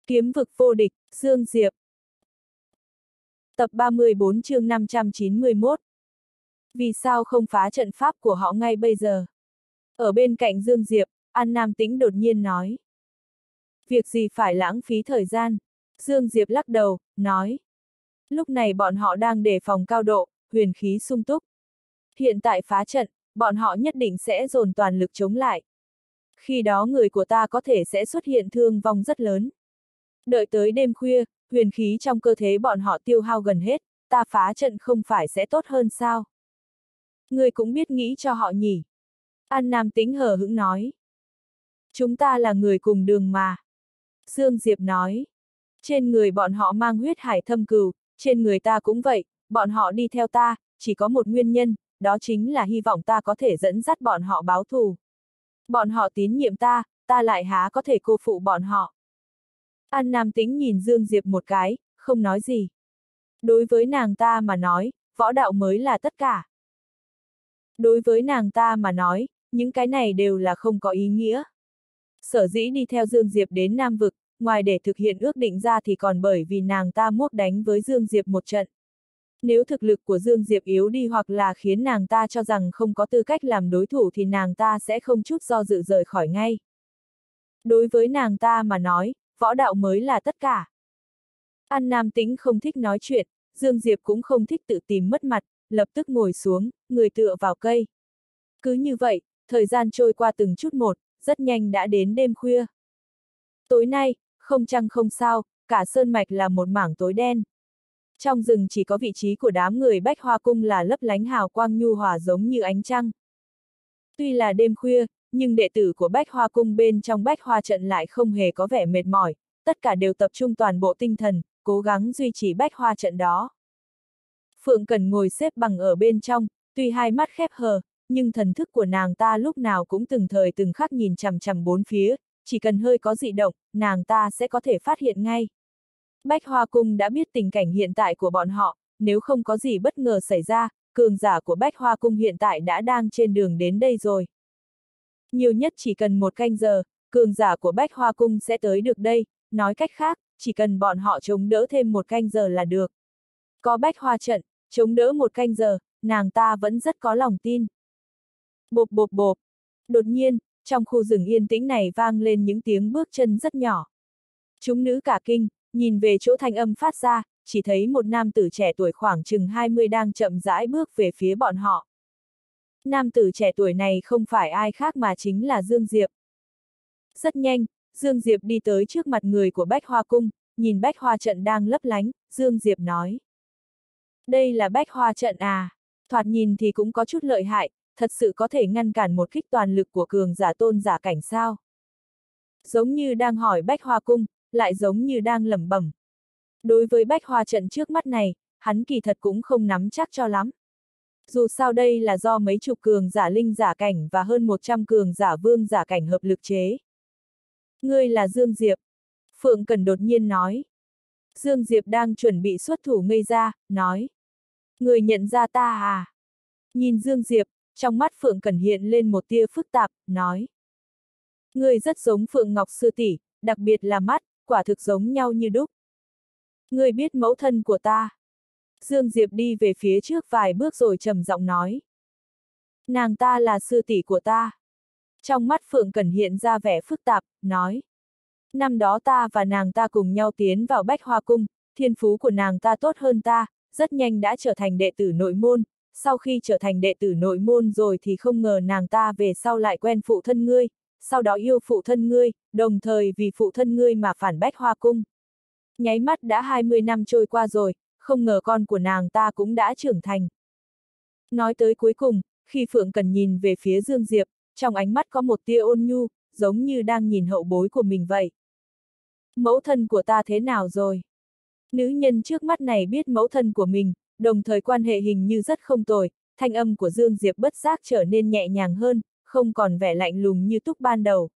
Kiếm vực vô địch, Dương Diệp. Tập 34 chương 591. Vì sao không phá trận pháp của họ ngay bây giờ? Ở bên cạnh Dương Diệp, An Nam Tĩnh đột nhiên nói. Việc gì phải lãng phí thời gian? Dương Diệp lắc đầu, nói. Lúc này bọn họ đang đề phòng cao độ, huyền khí sung túc. Hiện tại phá trận, bọn họ nhất định sẽ dồn toàn lực chống lại. Khi đó người của ta có thể sẽ xuất hiện thương vong rất lớn. Đợi tới đêm khuya, huyền khí trong cơ thể bọn họ tiêu hao gần hết, ta phá trận không phải sẽ tốt hơn sao? Người cũng biết nghĩ cho họ nhỉ? An Nam Tĩnh hờ hững nói. Chúng ta là người cùng đường mà. Dương Diệp nói. Trên người bọn họ mang huyết hải thâm cừu, trên người ta cũng vậy, bọn họ đi theo ta, chỉ có một nguyên nhân, đó chính là hy vọng ta có thể dẫn dắt bọn họ báo thù. Bọn họ tín nhiệm ta, ta lại há có thể cô phụ bọn họ. An Nam Tĩnh nhìn Dương Diệp một cái, không nói gì. Đối với nàng ta mà nói, võ đạo mới là tất cả. Đối với nàng ta mà nói, những cái này đều là không có ý nghĩa. Sở dĩ đi theo Dương Diệp đến Nam Vực, ngoài để thực hiện ước định ra thì còn bởi vì nàng ta muốc đánh với Dương Diệp một trận. Nếu thực lực của Dương Diệp yếu đi hoặc là khiến nàng ta cho rằng không có tư cách làm đối thủ thì nàng ta sẽ không chút do dự rời khỏi ngay. Đối với nàng ta mà nói, võ đạo mới là tất cả. An Nam Tĩnh không thích nói chuyện, Dương Diệp cũng không thích tự tìm mất mặt, lập tức ngồi xuống, người tựa vào cây. Cứ như vậy, thời gian trôi qua từng chút một, rất nhanh đã đến đêm khuya. Tối nay, không trăng không sao, cả sơn mạch là một mảng tối đen. Trong rừng chỉ có vị trí của đám người Bách Hoa Cung là lấp lánh hào quang nhu hòa giống như ánh trăng. Tuy là đêm khuya, nhưng đệ tử của Bách Hoa Cung bên trong Bách Hoa trận lại không hề có vẻ mệt mỏi, tất cả đều tập trung toàn bộ tinh thần, cố gắng duy trì Bách Hoa trận đó. Phượng Cẩn ngồi xếp bằng ở bên trong, tuy hai mắt khép hờ, nhưng thần thức của nàng ta lúc nào cũng từng thời từng khắc nhìn chằm chằm bốn phía, chỉ cần hơi có dị động, nàng ta sẽ có thể phát hiện ngay. Bách Hoa Cung đã biết tình cảnh hiện tại của bọn họ, nếu không có gì bất ngờ xảy ra, cường giả của Bách Hoa Cung hiện tại đã đang trên đường đến đây rồi. Nhiều nhất chỉ cần một canh giờ, cường giả của Bách Hoa Cung sẽ tới được đây, nói cách khác, chỉ cần bọn họ chống đỡ thêm một canh giờ là được. Có Bách Hoa trận, chống đỡ một canh giờ, nàng ta vẫn rất có lòng tin. Bộp bộp bộp. Đột nhiên, trong khu rừng yên tĩnh này vang lên những tiếng bước chân rất nhỏ. Chúng nữ cả kinh, nhìn về chỗ thanh âm phát ra, chỉ thấy một nam tử trẻ tuổi khoảng chừng 20 đang chậm rãi bước về phía bọn họ. Nam tử trẻ tuổi này không phải ai khác mà chính là Dương Diệp. Rất nhanh, Dương Diệp đi tới trước mặt người của Bách Hoa Cung, nhìn Bách Hoa trận đang lấp lánh, Dương Diệp nói. Đây là Bách Hoa trận à, thoạt nhìn thì cũng có chút lợi hại, thật sự có thể ngăn cản một kích toàn lực của cường giả tôn giả cảnh sao. Giống như đang hỏi Bách Hoa Cung, lại giống như đang lẩm bẩm. Đối với Bách Hoa trận trước mắt này, hắn kỳ thật cũng không nắm chắc cho lắm. Dù sao đây là do mấy chục cường giả linh giả cảnh và hơn 100 cường giả vương giả cảnh hợp lực chế. Ngươi là Dương Diệp. Phượng Cẩn đột nhiên nói. Dương Diệp đang chuẩn bị xuất thủ ngây ra, nói. Người nhận ra ta à? Nhìn Dương Diệp, trong mắt Phượng Cẩn hiện lên một tia phức tạp, nói. Ngươi rất giống Phượng Ngọc sư tỷ, đặc biệt là mắt, quả thực giống nhau như đúc. Ngươi biết mẫu thân của ta. Dương Diệp đi về phía trước vài bước rồi trầm giọng nói. Nàng ta là sư tỷ của ta. Trong mắt Phượng Cẩn hiện ra vẻ phức tạp, nói. Năm đó ta và nàng ta cùng nhau tiến vào Bách Hoa Cung, thiên phú của nàng ta tốt hơn ta, rất nhanh đã trở thành đệ tử nội môn, sau khi trở thành đệ tử nội môn rồi thì không ngờ nàng ta về sau lại quen phụ thân ngươi, sau đó yêu phụ thân ngươi, đồng thời vì phụ thân ngươi mà phản Bách Hoa Cung. Nháy mắt đã 20 năm trôi qua rồi, không ngờ con của nàng ta cũng đã trưởng thành. Nói tới cuối cùng, khi Phượng Cẩn nhìn về phía Dương Diệp, trong ánh mắt có một tia ôn nhu, giống như đang nhìn hậu bối của mình vậy. Mẫu thân của ta thế nào rồi? Nữ nhân trước mắt này biết mẫu thân của mình, đồng thời quan hệ hình như rất không tồi, thanh âm của Dương Diệp bất giác trở nên nhẹ nhàng hơn, không còn vẻ lạnh lùng như túc ban đầu.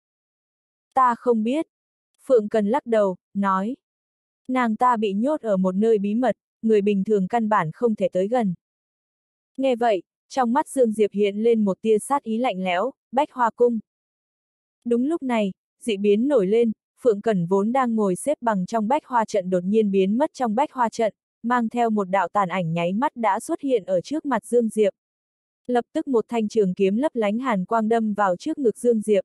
Ta không biết. Phượng Cẩn lắc đầu, nói. Nàng ta bị nhốt ở một nơi bí mật, người bình thường căn bản không thể tới gần. Nghe vậy, trong mắt Dương Diệp hiện lên một tia sát ý lạnh lẽo, Bách Hoa Cung. Đúng lúc này, dị biến nổi lên, Phượng Cẩn vốn đang ngồi xếp bằng trong bách hoa trận đột nhiên biến mất trong bách hoa trận, mang theo một đạo tàn ảnh nháy mắt đã xuất hiện ở trước mặt Dương Diệp. Lập tức một thanh trường kiếm lấp lánh hàn quang đâm vào trước ngực Dương Diệp.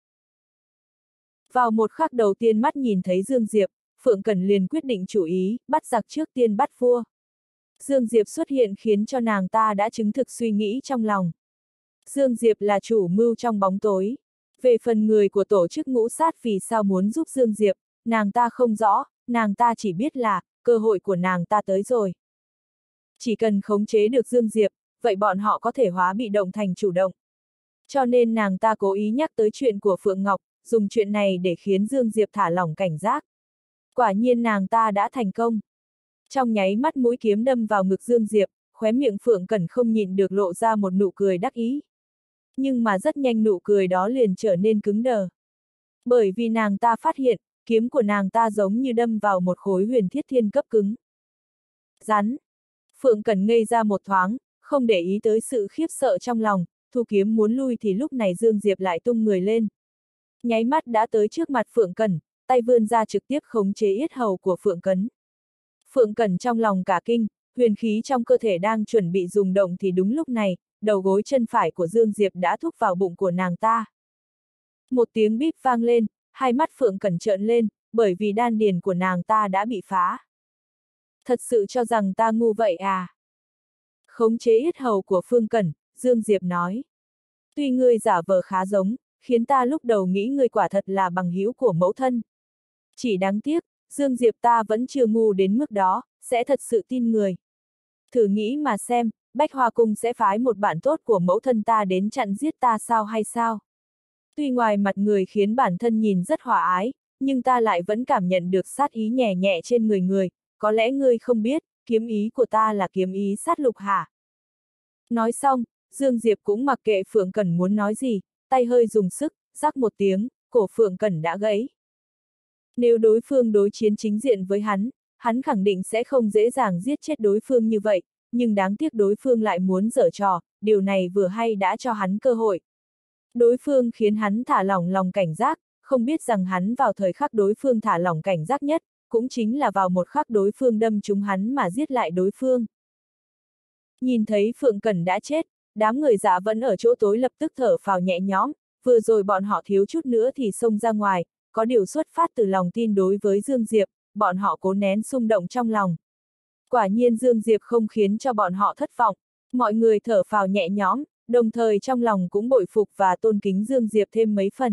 Vào một khắc đầu tiên mắt nhìn thấy Dương Diệp, Phượng Cẩn liền quyết định chủ ý, bắt giặc trước tiên bắt vua. Dương Diệp xuất hiện khiến cho nàng ta đã chứng thực suy nghĩ trong lòng. Dương Diệp là chủ mưu trong bóng tối. Về phần người của tổ chức ngũ sát vì sao muốn giúp Dương Diệp, nàng ta không rõ, nàng ta chỉ biết là, cơ hội của nàng ta tới rồi. Chỉ cần khống chế được Dương Diệp, vậy bọn họ có thể hóa bị động thành chủ động. Cho nên nàng ta cố ý nhắc tới chuyện của Phượng Ngọc, dùng chuyện này để khiến Dương Diệp thả lỏng cảnh giác. Quả nhiên nàng ta đã thành công. Trong nháy mắt mũi kiếm đâm vào ngực Dương Diệp, khóe miệng Phượng Cẩn không nhịn được lộ ra một nụ cười đắc ý. Nhưng mà rất nhanh nụ cười đó liền trở nên cứng đờ. Bởi vì nàng ta phát hiện, kiếm của nàng ta giống như đâm vào một khối huyền thiết thiên cấp cứng. Rắn. Phượng Cẩn ngây ra một thoáng, không để ý tới sự khiếp sợ trong lòng, thu kiếm muốn lui thì lúc này Dương Diệp lại tung người lên. Nháy mắt đã tới trước mặt Phượng Cẩn, tay vươn ra trực tiếp khống chế yết hầu của Phượng Cẩn. Phượng Cẩn trong lòng cả kinh, huyền khí trong cơ thể đang chuẩn bị dùng động thì đúng lúc này, đầu gối chân phải của Dương Diệp đã thúc vào bụng của nàng ta. Một tiếng bíp vang lên, hai mắt Phượng Cẩn trợn lên, bởi vì đan điền của nàng ta đã bị phá. Thật sự cho rằng ta ngu vậy à? Khống chế yết hầu của Phượng Cẩn, Dương Diệp nói. Tuy ngươi giả vờ khá giống, khiến ta lúc đầu nghĩ ngươi quả thật là bằng hữu của mẫu thân. Chỉ đáng tiếc, Dương Diệp ta vẫn chưa ngu đến mức đó, sẽ thật sự tin người. Thử nghĩ mà xem, Bách Hoa Cung sẽ phái một bạn tốt của mẫu thân ta đến chặn giết ta sao hay sao? Tuy ngoài mặt người khiến bản thân nhìn rất hòa ái, nhưng ta lại vẫn cảm nhận được sát ý nhẹ nhẹ trên người người, có lẽ ngươi không biết, kiếm ý của ta là kiếm ý sát lục hả? Nói xong, Dương Diệp cũng mặc kệ Phượng Cẩn muốn nói gì, tay hơi dùng sức, rắc một tiếng, cổ Phượng Cẩn đã gãy. Nếu đối phương đối chiến chính diện với hắn khẳng định sẽ không dễ dàng giết chết đối phương như vậy, nhưng đáng tiếc đối phương lại muốn giở trò, điều này vừa hay đã cho hắn cơ hội. Đối phương khiến hắn thả lỏng lòng cảnh giác, không biết rằng hắn vào thời khắc đối phương thả lỏng cảnh giác nhất, cũng chính là vào một khắc đối phương đâm trúng hắn mà giết lại đối phương. Nhìn thấy Phượng Cẩn đã chết, đám người Dạ vẫn ở chỗ tối lập tức thở phào nhẹ nhõm, vừa rồi bọn họ thiếu chút nữa thì xông ra ngoài, có điều xuất phát từ lòng tin đối với Dương Diệp, bọn họ cố nén xung động trong lòng. Quả nhiên Dương Diệp không khiến cho bọn họ thất vọng, mọi người thở phào nhẹ nhõm, đồng thời trong lòng cũng bội phục và tôn kính Dương Diệp thêm mấy phần.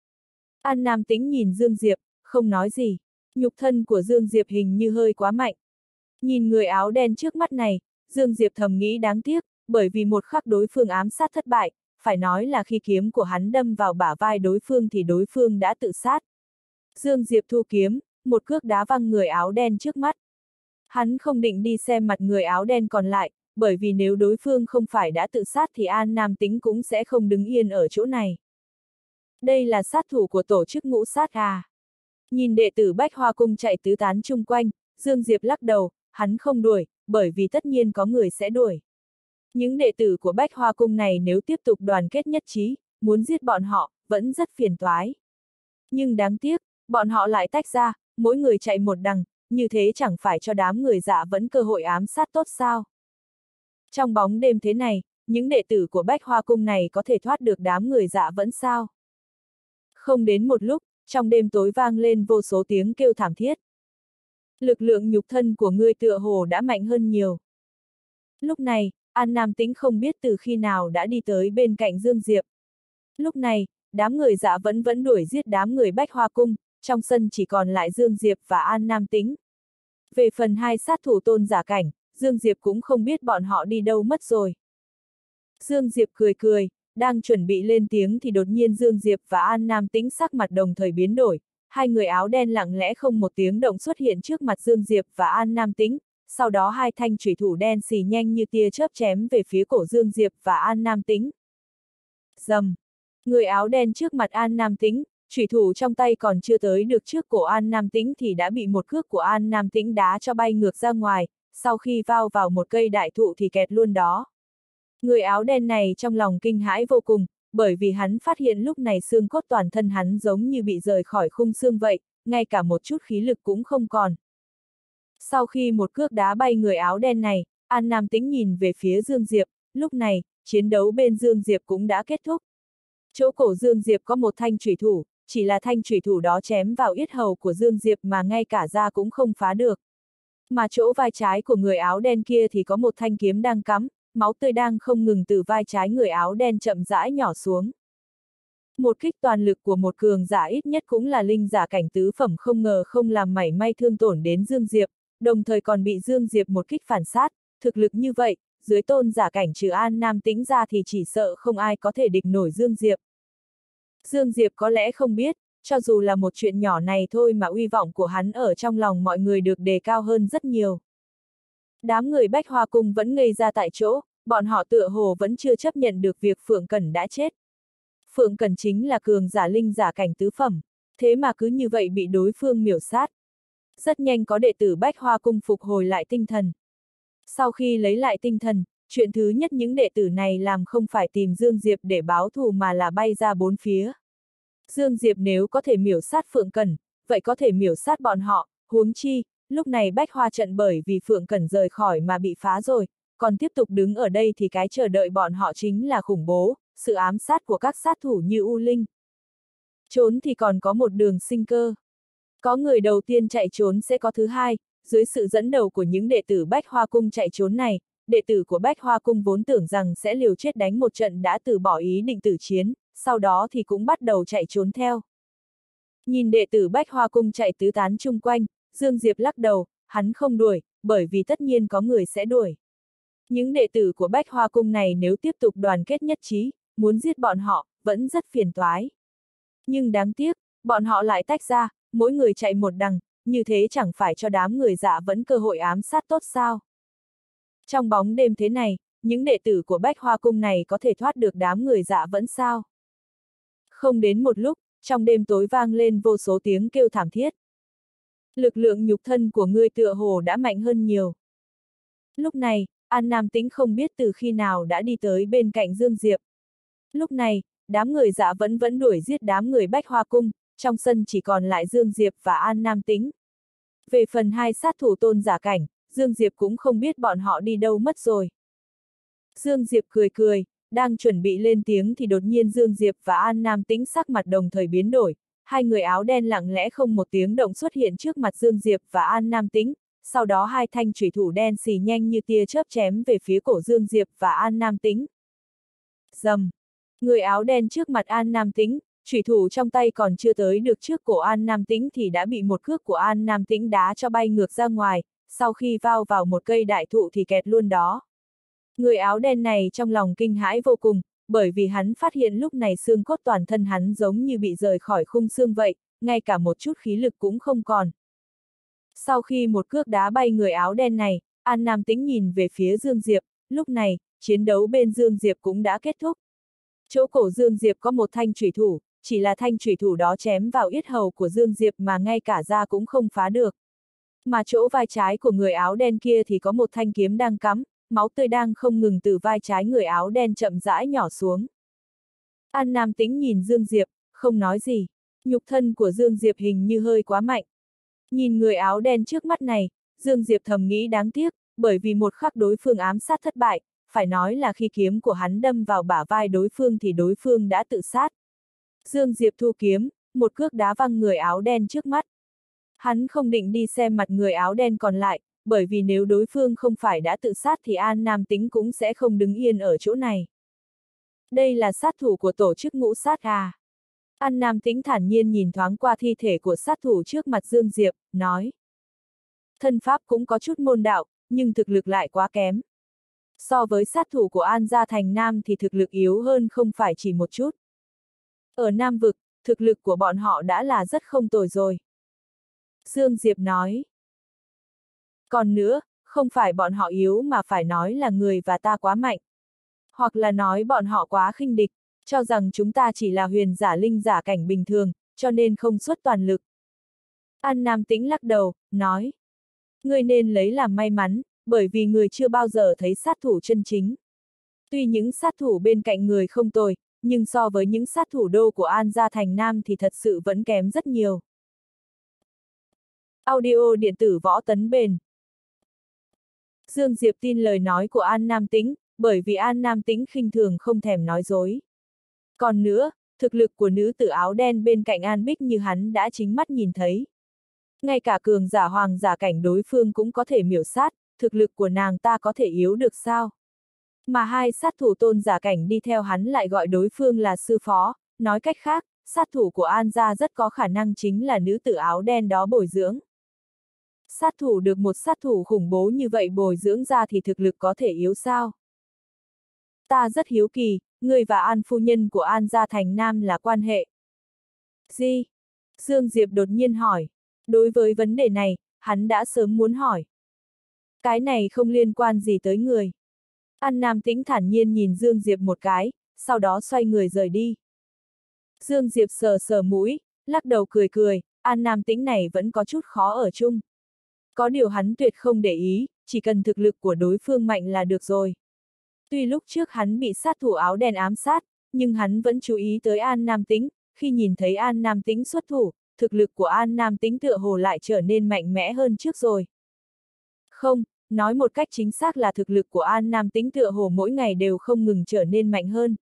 An Nam Tĩnh nhìn Dương Diệp, không nói gì, nhục thân của Dương Diệp hình như hơi quá mạnh. Nhìn người áo đen trước mắt này, Dương Diệp thầm nghĩ đáng tiếc, bởi vì một khắc đối phương ám sát thất bại, phải nói là khi kiếm của hắn đâm vào bả vai đối phương thì đối phương đã tự sát. Dương Diệp thu kiếm, một cước đá văng người áo đen trước mắt. Hắn không định đi xem mặt người áo đen còn lại, bởi vì nếu đối phương không phải đã tự sát thì An Nam Tĩnh cũng sẽ không đứng yên ở chỗ này. Đây là sát thủ của tổ chức ngũ sát à? Nhìn đệ tử Bách Hoa Cung chạy tứ tán chung quanh, Dương Diệp lắc đầu, hắn không đuổi, bởi vì tất nhiên có người sẽ đuổi. Những đệ tử của Bách Hoa Cung này nếu tiếp tục đoàn kết nhất trí, muốn giết bọn họ, vẫn rất phiền toái. Nhưng đáng tiếc, bọn họ lại tách ra, mỗi người chạy một đằng, như thế chẳng phải cho đám người Dạ vẫn cơ hội ám sát tốt sao? Trong bóng đêm thế này, những đệ tử của Bách Hoa Cung này có thể thoát được đám người Dạ vẫn sao? Không đến một lúc, trong đêm tối vang lên vô số tiếng kêu thảm thiết. Lực lượng nhục thân của ngươi tựa hồ đã mạnh hơn nhiều. Lúc này, An Nam Tĩnh không biết từ khi nào đã đi tới bên cạnh Dương Diệp. Lúc này, đám người Dạ vẫn đuổi giết đám người Bách Hoa Cung, trong sân chỉ còn lại Dương Diệp và An Nam Tĩnh. Về phần hai sát thủ tôn giả cảnh, Dương Diệp cũng không biết bọn họ đi đâu mất rồi. Dương Diệp cười cười, đang chuẩn bị lên tiếng thì đột nhiên Dương Diệp và An Nam Tĩnh sắc mặt đồng thời biến đổi, hai người áo đen lặng lẽ không một tiếng động xuất hiện trước mặt Dương Diệp và An Nam Tĩnh, sau đó hai thanh chủy thủ đen xì nhanh như tia chớp chém về phía cổ Dương Diệp và An Nam Tĩnh. Rầm! Người áo đen trước mặt An Nam Tĩnh, chủy thủ trong tay còn chưa tới được trước cổ An Nam Tĩnh thì đã bị một cước của An Nam Tĩnh đá cho bay ngược ra ngoài, sau khi vào một cây đại thụ thì kẹt luôn đó. Người áo đen này trong lòng kinh hãi vô cùng, bởi vì hắn phát hiện lúc này xương cốt toàn thân hắn giống như bị rời khỏi khung xương vậy, ngay cả một chút khí lực cũng không còn. Sau khi một cước đá bay người áo đen này, An Nam Tĩnh nhìn về phía Dương Diệp, lúc này, chiến đấu bên Dương Diệp cũng đã kết thúc. Chỗ cổ Dương Diệp có một thanh chủy thủ, chỉ là thanh chủy thủ đó chém vào yết hầu của Dương Diệp mà ngay cả da cũng không phá được. Mà chỗ vai trái của người áo đen kia thì có một thanh kiếm đang cắm, máu tươi đang không ngừng từ vai trái người áo đen chậm rãi nhỏ xuống. Một kích toàn lực của một cường giả ít nhất cũng là linh giả cảnh tứ phẩm không ngờ không làm mảy may thương tổn đến Dương Diệp, đồng thời còn bị Dương Diệp một kích phản sát, thực lực như vậy, dưới tôn giả cảnh trừ An Nam Tĩnh ra thì chỉ sợ không ai có thể địch nổi Dương Diệp. Dương Diệp có lẽ không biết, cho dù là một chuyện nhỏ này thôi mà uy vọng của hắn ở trong lòng mọi người được đề cao hơn rất nhiều. Đám người Bách Hoa Cung vẫn ngây ra tại chỗ, bọn họ tựa hồ vẫn chưa chấp nhận được việc Phượng Cẩn đã chết. Phượng Cẩn chính là cường giả linh giả cảnh tứ phẩm, thế mà cứ như vậy bị đối phương miểu sát. Rất nhanh có đệ tử Bách Hoa Cung phục hồi lại tinh thần. Sau khi lấy lại tinh thần, chuyện thứ nhất những đệ tử này làm không phải tìm Dương Diệp để báo thù mà là bay ra bốn phía. Dương Diệp nếu có thể miểu sát Phượng Cẩn, vậy có thể miểu sát bọn họ, huống chi, lúc này Bách Hoa trận bởi vì Phượng Cẩn rời khỏi mà bị phá rồi, còn tiếp tục đứng ở đây thì cái chờ đợi bọn họ chính là khủng bố, sự ám sát của các sát thủ như U Linh. Trốn thì còn có một đường sinh cơ. Có người đầu tiên chạy trốn sẽ có thứ hai, dưới sự dẫn đầu của những đệ tử Bách Hoa Cung chạy trốn này, đệ tử của Bách Hoa Cung vốn tưởng rằng sẽ liều chết đánh một trận đã từ bỏ ý định tử chiến, sau đó thì cũng bắt đầu chạy trốn theo. Nhìn đệ tử Bách Hoa Cung chạy tứ tán chung quanh, Dương Diệp lắc đầu, hắn không đuổi, bởi vì tất nhiên có người sẽ đuổi. Những đệ tử của Bách Hoa Cung này nếu tiếp tục đoàn kết nhất trí, muốn giết bọn họ, vẫn rất phiền toái. Nhưng đáng tiếc, bọn họ lại tách ra, mỗi người chạy một đằng, như thế chẳng phải cho đám người dạ vẫn cơ hội ám sát tốt sao. Trong bóng đêm thế này, những đệ tử của Bách Hoa Cung này có thể thoát được đám người dạ vẫn sao? Không đến một lúc, trong đêm tối vang lên vô số tiếng kêu thảm thiết. Lực lượng nhục thân của ngươi tựa hồ đã mạnh hơn nhiều. Lúc này, An Nam Tĩnh không biết từ khi nào đã đi tới bên cạnh Dương Diệp. Lúc này, đám người dạ vẫn đuổi giết đám người Bách Hoa Cung, trong sân chỉ còn lại Dương Diệp và An Nam Tĩnh. Về phần hai sát thủ tôn giả cảnh, Dương Diệp cũng không biết bọn họ đi đâu mất rồi. Dương Diệp cười cười, đang chuẩn bị lên tiếng thì đột nhiên Dương Diệp và An Nam Tĩnh sắc mặt đồng thời biến đổi, hai người áo đen lặng lẽ không một tiếng động xuất hiện trước mặt Dương Diệp và An Nam Tĩnh, sau đó hai thanh chủy thủ đen xì nhanh như tia chớp chém về phía cổ Dương Diệp và An Nam Tĩnh. Rầm! Người áo đen trước mặt An Nam Tĩnh, chủy thủ trong tay còn chưa tới được trước cổ An Nam Tĩnh thì đã bị một cước của An Nam Tĩnh đá cho bay ngược ra ngoài, sau khi vao vào một cây đại thụ thì kẹt luôn đó. Người áo đen này trong lòng kinh hãi vô cùng, bởi vì hắn phát hiện lúc này xương cốt toàn thân hắn giống như bị rời khỏi khung xương vậy, ngay cả một chút khí lực cũng không còn. Sau khi một cước đá bay người áo đen này, An Nam Tĩnh nhìn về phía Dương Diệp, lúc này, chiến đấu bên Dương Diệp cũng đã kết thúc. Chỗ cổ Dương Diệp có một thanh chủy thủ, chỉ là thanh chủy thủ đó chém vào yết hầu của Dương Diệp mà ngay cả da cũng không phá được. Mà chỗ vai trái của người áo đen kia thì có một thanh kiếm đang cắm, máu tươi đang không ngừng từ vai trái người áo đen chậm rãi nhỏ xuống. An Nam Tĩnh nhìn Dương Diệp, không nói gì. Nhục thân của Dương Diệp hình như hơi quá mạnh. Nhìn người áo đen trước mắt này, Dương Diệp thầm nghĩ đáng tiếc, bởi vì một khắc đối phương ám sát thất bại, phải nói là khi kiếm của hắn đâm vào bả vai đối phương thì đối phương đã tự sát. Dương Diệp thu kiếm, một cước đá văng người áo đen trước mắt. Hắn không định đi xem mặt người áo đen còn lại, bởi vì nếu đối phương không phải đã tự sát thì An Nam Tĩnh cũng sẽ không đứng yên ở chỗ này. Đây là sát thủ của tổ chức ngũ sát à? An Nam Tĩnh thản nhiên nhìn thoáng qua thi thể của sát thủ trước mặt Dương Diệp, nói. Thân pháp cũng có chút môn đạo, nhưng thực lực lại quá kém. So với sát thủ của An Gia Thành Nam thì thực lực yếu hơn không phải chỉ một chút. Ở Nam Vực, thực lực của bọn họ đã là rất không tồi rồi. Dương Diệp nói. Còn nữa, không phải bọn họ yếu mà phải nói là người và ta quá mạnh. Hoặc là nói bọn họ quá khinh địch, cho rằng chúng ta chỉ là huyền giả linh giả cảnh bình thường, cho nên không xuất toàn lực. An Nam Tĩnh lắc đầu, nói. Người nên lấy làm may mắn, bởi vì người chưa bao giờ thấy sát thủ chân chính. Tuy những sát thủ bên cạnh người không tồi, nhưng so với những sát thủ đô của An gia thành Nam thì thật sự vẫn kém rất nhiều. Audio điện tử Võ Tấn Bền. Dương Diệp tin lời nói của An Nam Tĩnh, bởi vì An Nam Tĩnh khinh thường không thèm nói dối. Còn nữa, thực lực của nữ tử áo đen bên cạnh An Bích như hắn đã chính mắt nhìn thấy. Ngay cả cường giả hoàng giả cảnh đối phương cũng có thể miểu sát, thực lực của nàng ta có thể yếu được sao? Mà hai sát thủ tôn giả cảnh đi theo hắn lại gọi đối phương là sư phó, nói cách khác, sát thủ của An gia rất có khả năng chính là nữ tử áo đen đó bồi dưỡng. Sát thủ được một sát thủ khủng bố như vậy bồi dưỡng ra thì thực lực có thể yếu sao? Ta rất hiếu kỳ, ngươi và An phu nhân của An gia thành Nam là quan hệ gì? Dương Diệp đột nhiên hỏi. Đối với vấn đề này, hắn đã sớm muốn hỏi. Cái này không liên quan gì tới người. An Nam Tĩnh thản nhiên nhìn Dương Diệp một cái, sau đó xoay người rời đi. Dương Diệp sờ sờ mũi, lắc đầu cười cười, An Nam Tĩnh này vẫn có chút khó ở chung. Có điều hắn tuyệt không để ý, chỉ cần thực lực của đối phương mạnh là được rồi. Tuy lúc trước hắn bị sát thủ áo đen ám sát, nhưng hắn vẫn chú ý tới An Nam Tĩnh, khi nhìn thấy An Nam Tĩnh xuất thủ, thực lực của An Nam Tĩnh tựa hồ lại trở nên mạnh mẽ hơn trước rồi. Không, nói một cách chính xác là thực lực của An Nam Tĩnh tựa hồ mỗi ngày đều không ngừng trở nên mạnh hơn.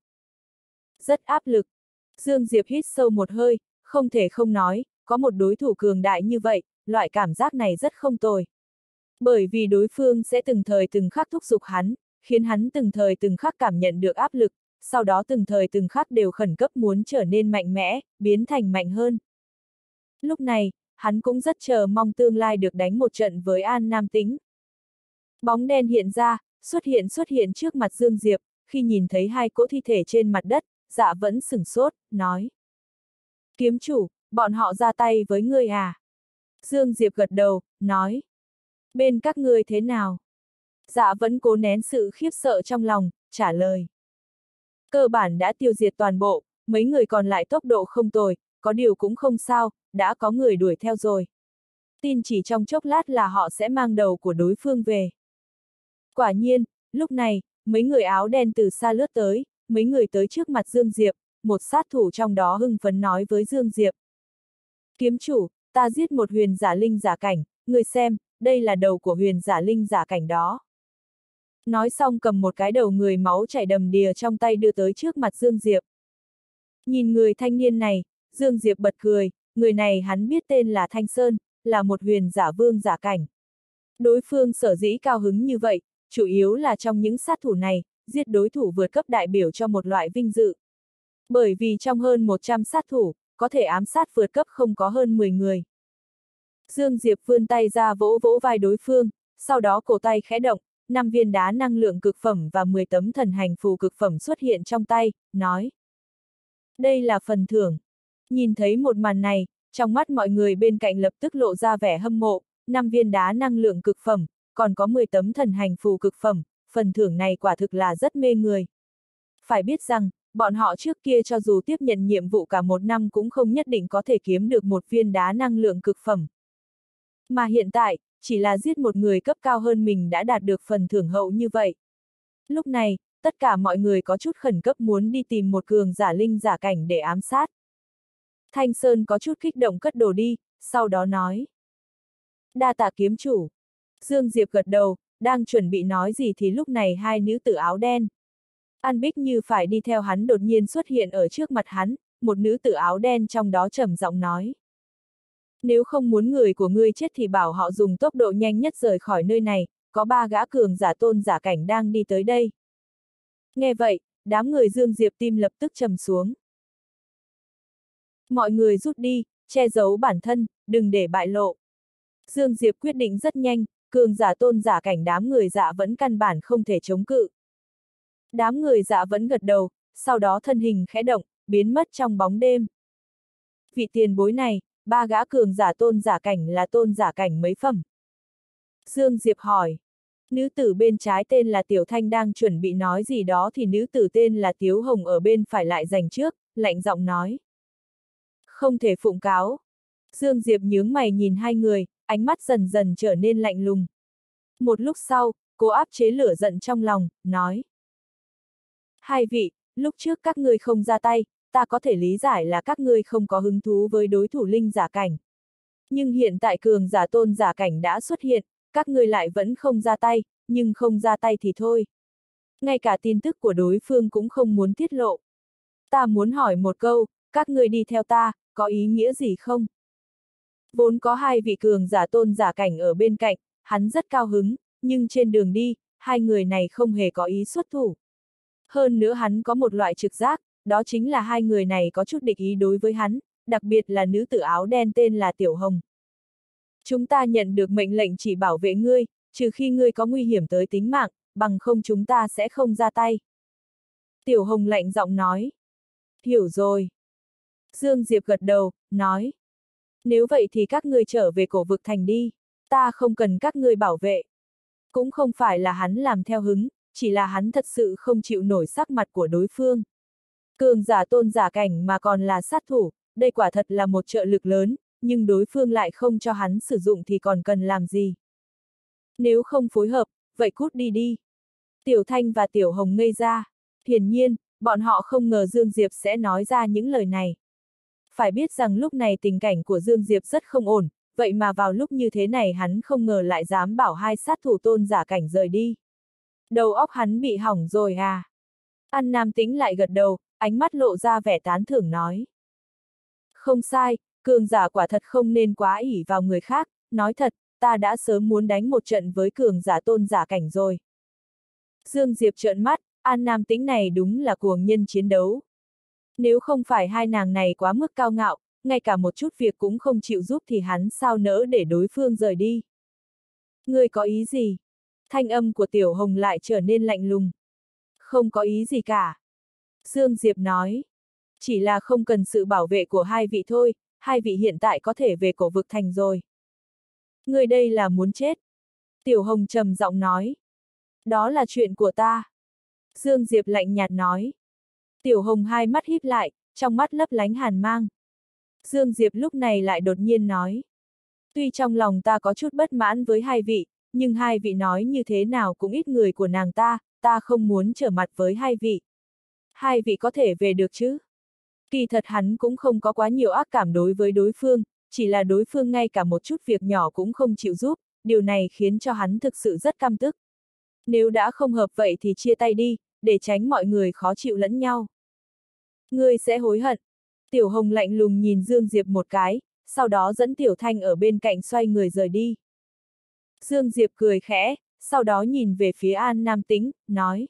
Rất áp lực. Dương Diệp hít sâu một hơi, không thể không nói, có một đối thủ cường đại như vậy, loại cảm giác này rất không tồi. Bởi vì đối phương sẽ từng thời từng khắc thúc giục hắn, khiến hắn từng thời từng khắc cảm nhận được áp lực, sau đó từng thời từng khắc đều khẩn cấp muốn trở nên mạnh mẽ, biến thành mạnh hơn. Lúc này, hắn cũng rất chờ mong tương lai được đánh một trận với An Nam Tĩnh. Bóng đen hiện ra, xuất hiện trước mặt Dương Diệp, khi nhìn thấy hai cỗ thi thể trên mặt đất, Dạ vẫn sửng sốt, nói. Kiếm chủ, bọn họ ra tay với ngươi à? Dương Diệp gật đầu, nói. Bên các ngươi thế nào? Dạ vẫn cố nén sự khiếp sợ trong lòng, trả lời. Cơ bản đã tiêu diệt toàn bộ, mấy người còn lại tốc độ không tồi, có điều cũng không sao, đã có người đuổi theo rồi. Tin chỉ trong chốc lát là họ sẽ mang đầu của đối phương về. Quả nhiên, lúc này, mấy người áo đen từ xa lướt tới, mấy người tới trước mặt Dương Diệp, một sát thủ trong đó hưng phấn nói với Dương Diệp. Kiếm chủ, ta giết một huyền giả linh giả cảnh, người xem, đây là đầu của huyền giả linh giả cảnh đó. Nói xong cầm một cái đầu người máu chảy đầm đìa trong tay đưa tới trước mặt Dương Diệp. Nhìn người thanh niên này, Dương Diệp bật cười, người này hắn biết tên là Thanh Sơn, là một huyền giả vương giả cảnh. Đối phương sở dĩ cao hứng như vậy, chủ yếu là trong những sát thủ này, giết đối thủ vượt cấp đại biểu cho một loại vinh dự. Bởi vì trong hơn 100 sát thủ, có thể ám sát vượt cấp không có hơn 10 người. Dương Diệp vươn tay ra vỗ vỗ vai đối phương, sau đó cổ tay khẽ động, 5 viên đá năng lượng cực phẩm và 10 tấm thần hành phù cực phẩm xuất hiện trong tay, nói. Đây là phần thưởng. Nhìn thấy một màn này, trong mắt mọi người bên cạnh lập tức lộ ra vẻ hâm mộ, 5 viên đá năng lượng cực phẩm, còn có 10 tấm thần hành phù cực phẩm, phần thưởng này quả thực là rất mê người. Phải biết rằng, bọn họ trước kia cho dù tiếp nhận nhiệm vụ cả một năm cũng không nhất định có thể kiếm được một viên đá năng lượng cực phẩm. Mà hiện tại, chỉ là giết một người cấp cao hơn mình đã đạt được phần thưởng hậu như vậy. Lúc này, tất cả mọi người có chút khẩn cấp muốn đi tìm một cường giả linh giả cảnh để ám sát. Thanh Sơn có chút kích động cất đồ đi, sau đó nói. Đa tạ kiếm chủ. Dương Diệp gật đầu, đang chuẩn bị nói gì thì lúc này hai nữ tử áo đen. An Bích Như phải đi theo hắn đột nhiên xuất hiện ở trước mặt hắn, một nữ tử áo đen trong đó trầm giọng nói. Nếu không muốn người của ngươi chết thì bảo họ dùng tốc độ nhanh nhất rời khỏi nơi này, có 3 gã cường giả tôn giả cảnh đang đi tới đây. Nghe vậy, đám người Dương Diệp tim lập tức trầm xuống. Mọi người rút đi, che giấu bản thân, đừng để bại lộ. Dương Diệp quyết định rất nhanh, cường giả tôn giả cảnh đám người Dạ vẫn căn bản không thể chống cự. Đám người Dạ vẫn gật đầu, sau đó thân hình khẽ động, biến mất trong bóng đêm. Vị tiền bối này, 3 gã cường giả tôn giả cảnh là tôn giả cảnh mấy phẩm? Dương Diệp hỏi. Nữ tử bên trái tên là Tiểu Thanh đang chuẩn bị nói gì đó thì nữ tử tên là Tiếu Hồng ở bên phải lại giành trước, lạnh giọng nói. Không thể phụng cáo. Dương Diệp nhướng mày nhìn hai người, ánh mắt dần dần trở nên lạnh lùng. Một lúc sau, cô áp chế lửa giận trong lòng, nói. Hai vị, lúc trước các ngươi không ra tay, ta có thể lý giải là các ngươi không có hứng thú với đối thủ linh giả cảnh. Nhưng hiện tại cường giả tôn giả cảnh đã xuất hiện, các ngươi lại vẫn không ra tay, nhưng không ra tay thì thôi. Ngay cả tin tức của đối phương cũng không muốn tiết lộ. Ta muốn hỏi một câu, các ngươi đi theo ta, có ý nghĩa gì không? Vốn có hai vị cường giả tôn giả cảnh ở bên cạnh, hắn rất cao hứng, nhưng trên đường đi, hai người này không hề có ý xuất thủ. Hơn nữa hắn có một loại trực giác, đó chính là hai người này có chút địch ý đối với hắn, đặc biệt là nữ tử áo đen tên là Tiểu Hồng. Chúng ta nhận được mệnh lệnh chỉ bảo vệ ngươi, trừ khi ngươi có nguy hiểm tới tính mạng, bằng không chúng ta sẽ không ra tay. Tiểu Hồng lạnh giọng nói. Hiểu rồi. Dương Diệp gật đầu, nói. Nếu vậy thì các ngươi trở về cổ vực thành đi, ta không cần các ngươi bảo vệ. Cũng không phải là hắn làm theo hứng, chỉ là hắn thật sự không chịu nổi sắc mặt của đối phương. Cường giả tôn giả cảnh mà còn là sát thủ, đây quả thật là một trợ lực lớn, nhưng đối phương lại không cho hắn sử dụng thì còn cần làm gì. Nếu không phối hợp, vậy cút đi đi. Tiểu Thanh và Tiểu Hồng ngây ra. Hiển nhiên, bọn họ không ngờ Dương Diệp sẽ nói ra những lời này. Phải biết rằng lúc này tình cảnh của Dương Diệp rất không ổn, vậy mà vào lúc như thế này hắn không ngờ lại dám bảo hai sát thủ tôn giả cảnh rời đi. Đầu óc hắn bị hỏng rồi à? An Nam Tĩnh lại gật đầu, ánh mắt lộ ra vẻ tán thưởng nói. Không sai, cường giả quả thật không nên quá ỷ vào người khác, nói thật, ta đã sớm muốn đánh một trận với cường giả tôn giả cảnh rồi. Dương Diệp trợn mắt, An Nam Tĩnh này đúng là cuồng nhân chiến đấu. Nếu không phải hai nàng này quá mức cao ngạo, ngay cả một chút việc cũng không chịu giúp thì hắn sao nỡ để đối phương rời đi. Ngươi có ý gì? Thanh âm của Tiểu Hồng lại trở nên lạnh lùng. Không có ý gì cả. Dương Diệp nói. Chỉ là không cần sự bảo vệ của hai vị thôi, hai vị hiện tại có thể về cổ vực thành rồi. Ngươi đây là muốn chết. Tiểu Hồng trầm giọng nói. Đó là chuyện của ta. Dương Diệp lạnh nhạt nói. Tiểu Hồng hai mắt híp lại, trong mắt lấp lánh hàn mang. Dương Diệp lúc này lại đột nhiên nói. Tuy trong lòng ta có chút bất mãn với hai vị, nhưng hai vị nói như thế nào cũng ít người của nàng ta không muốn trở mặt với hai vị. Hai vị có thể về được chứ? Kỳ thật hắn cũng không có quá nhiều ác cảm đối với đối phương, chỉ là đối phương ngay cả một chút việc nhỏ cũng không chịu giúp, điều này khiến cho hắn thực sự rất căm tức. Nếu đã không hợp vậy thì chia tay đi, để tránh mọi người khó chịu lẫn nhau. Ngươi sẽ hối hận. Tiểu Hồng lạnh lùng nhìn Dương Diệp một cái, sau đó dẫn Tiểu Thanh ở bên cạnh xoay người rời đi. Dương Diệp cười khẽ, sau đó nhìn về phía An Nam Tĩnh, nói.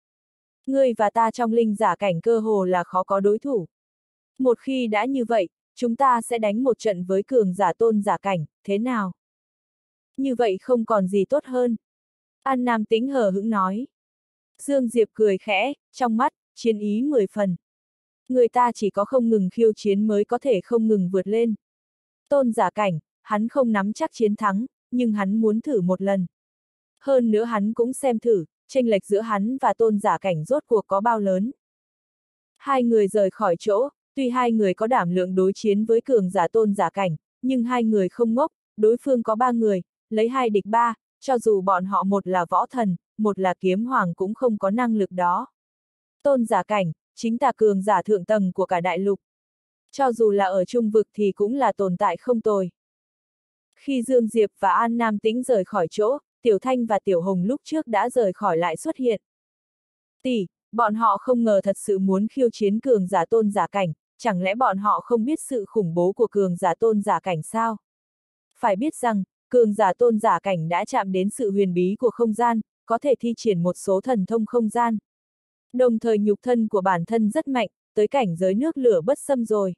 Ngươi và ta trong linh giả cảnh cơ hồ là khó có đối thủ. Một khi đã như vậy, chúng ta sẽ đánh một trận với cường giả tôn giả cảnh, thế nào? Như vậy không còn gì tốt hơn. An Nam Tĩnh hờ hững nói. Dương Diệp cười khẽ, trong mắt, chiến ý 10 phần. Người ta chỉ có không ngừng khiêu chiến mới có thể không ngừng vượt lên. Tôn giả cảnh, hắn không nắm chắc chiến thắng, nhưng hắn muốn thử một lần. Hơn nữa hắn cũng xem thử, chênh lệch giữa hắn và tôn giả cảnh rốt cuộc có bao lớn. Hai người rời khỏi chỗ, tuy hai người có đảm lượng đối chiến với cường giả tôn giả cảnh, nhưng hai người không ngốc, đối phương có ba người, lấy hai địch ba, cho dù bọn họ một là võ thần, một là kiếm hoàng cũng không có năng lực đó. Tôn giả cảnh, chính là cường giả thượng tầng của cả đại lục. Cho dù là ở trung vực thì cũng là tồn tại không tồi. Khi Dương Diệp và An Nam Tĩnh rời khỏi chỗ, Tiểu Thanh và Tiểu Hồng lúc trước đã rời khỏi lại xuất hiện. Tỷ, bọn họ không ngờ thật sự muốn khiêu chiến cường giả tôn giả cảnh, chẳng lẽ bọn họ không biết sự khủng bố của cường giả tôn giả cảnh sao? Phải biết rằng, cường giả tôn giả cảnh đã chạm đến sự huyền bí của không gian, có thể thi triển một số thần thông không gian. Đồng thời nhục thân của bản thân rất mạnh, tới cảnh giới nước lửa bất xâm rồi.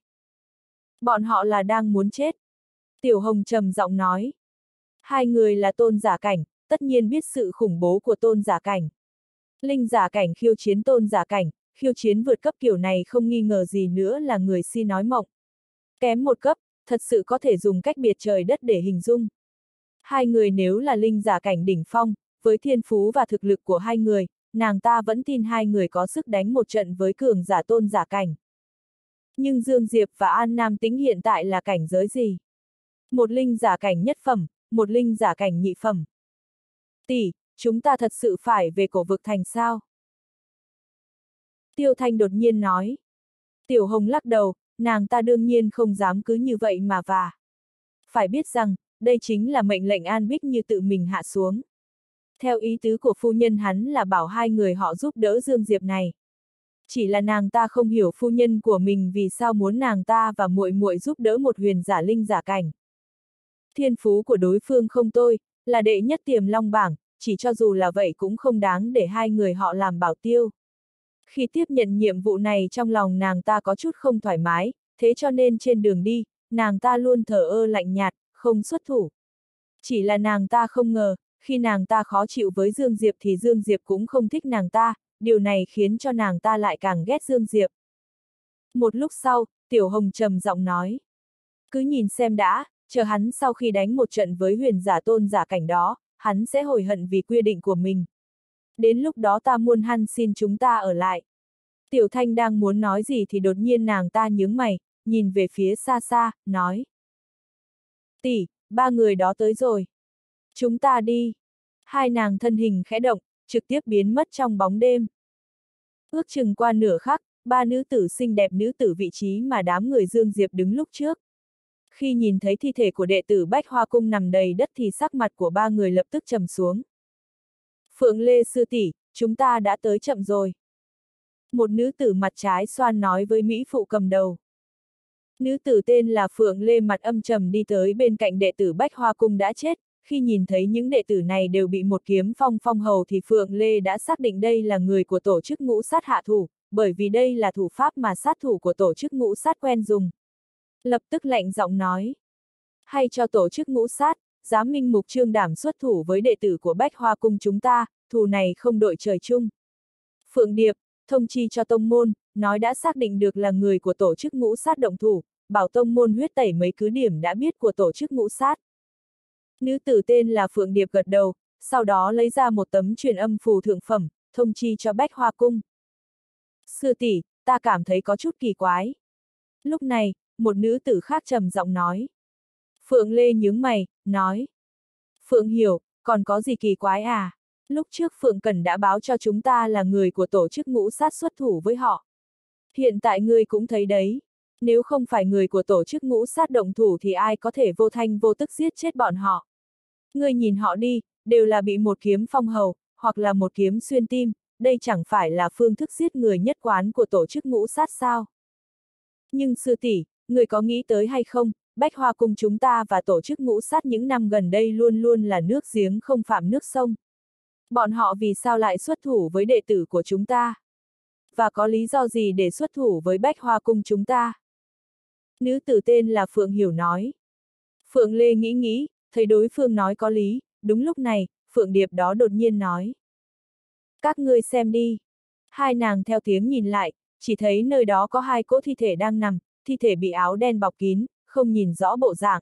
Bọn họ là đang muốn chết. Tiểu Hồng trầm giọng nói. Hai người là tôn giả cảnh, tất nhiên biết sự khủng bố của tôn giả cảnh. Linh giả cảnh khiêu chiến tôn giả cảnh, khiêu chiến vượt cấp kiểu này không nghi ngờ gì nữa là người si nói mộng. Kém một cấp, thật sự có thể dùng cách biệt trời đất để hình dung. Hai người nếu là linh giả cảnh đỉnh phong, với thiên phú và thực lực của hai người, nàng ta vẫn tin hai người có sức đánh một trận với cường giả tôn giả cảnh. Nhưng Dương Diệp và An Nam Tĩnh hiện tại là cảnh giới gì? Một linh giả cảnh nhất phẩm, một linh giả cảnh nhị phẩm. Tỷ, chúng ta thật sự phải về cổ vực thành sao? Tiêu Thanh đột nhiên nói. Tiểu Hồng lắc đầu, nàng ta đương nhiên không dám cứ như vậy mà và. Phải biết rằng, đây chính là mệnh lệnh An Bích Như tự mình hạ xuống. Theo ý tứ của phu nhân hắn là bảo hai người họ giúp đỡ Dương Diệp này. Chỉ là nàng ta không hiểu phu nhân của mình vì sao muốn nàng ta và muội muội giúp đỡ một huyền giả linh giả cảnh. Thiên phú của đối phương không tôi, là đệ nhất Tiềm Long bảng, chỉ cho dù là vậy cũng không đáng để hai người họ làm bảo tiêu. Khi tiếp nhận nhiệm vụ này trong lòng nàng ta có chút không thoải mái, thế cho nên trên đường đi, nàng ta luôn thờ ơ lạnh nhạt, không xuất thủ. Chỉ là nàng ta không ngờ, khi nàng ta khó chịu với Dương Diệp thì Dương Diệp cũng không thích nàng ta, điều này khiến cho nàng ta lại càng ghét Dương Diệp. Một lúc sau, Tiểu Hồng trầm giọng nói. Cứ nhìn xem đã, chờ hắn sau khi đánh một trận với huyền giả tôn giả cảnh đó, hắn sẽ hối hận vì quy định của mình. Đến lúc đó ta muôn hăn xin chúng ta ở lại. Tiểu Thanh đang muốn nói gì thì đột nhiên nàng ta nhướng mày, nhìn về phía xa xa, nói. Tỷ, ba người đó tới rồi. Chúng ta đi. Hai nàng thân hình khẽ động, trực tiếp biến mất trong bóng đêm. Ước chừng qua nửa khắc, ba nữ tử xinh đẹp nữ tử vị trí mà đám người Dương Diệp đứng lúc trước. Khi nhìn thấy thi thể của đệ tử Bách Hoa Cung nằm đầy đất thì sắc mặt của ba người lập tức trầm xuống. Phượng Lê sư tỷ, chúng ta đã tới chậm rồi. Một nữ tử mặt trái xoan nói với Mỹ phụ cầm đầu. Nữ tử tên là Phượng Lê mặt âm trầm đi tới bên cạnh đệ tử Bách Hoa Cung đã chết. Khi nhìn thấy những đệ tử này đều bị một kiếm phong hầu thì Phượng Lê đã xác định đây là người của tổ chức ngũ sát hạ thủ, bởi vì đây là thủ pháp mà sát thủ của tổ chức ngũ sát quen dùng. Lập tức lạnh giọng nói. Hay cho tổ chức ngũ sát, dám minh mục trương đảm xuất thủ với đệ tử của Bách Hoa Cung chúng ta, thù này không đội trời chung. Phượng Điệp, thông chi cho tông môn, nói đã xác định được là người của tổ chức ngũ sát động thủ, bảo tông môn huyết tẩy mấy cứ điểm đã biết của tổ chức ngũ sát. Nữ tử tên là Phượng Điệp gật đầu, sau đó lấy ra một tấm truyền âm phù thượng phẩm, thông chi cho Bách Hoa Cung. Sư tỷ, ta cảm thấy có chút kỳ quái. Lúc này, một nữ tử khác trầm giọng nói. Phượng Lê nhướng mày, nói. Phượng Hiểu, còn có gì kỳ quái à? Lúc trước Phượng Cẩn đã báo cho chúng ta là người của tổ chức ngũ sát xuất thủ với họ. Hiện tại ngươi cũng thấy đấy. Nếu không phải người của tổ chức ngũ sát động thủ thì ai có thể vô thanh vô tức giết chết bọn họ. Ngươi nhìn họ đi, đều là bị một kiếm phong hầu, hoặc là một kiếm xuyên tim, đây chẳng phải là phương thức giết người nhất quán của tổ chức ngũ sát sao? Nhưng sư tỷ, người có nghĩ tới hay không, Bách Hoa Cung chúng ta và tổ chức ngũ sát những năm gần đây luôn luôn là nước giếng không phạm nước sông. Bọn họ vì sao lại xuất thủ với đệ tử của chúng ta? Và có lý do gì để xuất thủ với Bách Hoa Cung chúng ta? Nữ tử tên là Phượng Hiểu nói. Phượng Lê nghĩ, thấy đối phương nói có lý, đúng lúc này, Phượng Điệp đó đột nhiên nói. Các ngươi xem đi. Hai nàng theo tiếng nhìn lại, chỉ thấy nơi đó có hai cỗ thi thể đang nằm, thi thể bị áo đen bọc kín, không nhìn rõ bộ dạng.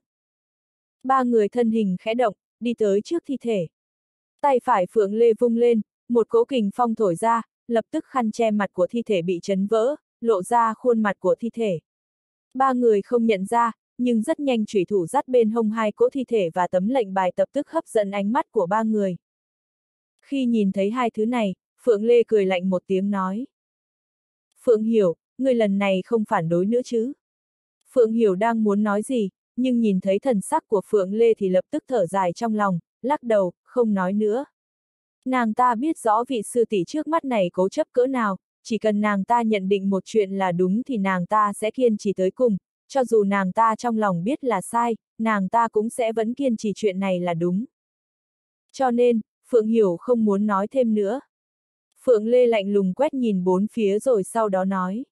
Ba người thân hình khẽ động, đi tới trước thi thể. Tay phải Phượng Lê vung lên, một cỗ kình phong thổi ra, lập tức khăn che mặt của thi thể bị chấn vỡ, lộ ra khuôn mặt của thi thể. Ba người không nhận ra, nhưng rất nhanh chủy thủ dắt bên hông hai cỗ thi thể và tấm lệnh bài tập tức hấp dẫn ánh mắt của ba người. Khi nhìn thấy hai thứ này, Phượng Lê cười lạnh một tiếng nói. Phượng Hiểu, người lần này không phản đối nữa chứ? Phượng Hiểu đang muốn nói gì, nhưng nhìn thấy thần sắc của Phượng Lê thì lập tức thở dài trong lòng, lắc đầu, không nói nữa. Nàng ta biết rõ vị sư tỷ trước mắt này cố chấp cỡ nào, chỉ cần nàng ta nhận định một chuyện là đúng thì nàng ta sẽ kiên trì tới cùng, cho dù nàng ta trong lòng biết là sai, nàng ta cũng sẽ vẫn kiên trì chuyện này là đúng. Cho nên, Phượng Hiểu không muốn nói thêm nữa. Phượng Lê lạnh lùng quét nhìn bốn phía rồi sau đó nói.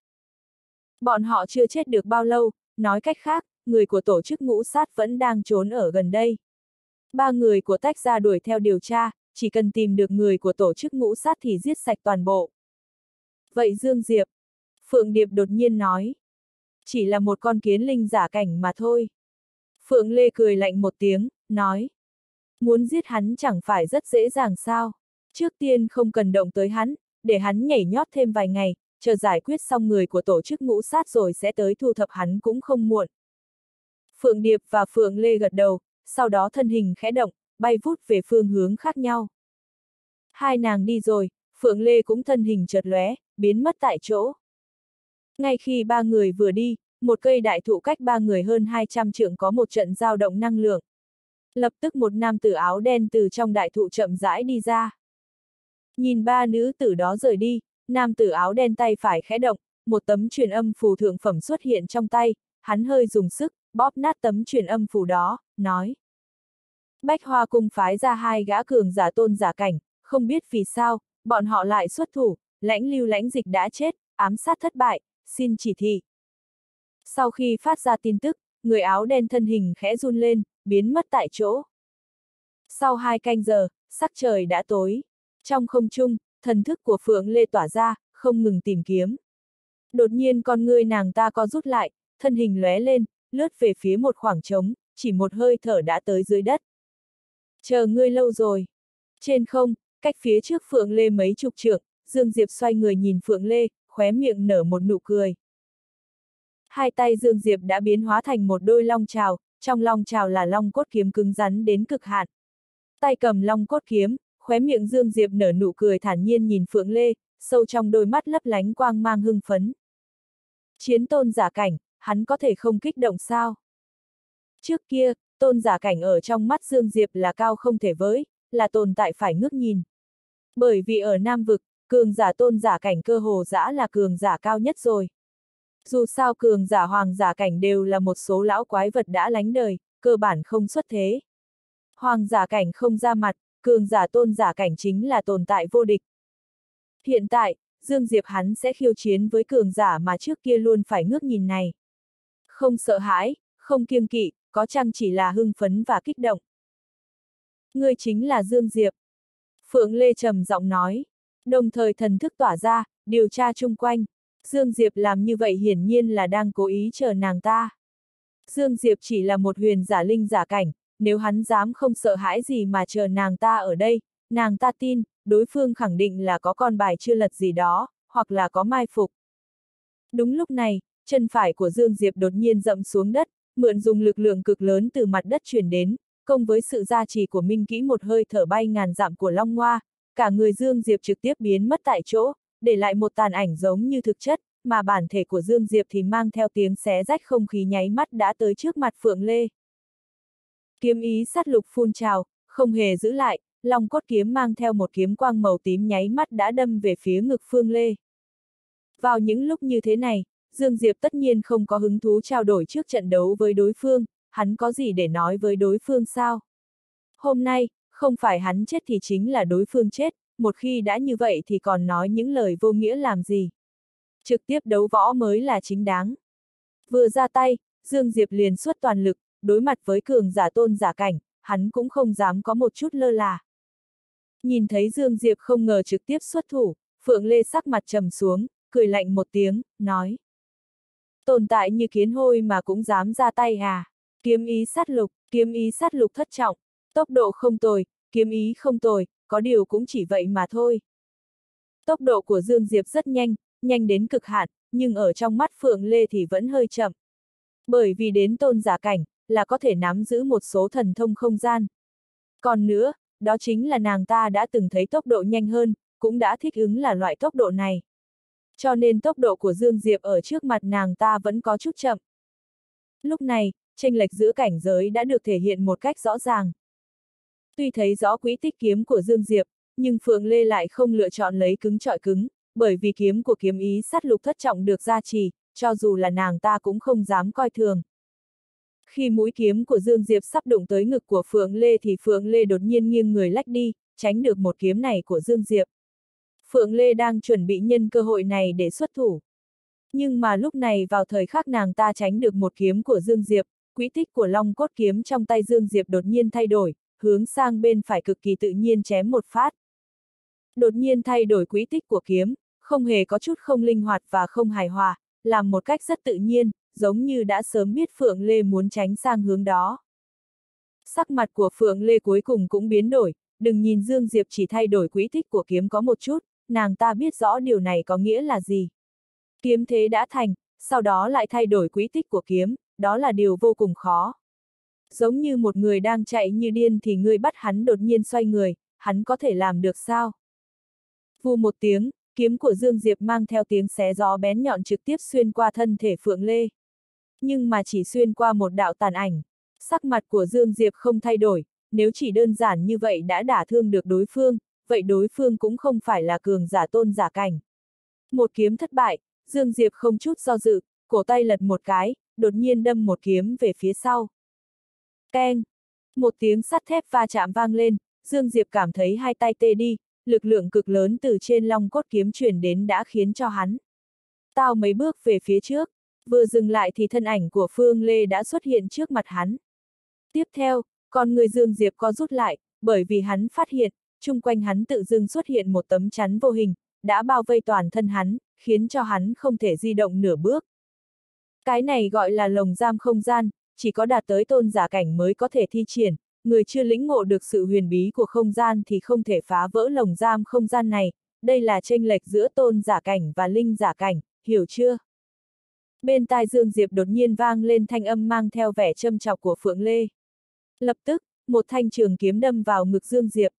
Bọn họ chưa chết được bao lâu, nói cách khác, người của tổ chức ngũ sát vẫn đang trốn ở gần đây. Ba người của tách ra đuổi theo điều tra, chỉ cần tìm được người của tổ chức ngũ sát thì giết sạch toàn bộ. Vậy Dương Diệp? Phượng Điệp đột nhiên nói. Chỉ là một con kiến linh giả cảnh mà thôi. Phượng Lê cười lạnh một tiếng, nói. Muốn giết hắn chẳng phải rất dễ dàng sao? Trước tiên không cần động tới hắn, để hắn nhảy nhót thêm vài ngày, chờ giải quyết xong người của tổ chức ngũ sát rồi sẽ tới thu thập hắn cũng không muộn. Phượng Điệp và Phượng Lê gật đầu, sau đó thân hình khẽ động, bay vút về phương hướng khác nhau. Hai nàng đi rồi, Phượng Lê cũng thân hình chợt lóe, biến mất tại chỗ. Ngay khi ba người vừa đi, một cây đại thụ cách ba người hơn 200 trượng có một trận dao động năng lượng. Lập tức một nam tử áo đen từ trong đại thụ chậm rãi đi ra. Nhìn ba nữ tử đó rời đi, nam tử áo đen tay phải khẽ động, một tấm truyền âm phù thượng phẩm xuất hiện trong tay, hắn hơi dùng sức, bóp nát tấm truyền âm phù đó, nói. Bách Hoa cung phái ra hai gã cường giả tôn giả cảnh, không biết vì sao, bọn họ lại xuất thủ, Lãnh Lưu Lãnh Dịch đã chết, ám sát thất bại, xin chỉ thị. Sau khi phát ra tin tức, người áo đen thân hình khẽ run lên, biến mất tại chỗ. Sau 2 canh giờ, sắc trời đã tối. Trong không trung, thần thức của Phượng Lê tỏa ra, không ngừng tìm kiếm. Đột nhiên con ngươi nàng ta co rút lại, thân hình lóe lên, lướt về phía một khoảng trống, chỉ một hơi thở đã tới dưới đất. Chờ ngươi lâu rồi. Trên không, cách phía trước Phượng Lê mấy chục trượng, Dương Diệp xoay người nhìn Phượng Lê, khóe miệng nở một nụ cười. Hai tay Dương Diệp đã biến hóa thành một đôi long trào, trong long trào là long cốt kiếm cứng rắn đến cực hạn. Tay cầm long cốt kiếm, khóe miệng Dương Diệp nở nụ cười thản nhiên nhìn Phượng Lê, sâu trong đôi mắt lấp lánh quang mang hưng phấn. Chiến tôn giả cảnh, hắn có thể không kích động sao? Trước kia, tôn giả cảnh ở trong mắt Dương Diệp là cao không thể với, là tồn tại phải ngước nhìn. Bởi vì ở Nam Vực, cường giả tôn giả cảnh cơ hồ dã là cường giả cao nhất rồi. Dù sao cường giả hoàng giả cảnh đều là một số lão quái vật đã lánh đời, cơ bản không xuất thế. Hoàng giả cảnh không ra mặt, cường giả tôn giả cảnh chính là tồn tại vô địch. Hiện tại, Dương Diệp hắn sẽ khiêu chiến với cường giả mà trước kia luôn phải ngước nhìn này. Không sợ hãi, không kiêng kỵ, có chăng chỉ là hưng phấn và kích động. Ngươi chính là Dương Diệp. Phượng Lê trầm giọng nói, đồng thời thần thức tỏa ra, điều tra chung quanh. Dương Diệp làm như vậy hiển nhiên là đang cố ý chờ nàng ta. Dương Diệp chỉ là một huyền giả linh giả cảnh, nếu hắn dám không sợ hãi gì mà chờ nàng ta ở đây, nàng ta tin, đối phương khẳng định là có con bài chưa lật gì đó, hoặc là có mai phục. Đúng lúc này, chân phải của Dương Diệp đột nhiên dậm xuống đất, mượn dùng lực lượng cực lớn từ mặt đất truyền đến, cộng với sự gia trì của minh kỹ một hơi thở bay ngàn dặm của Long Ngoa, cả người Dương Diệp trực tiếp biến mất tại chỗ, để lại một tàn ảnh giống như thực chất, mà bản thể của Dương Diệp thì mang theo tiếng xé rách không khí nháy mắt đã tới trước mặt Phượng Lê. Kiếm ý sát lục phun trào, không hề giữ lại, long cốt kiếm mang theo một kiếm quang màu tím nháy mắt đã đâm về phía ngực Phượng Lê. Vào những lúc như thế này, Dương Diệp tất nhiên không có hứng thú trao đổi trước trận đấu với đối phương, hắn có gì để nói với đối phương sao? Hôm nay, không phải hắn chết thì chính là đối phương chết, một khi đã như vậy thì còn nói những lời vô nghĩa làm gì? Trực tiếp đấu võ mới là chính đáng. Vừa ra tay, Dương Diệp liền xuất toàn lực, đối mặt với cường giả tôn giả cảnh, hắn cũng không dám có một chút lơ là. Nhìn thấy Dương Diệp không ngờ trực tiếp xuất thủ, Phượng Lê sắc mặt trầm xuống, cười lạnh một tiếng, nói. Tồn tại như kiến hôi mà cũng dám ra tay à? Kiếm ý sát lục thất trọng, tốc độ không tồi, kiếm ý không tồi, có điều cũng chỉ vậy mà thôi. Tốc độ của Dương Diệp rất nhanh, nhanh đến cực hạn, nhưng ở trong mắt Phượng Lê thì vẫn hơi chậm. Bởi vì đến tôn giả cảnh, là có thể nắm giữ một số thần thông không gian. Còn nữa, đó chính là nàng ta đã từng thấy tốc độ nhanh hơn, cũng đã thích ứng là loại tốc độ này. Cho nên tốc độ của Dương Diệp ở trước mặt nàng ta vẫn có chút chậm. Lúc này, chênh lệch giữa cảnh giới đã được thể hiện một cách rõ ràng. Tuy thấy rõ quỹ tích kiếm của Dương Diệp, nhưng Phượng Lê lại không lựa chọn lấy cứng trọi cứng, bởi vì kiếm của kiếm ý sát lục thất trọng được gia trì, cho dù là nàng ta cũng không dám coi thường. Khi mũi kiếm của Dương Diệp sắp đụng tới ngực của Phượng Lê thì Phượng Lê đột nhiên nghiêng người lách đi, tránh được một kiếm này của Dương Diệp. Phượng Lê đang chuẩn bị nhân cơ hội này để xuất thủ. Nhưng mà lúc này vào thời khắc nàng ta tránh được một kiếm của Dương Diệp, quỹ tích của long cốt kiếm trong tay Dương Diệp đột nhiên thay đổi, hướng sang bên phải cực kỳ tự nhiên chém một phát. Đột nhiên thay đổi quỹ tích của kiếm, không hề có chút không linh hoạt và không hài hòa, làm một cách rất tự nhiên, giống như đã sớm biết Phượng Lê muốn tránh sang hướng đó. Sắc mặt của Phượng Lê cuối cùng cũng biến đổi, đừng nhìn Dương Diệp chỉ thay đổi quỹ tích của kiếm có một chút, nàng ta biết rõ điều này có nghĩa là gì. Kiếm thế đã thành, sau đó lại thay đổi quỹ tích của kiếm, đó là điều vô cùng khó. Giống như một người đang chạy như điên thì ngươi bắt hắn đột nhiên xoay người, hắn có thể làm được sao? Vù một tiếng, kiếm của Dương Diệp mang theo tiếng xé gió bén nhọn trực tiếp xuyên qua thân thể Phượng Lê. Nhưng mà chỉ xuyên qua một đạo tàn ảnh. Sắc mặt của Dương Diệp không thay đổi, nếu chỉ đơn giản như vậy đã đả thương được đối phương, vậy đối phương cũng không phải là cường giả tôn giả cảnh. Một kiếm thất bại, Dương Diệp không chút do dự, cổ tay lật một cái, đột nhiên đâm một kiếm về phía sau. Keng! Một tiếng sắt thép va chạm vang lên, Dương Diệp cảm thấy hai tay tê đi, lực lượng cực lớn từ trên long cốt kiếm truyền đến đã khiến cho hắn tao mấy bước về phía trước, vừa dừng lại thì thân ảnh của Phương Lê đã xuất hiện trước mặt hắn. Tiếp theo, con người Dương Diệp co rút lại, bởi vì hắn phát hiện, chung quanh hắn tự dưng xuất hiện một tấm chắn vô hình, đã bao vây toàn thân hắn, khiến cho hắn không thể di động nửa bước. Cái này gọi là lồng giam không gian, chỉ có đạt tới tôn giả cảnh mới có thể thi triển, người chưa lĩnh ngộ được sự huyền bí của không gian thì không thể phá vỡ lồng giam không gian này, đây là chênh lệch giữa tôn giả cảnh và linh giả cảnh, hiểu chưa? Bên tai Dương Diệp đột nhiên vang lên thanh âm mang theo vẻ châm chọc của Phượng Lê. Lập tức, một thanh trường kiếm đâm vào ngực Dương Diệp.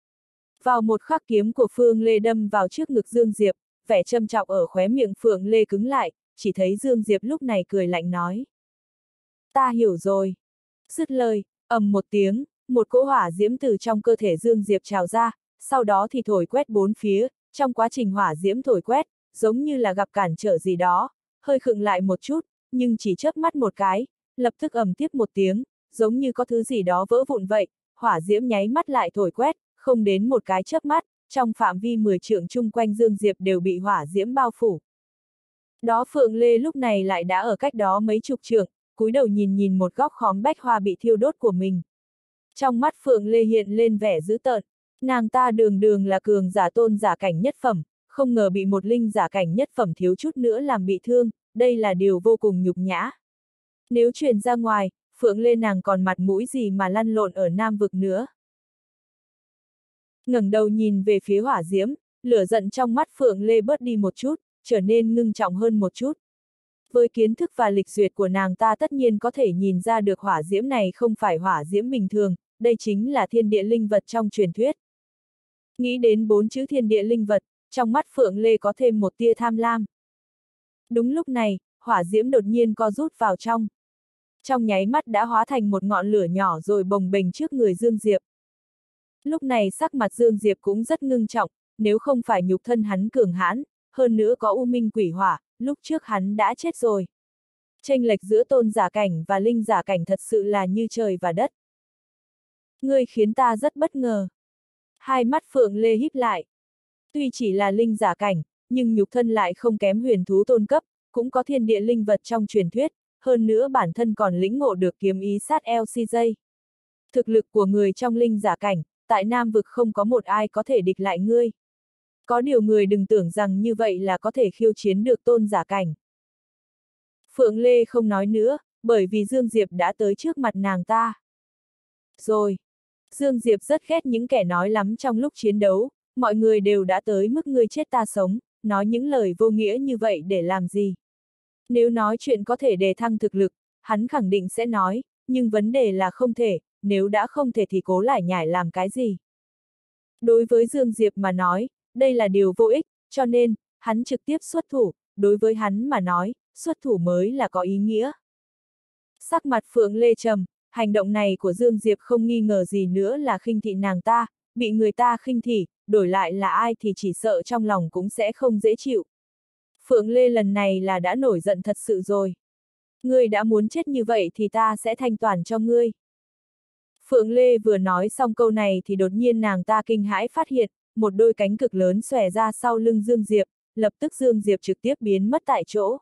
Vào một khắc kiếm của Phương Lê đâm vào trước ngực Dương Diệp, vẻ châm chọc ở khóe miệng Phượng Lê cứng lại, chỉ thấy Dương Diệp lúc này cười lạnh nói. Ta hiểu rồi. Dứt lời, ầm một tiếng, một cỗ hỏa diễm từ trong cơ thể Dương Diệp trào ra, sau đó thì thổi quét bốn phía, trong quá trình hỏa diễm thổi quét, giống như là gặp cản trở gì đó, hơi khựng lại một chút, nhưng chỉ chớp mắt một cái, lập tức ầm tiếp một tiếng, giống như có thứ gì đó vỡ vụn vậy, hỏa diễm nháy mắt lại thổi quét, không đến một cái chớp mắt, trong phạm vi 10 trượng chung quanh Dương Diệp đều bị hỏa diễm bao phủ. Đó Phượng Lê lúc này lại đã ở cách đó mấy chục trượng, cúi đầu nhìn một góc khóm bách hoa bị thiêu đốt của mình. Trong mắt Phượng Lê hiện lên vẻ dữ tợn, nàng ta đường là cường giả tôn giả cảnh nhất phẩm, không ngờ bị một linh giả cảnh nhất phẩm thiếu chút nữa làm bị thương, đây là điều vô cùng nhục nhã. Nếu truyền ra ngoài, Phượng Lê nàng còn mặt mũi gì mà lăn lộn ở Nam vực nữa. Ngẩng đầu nhìn về phía hỏa diễm, lửa giận trong mắt Phượng Lê bớt đi một chút, trở nên ngưng trọng hơn một chút. Với kiến thức và lịch duyệt của nàng ta tất nhiên có thể nhìn ra được hỏa diễm này không phải hỏa diễm bình thường, đây chính là thiên địa linh vật trong truyền thuyết. Nghĩ đến 4 chữ thiên địa linh vật, trong mắt Phượng Lê có thêm một tia tham lam. Đúng lúc này, hỏa diễm đột nhiên co rút vào trong. Trong nháy mắt đã hóa thành một ngọn lửa nhỏ rồi bồng bềnh trước người Dương Diệp. Lúc này sắc mặt Dương Diệp cũng rất ngưng trọng, nếu không phải nhục thân hắn cường hãn, hơn nữa có u minh quỷ hỏa, lúc trước hắn đã chết rồi. Chênh lệch giữa tôn giả cảnh và linh giả cảnh thật sự là như trời và đất. Ngươi khiến ta rất bất ngờ. Hai mắt Phượng Lê híp lại. Tuy chỉ là linh giả cảnh, nhưng nhục thân lại không kém huyền thú tôn cấp, cũng có thiên địa linh vật trong truyền thuyết, hơn nữa bản thân còn lĩnh ngộ được kiếm ý sát LCJ. Thực lực của người trong linh giả cảnh, tại Nam vực không có một ai có thể địch lại ngươi. Có điều người đừng tưởng rằng như vậy là có thể khiêu chiến được tôn giả cảnh. Phượng Lê không nói nữa, bởi vì Dương Diệp đã tới trước mặt nàng ta. Rồi. Dương Diệp rất ghét những kẻ nói lắm trong lúc chiến đấu, mọi người đều đã tới mức ngươi chết ta sống, nói những lời vô nghĩa như vậy để làm gì. Nếu nói chuyện có thể đề thăng thực lực, hắn khẳng định sẽ nói, nhưng vấn đề là không thể, nếu đã không thể thì cố lải nhải làm cái gì. Đối với Dương Diệp mà nói, đây là điều vô ích, cho nên, hắn trực tiếp xuất thủ, đối với hắn mà nói, xuất thủ mới là có ý nghĩa. Sắc mặt Phượng Lê trầm, hành động này của Dương Diệp không nghi ngờ gì nữa là khinh thị nàng ta, bị người ta khinh thị, đổi lại là ai thì chỉ sợ trong lòng cũng sẽ không dễ chịu. Phượng Lê lần này là đã nổi giận thật sự rồi. Ngươi đã muốn chết như vậy thì ta sẽ thanh toàn cho ngươi. Phượng Lê vừa nói xong câu này thì đột nhiên nàng ta kinh hãi phát hiện, một đôi cánh cực lớn xòe ra sau lưng Dương Diệp, lập tức Dương Diệp trực tiếp biến mất tại chỗ.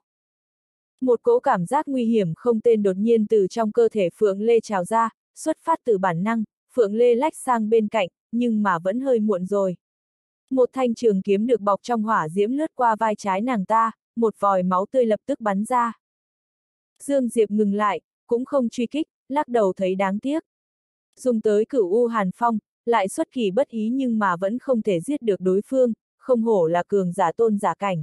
Một cỗ cảm giác nguy hiểm không tên đột nhiên từ trong cơ thể Phượng Lê trào ra, xuất phát từ bản năng, Phượng Lê lách sang bên cạnh, nhưng mà vẫn hơi muộn rồi. Một thanh trường kiếm được bọc trong hỏa diễm lướt qua vai trái nàng ta, một vòi máu tươi lập tức bắn ra. Dương Diệp ngừng lại, cũng không truy kích, lắc đầu thấy đáng tiếc. Dùng tới Cửu U Hàn Phong, lại xuất kỳ bất ý nhưng mà vẫn không thể giết được đối phương, không hổ là cường giả tôn giả cảnh.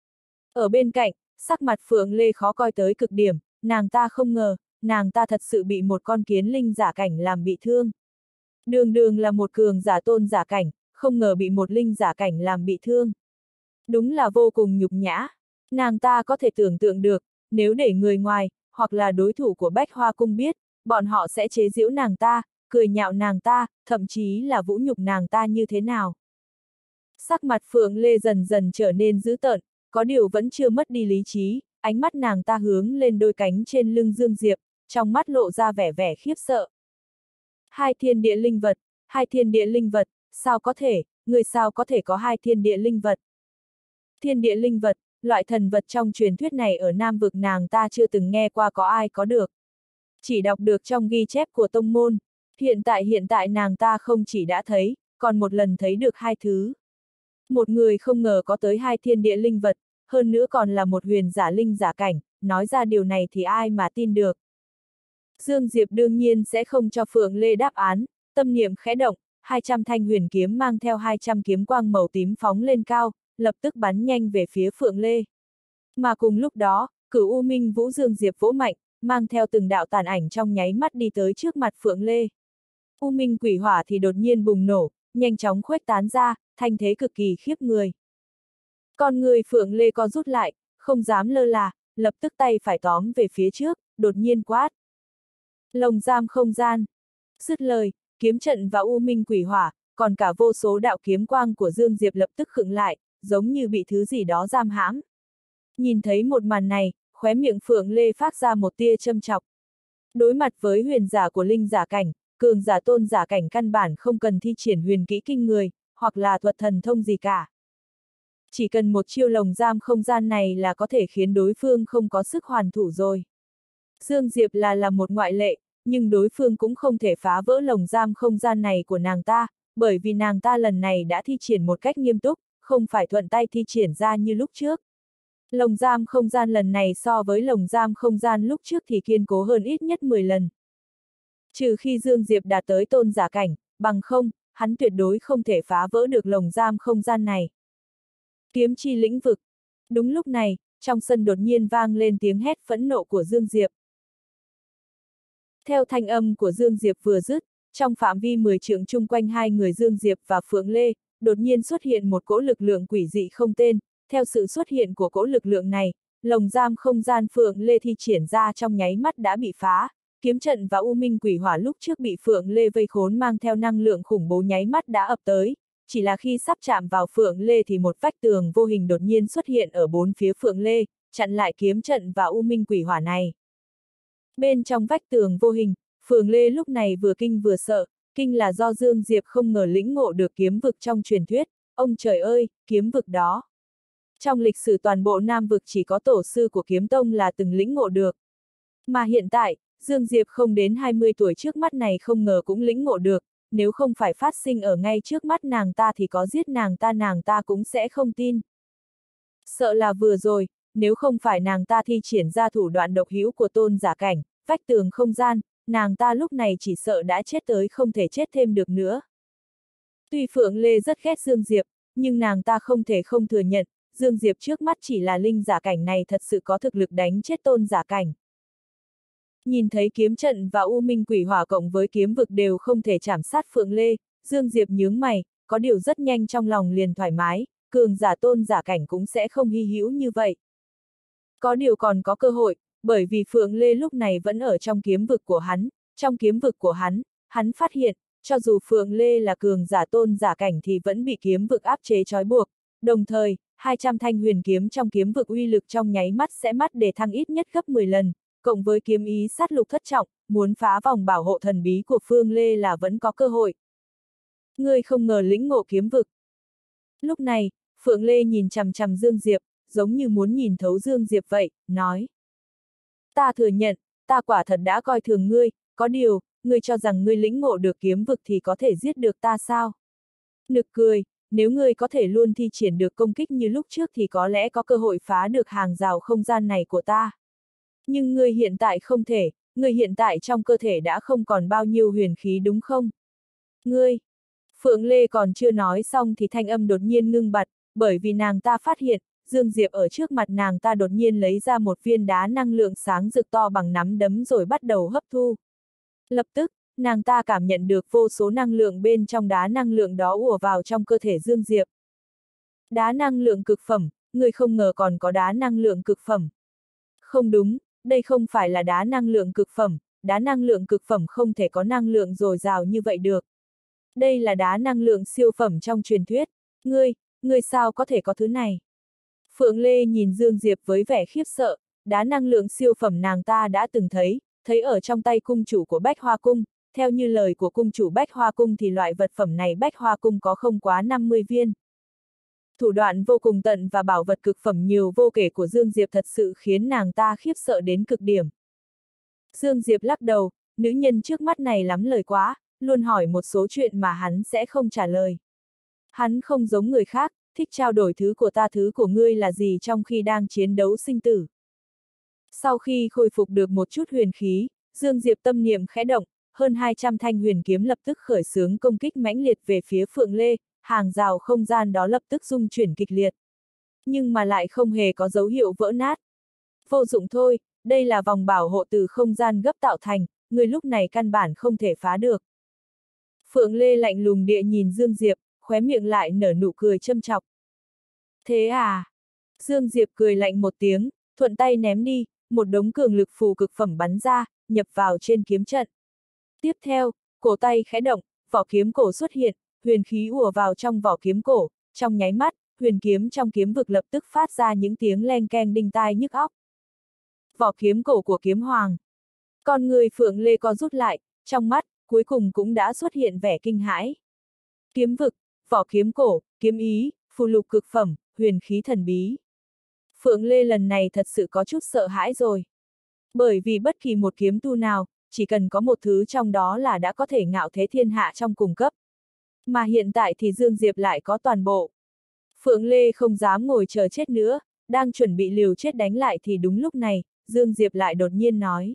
Ở bên cạnh, sắc mặt Phượng Lê khó coi tới cực điểm, nàng ta không ngờ, nàng ta thật sự bị một con kiến linh giả cảnh làm bị thương. Đường là một cường giả tôn giả cảnh, không ngờ bị một linh giả cảnh làm bị thương. Đúng là vô cùng nhục nhã. Nàng ta có thể tưởng tượng được, nếu để người ngoài, hoặc là đối thủ của Bách Hoa Cung biết, bọn họ sẽ chế giễu nàng ta, cười nhạo nàng ta, thậm chí là vũ nhục nàng ta như thế nào. Sắc mặt Phượng Lê dần dần trở nên dữ tợn, có điều vẫn chưa mất đi lý trí, ánh mắt nàng ta hướng lên đôi cánh trên lưng Dương Diệp, trong mắt lộ ra vẻ vẻ khiếp sợ. Hai thiên địa linh vật, sao có thể, người sao có thể có hai thiên địa linh vật? Thiên địa linh vật, loại thần vật trong truyền thuyết này ở Nam vực nàng ta chưa từng nghe qua có ai có được. Chỉ đọc được trong ghi chép của tông môn, hiện tại nàng ta không chỉ đã thấy, còn một lần thấy được hai thứ. Một người không ngờ có tới hai thiên địa linh vật, hơn nữa còn là một huyền giả linh giả cảnh, nói ra điều này thì ai mà tin được. Dương Diệp đương nhiên sẽ không cho Phượng Lê đáp án, tâm niệm khẽ động, 200 thanh huyền kiếm mang theo 200 kiếm quang màu tím phóng lên cao, lập tức bắn nhanh về phía Phượng Lê. Mà cùng lúc đó, Cửu U Minh Vũ Dương Diệp vỗ mạnh, mang theo từng đạo tàn ảnh trong nháy mắt đi tới trước mặt Phượng Lê. U Minh Quỷ Hỏa thì đột nhiên bùng nổ, nhanh chóng khuếch tán ra, thanh thế cực kỳ khiếp người. Con người Phượng Lê co rút lại, không dám lơ là, lập tức tay phải tóm về phía trước, đột nhiên quát. Lồng giam không gian. Dứt lời, kiếm trận và U Minh Quỷ Hỏa, còn cả vô số đạo kiếm quang của Dương Diệp lập tức khựng lại, giống như bị thứ gì đó giam hãm. Nhìn thấy một màn này, khóe miệng Phượng Lê phát ra một tia châm chọc. Đối mặt với huyền giả của linh giả cảnh, cường giả tôn giả cảnh căn bản không cần thi triển huyền kỹ kinh người, hoặc là thuật thần thông gì cả. Chỉ cần một chiêu lồng giam không gian này là có thể khiến đối phương không có sức hoàn thủ rồi. Dương Diệp là một ngoại lệ, nhưng đối phương cũng không thể phá vỡ lồng giam không gian này của nàng ta, bởi vì nàng ta lần này đã thi triển một cách nghiêm túc, không phải thuận tay thi triển ra như lúc trước. Lồng giam không gian lần này so với lồng giam không gian lúc trước thì kiên cố hơn ít nhất 10 lần. Trừ khi Dương Diệp đạt tới tôn giả cảnh, bằng không, hắn tuyệt đối không thể phá vỡ được lồng giam không gian này. Kiếm chi lĩnh vực. Đúng lúc này, trong sân đột nhiên vang lên tiếng hét phẫn nộ của Dương Diệp. Theo thanh âm của Dương Diệp vừa dứt, trong phạm vi 10 trượng chung quanh hai người Dương Diệp và Phượng Lê, đột nhiên xuất hiện một cỗ lực lượng quỷ dị không tên. Theo sự xuất hiện của cỗ lực lượng này, lồng giam không gian Phượng Lê thi triển ra trong nháy mắt đã bị phá, kiếm trận và U Minh Quỷ Hỏa lúc trước bị Phượng Lê vây khốn mang theo năng lượng khủng bố nháy mắt đã ập tới, chỉ là khi sắp chạm vào Phượng Lê thì một vách tường vô hình đột nhiên xuất hiện ở bốn phía Phượng Lê, chặn lại kiếm trận và U Minh Quỷ Hỏa này. Bên trong vách tường vô hình, Phượng Lê lúc này vừa kinh vừa sợ, kinh là do Dương Diệp không ngờ lĩnh ngộ được kiếm vực trong truyền thuyết, ông trời ơi, kiếm vực đó. Trong lịch sử toàn bộ Nam vực chỉ có tổ sư của kiếm tông là từng lĩnh ngộ được. Mà hiện tại, Dương Diệp không đến 20 tuổi trước mắt này không ngờ cũng lĩnh ngộ được, nếu không phải phát sinh ở ngay trước mắt nàng ta thì có giết nàng ta cũng sẽ không tin. Sợ là vừa rồi, nếu không phải nàng ta thi triển ra thủ đoạn độc hữu của tôn giả cảnh, vách tường không gian, nàng ta lúc này chỉ sợ đã chết tới không thể chết thêm được nữa. Tuy Phượng Lê rất ghét Dương Diệp, nhưng nàng ta không thể không thừa nhận, Dương Diệp trước mắt chỉ là linh giả cảnh này thật sự có thực lực đánh chết tôn giả cảnh. Nhìn thấy kiếm trận và U Minh Quỷ Hỏa cộng với kiếm vực đều không thể chảm sát Phượng Lê, Dương Diệp nhướng mày, có điều rất nhanh trong lòng liền thoải mái, cường giả tôn giả cảnh cũng sẽ không hy hữu như vậy. Có điều còn có cơ hội, bởi vì Phượng Lê lúc này vẫn ở trong kiếm vực của hắn, trong kiếm vực của hắn phát hiện, cho dù Phượng Lê là cường giả tôn giả cảnh thì vẫn bị kiếm vực áp chế trói buộc, đồng thời, 200 thanh huyền kiếm trong kiếm vực uy lực trong nháy mắt sẽ mắt để thăng ít nhất gấp 10 lần, cộng với kiếm ý sát lục thất trọng, muốn phá vòng bảo hộ thần bí của Phượng Lê là vẫn có cơ hội. Ngươi không ngờ lĩnh ngộ kiếm vực. Lúc này, Phượng Lê nhìn chằm chằm Dương Diệp, giống như muốn nhìn thấu Dương Diệp vậy, nói. Ta thừa nhận, ta quả thật đã coi thường ngươi, có điều, ngươi cho rằng ngươi lĩnh ngộ được kiếm vực thì có thể giết được ta sao? Nực cười, nếu ngươi có thể luôn thi triển được công kích như lúc trước thì có lẽ có cơ hội phá được hàng rào không gian này của ta. Nhưng ngươi hiện tại không thể, ngươi hiện tại trong cơ thể đã không còn bao nhiêu huyền khí đúng không? Ngươi! Phượng Lê còn chưa nói xong thì thanh âm đột nhiên ngưng bặt, bởi vì nàng ta phát hiện, Dương Diệp ở trước mặt nàng ta đột nhiên lấy ra một viên đá năng lượng sáng rực to bằng nắm đấm rồi bắt đầu hấp thu. Lập tức, nàng ta cảm nhận được vô số năng lượng bên trong đá năng lượng đó ùa vào trong cơ thể Dương Diệp. Đá năng lượng cực phẩm, người không ngờ còn có đá năng lượng cực phẩm. Không đúng, đây không phải là đá năng lượng cực phẩm, đá năng lượng cực phẩm không thể có năng lượng dồi dào như vậy được. Đây là đá năng lượng siêu phẩm trong truyền thuyết, ngươi sao có thể có thứ này? Phượng Lê nhìn Dương Diệp với vẻ khiếp sợ, đá năng lượng siêu phẩm nàng ta đã từng thấy ở trong tay cung chủ của Bách Hoa Cung, theo như lời của cung chủ Bách Hoa Cung thì loại vật phẩm này Bách Hoa Cung có không quá 50 viên. Thủ đoạn vô cùng tận và bảo vật cực phẩm nhiều vô kể của Dương Diệp thật sự khiến nàng ta khiếp sợ đến cực điểm. Dương Diệp lắc đầu, nữ nhân trước mắt này lắm lời quá, luôn hỏi một số chuyện mà hắn sẽ không trả lời. Hắn không giống người khác, thích trao đổi thứ của ta thứ của ngươi là gì trong khi đang chiến đấu sinh tử. Sau khi khôi phục được một chút huyền khí, Dương Diệp tâm niệm khẽ động, hơn 200 thanh huyền kiếm lập tức khởi xướng công kích mãnh liệt về phía Phượng Lê, hàng rào không gian đó lập tức rung chuyển kịch liệt. Nhưng mà lại không hề có dấu hiệu vỡ nát. Vô dụng thôi, đây là vòng bảo hộ từ không gian gấp tạo thành, người lúc này căn bản không thể phá được. Phượng Lê lạnh lùng địa nhìn Dương Diệp, khóe miệng lại nở nụ cười châm chọc. Thế à? Dương Diệp cười lạnh một tiếng, thuận tay ném đi, một đống cường lực phù cực phẩm bắn ra, nhập vào trên kiếm trận. Tiếp theo, cổ tay khẽ động, vỏ kiếm cổ xuất hiện, huyền khí ùa vào trong vỏ kiếm cổ, trong nháy mắt, huyền kiếm trong kiếm vực lập tức phát ra những tiếng leng keng đinh tai nhức óc. Vỏ kiếm cổ của kiếm hoàng. Con người Phượng Lê co rút lại, trong mắt, cuối cùng cũng đã xuất hiện vẻ kinh hãi. Kiếm vực, vỏ kiếm cổ, kiếm ý, phù lục cực phẩm, huyền khí thần bí. Phượng Lê lần này thật sự có chút sợ hãi rồi. Bởi vì bất kỳ một kiếm tu nào, chỉ cần có một thứ trong đó là đã có thể ngạo thế thiên hạ trong cùng cấp. Mà hiện tại thì Dương Diệp lại có toàn bộ. Phượng Lê không dám ngồi chờ chết nữa, đang chuẩn bị liều chết đánh lại thì đúng lúc này, Dương Diệp lại đột nhiên nói.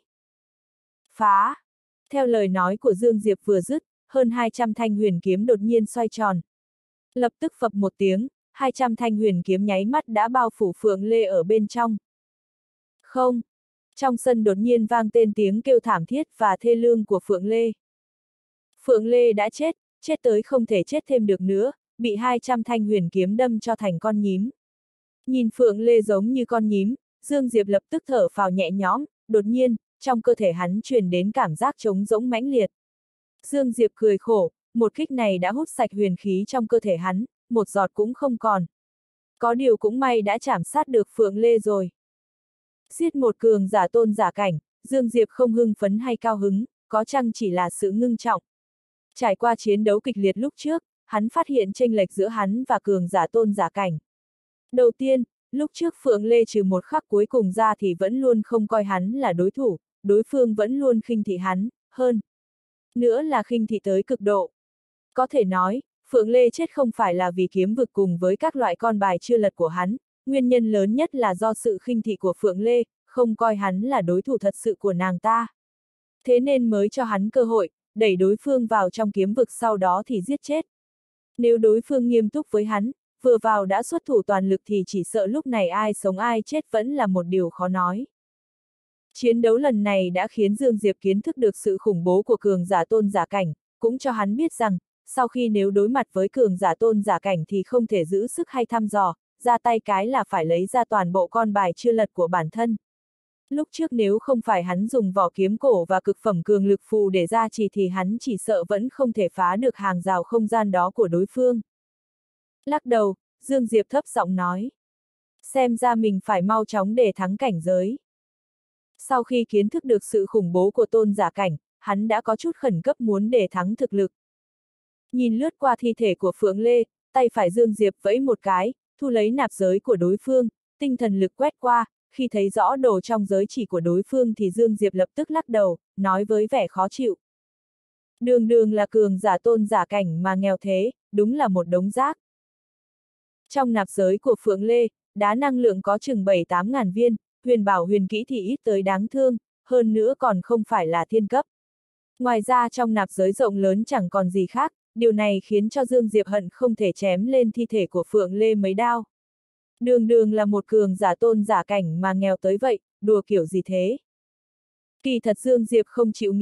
Phá! Theo lời nói của Dương Diệp vừa dứt, hơn 200 thanh huyền kiếm đột nhiên xoay tròn. Lập tức phập một tiếng, 200 thanh huyền kiếm nháy mắt đã bao phủ Phượng Lê ở bên trong. Không! Trong sân đột nhiên vang tên tiếng kêu thảm thiết và thê lương của Phượng Lê. Phượng Lê đã chết, chết tới không thể chết thêm được nữa, bị 200 thanh huyền kiếm đâm cho thành con nhím. Nhìn Phượng Lê giống như con nhím, Dương Diệp lập tức thở phào nhẹ nhõm, đột nhiên, trong cơ thể hắn truyền đến cảm giác trống rỗng mãnh liệt. Dương Diệp cười khổ, một kích này đã hút sạch huyền khí trong cơ thể hắn, một giọt cũng không còn. Có điều cũng may đã chảm sát được Phượng Lê rồi. Giết một cường giả tôn giả cảnh, Dương Diệp không hưng phấn hay cao hứng, có chăng chỉ là sự ngưng trọng. Trải qua chiến đấu kịch liệt lúc trước, hắn phát hiện chênh lệch giữa hắn và cường giả tôn giả cảnh. Đầu tiên, lúc trước Phượng Lê trừ một khắc cuối cùng ra thì vẫn luôn không coi hắn là đối thủ, đối phương vẫn luôn khinh thị hắn, hơn nữa là khinh thị tới cực độ. Có thể nói, Phượng Lê chết không phải là vì kiếm vực cùng với các loại con bài chưa lật của hắn, nguyên nhân lớn nhất là do sự khinh thị của Phượng Lê, không coi hắn là đối thủ thật sự của nàng ta. Thế nên mới cho hắn cơ hội, đẩy đối phương vào trong kiếm vực sau đó thì giết chết. Nếu đối phương nghiêm túc với hắn, vừa vào đã xuất thủ toàn lực thì chỉ sợ lúc này ai sống ai chết vẫn là một điều khó nói. Chiến đấu lần này đã khiến Dương Diệp kiến thức được sự khủng bố của cường giả tôn giả cảnh, cũng cho hắn biết rằng, sau khi nếu đối mặt với cường giả tôn giả cảnh thì không thể giữ sức hay thăm dò, ra tay cái là phải lấy ra toàn bộ con bài chưa lật của bản thân. Lúc trước nếu không phải hắn dùng vỏ kiếm cổ và cực phẩm cường lực phù để ra chỉ thì hắn chỉ sợ vẫn không thể phá được hàng rào không gian đó của đối phương. Lắc đầu, Dương Diệp thấp giọng nói. Xem ra mình phải mau chóng để thắng cảnh giới. Sau khi kiến thức được sự khủng bố của tôn giả cảnh, hắn đã có chút khẩn cấp muốn để thắng thực lực. Nhìn lướt qua thi thể của Phượng Lê, tay phải Dương Diệp vẫy một cái, thu lấy nạp giới của đối phương, tinh thần lực quét qua, khi thấy rõ đồ trong giới chỉ của đối phương thì Dương Diệp lập tức lắc đầu, nói với vẻ khó chịu. Đường đường là cường giả tôn giả cảnh mà nghèo thế, đúng là một đống rác. Trong nạp giới của Phượng Lê, đá năng lượng có chừng 7-8 ngàn viên, huyền bảo huyền kỹ thì ít tới đáng thương, hơn nữa còn không phải là thiên cấp. Ngoài ra trong nạp giới rộng lớn chẳng còn gì khác, điều này khiến cho Dương Diệp hận không thể chém lên thi thể của Phượng Lê mấy đao. Đường đường là một cường giả tôn giả cảnh mà nghèo tới vậy, đùa kiểu gì thế? Kỳ thật Dương Diệp không chịu nghĩ,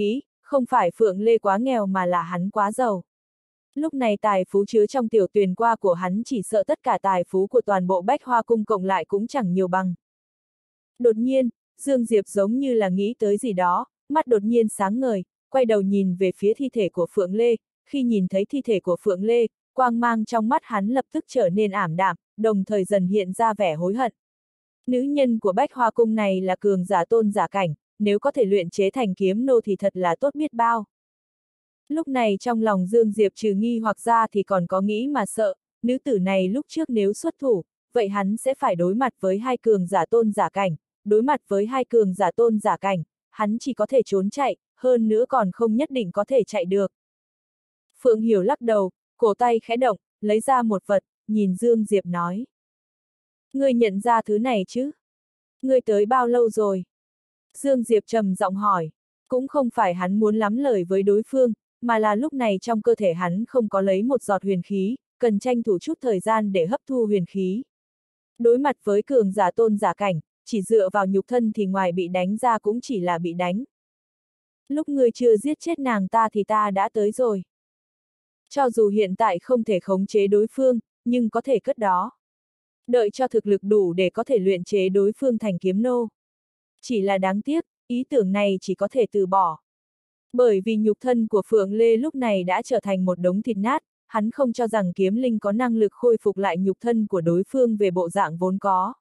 Không phải Phượng Lê quá nghèo mà là hắn quá giàu. Lúc này tài phú chứa trong tiểu tuyền qua của hắn chỉ sợ tất cả tài phú của toàn bộ Bách Hoa Cung cộng lại cũng chẳng nhiều bằng. Đột nhiên, Dương Diệp giống như là nghĩ tới gì đó, mắt đột nhiên sáng ngời, quay đầu nhìn về phía thi thể của Phượng Lê, khi nhìn thấy thi thể của Phượng Lê, quang mang trong mắt hắn lập tức trở nên ảm đạm, đồng thời dần hiện ra vẻ hối hận. Nữ nhân của Bách Hoa Cung này là cường giả tôn giả cảnh, nếu có thể luyện chế thành kiếm nô thì thật là tốt biết bao. Lúc này trong lòng Dương Diệp trừ nghi hoặc ra thì còn có nghĩ mà sợ, nữ tử này lúc trước nếu xuất thủ, vậy hắn sẽ phải đối mặt với hai cường giả tôn giả cảnh, đối mặt với hai cường giả tôn giả cảnh, hắn chỉ có thể trốn chạy, hơn nữa còn không nhất định có thể chạy được. Phượng Hiểu lắc đầu, cổ tay khẽ động, lấy ra một vật, nhìn Dương Diệp nói. Ngươi nhận ra thứ này chứ? Ngươi tới bao lâu rồi? Dương Diệp trầm giọng hỏi, cũng không phải hắn muốn lắm lời với đối phương, mà là lúc này trong cơ thể hắn không có lấy một giọt huyền khí, cần tranh thủ chút thời gian để hấp thu huyền khí. Đối mặt với cường giả tôn giả cảnh, chỉ dựa vào nhục thân thì ngoài bị đánh ra cũng chỉ là bị đánh. Lúc ngươi chưa giết chết nàng ta thì ta đã tới rồi. Cho dù hiện tại không thể khống chế đối phương, nhưng có thể cất đó. Đợi cho thực lực đủ để có thể luyện chế đối phương thành kiếm nô. Chỉ là đáng tiếc, ý tưởng này chỉ có thể từ bỏ. Bởi vì nhục thân của Phượng Lê lúc này đã trở thành một đống thịt nát, hắn không cho rằng kiếm linh có năng lực khôi phục lại nhục thân của đối phương về bộ dạng vốn có.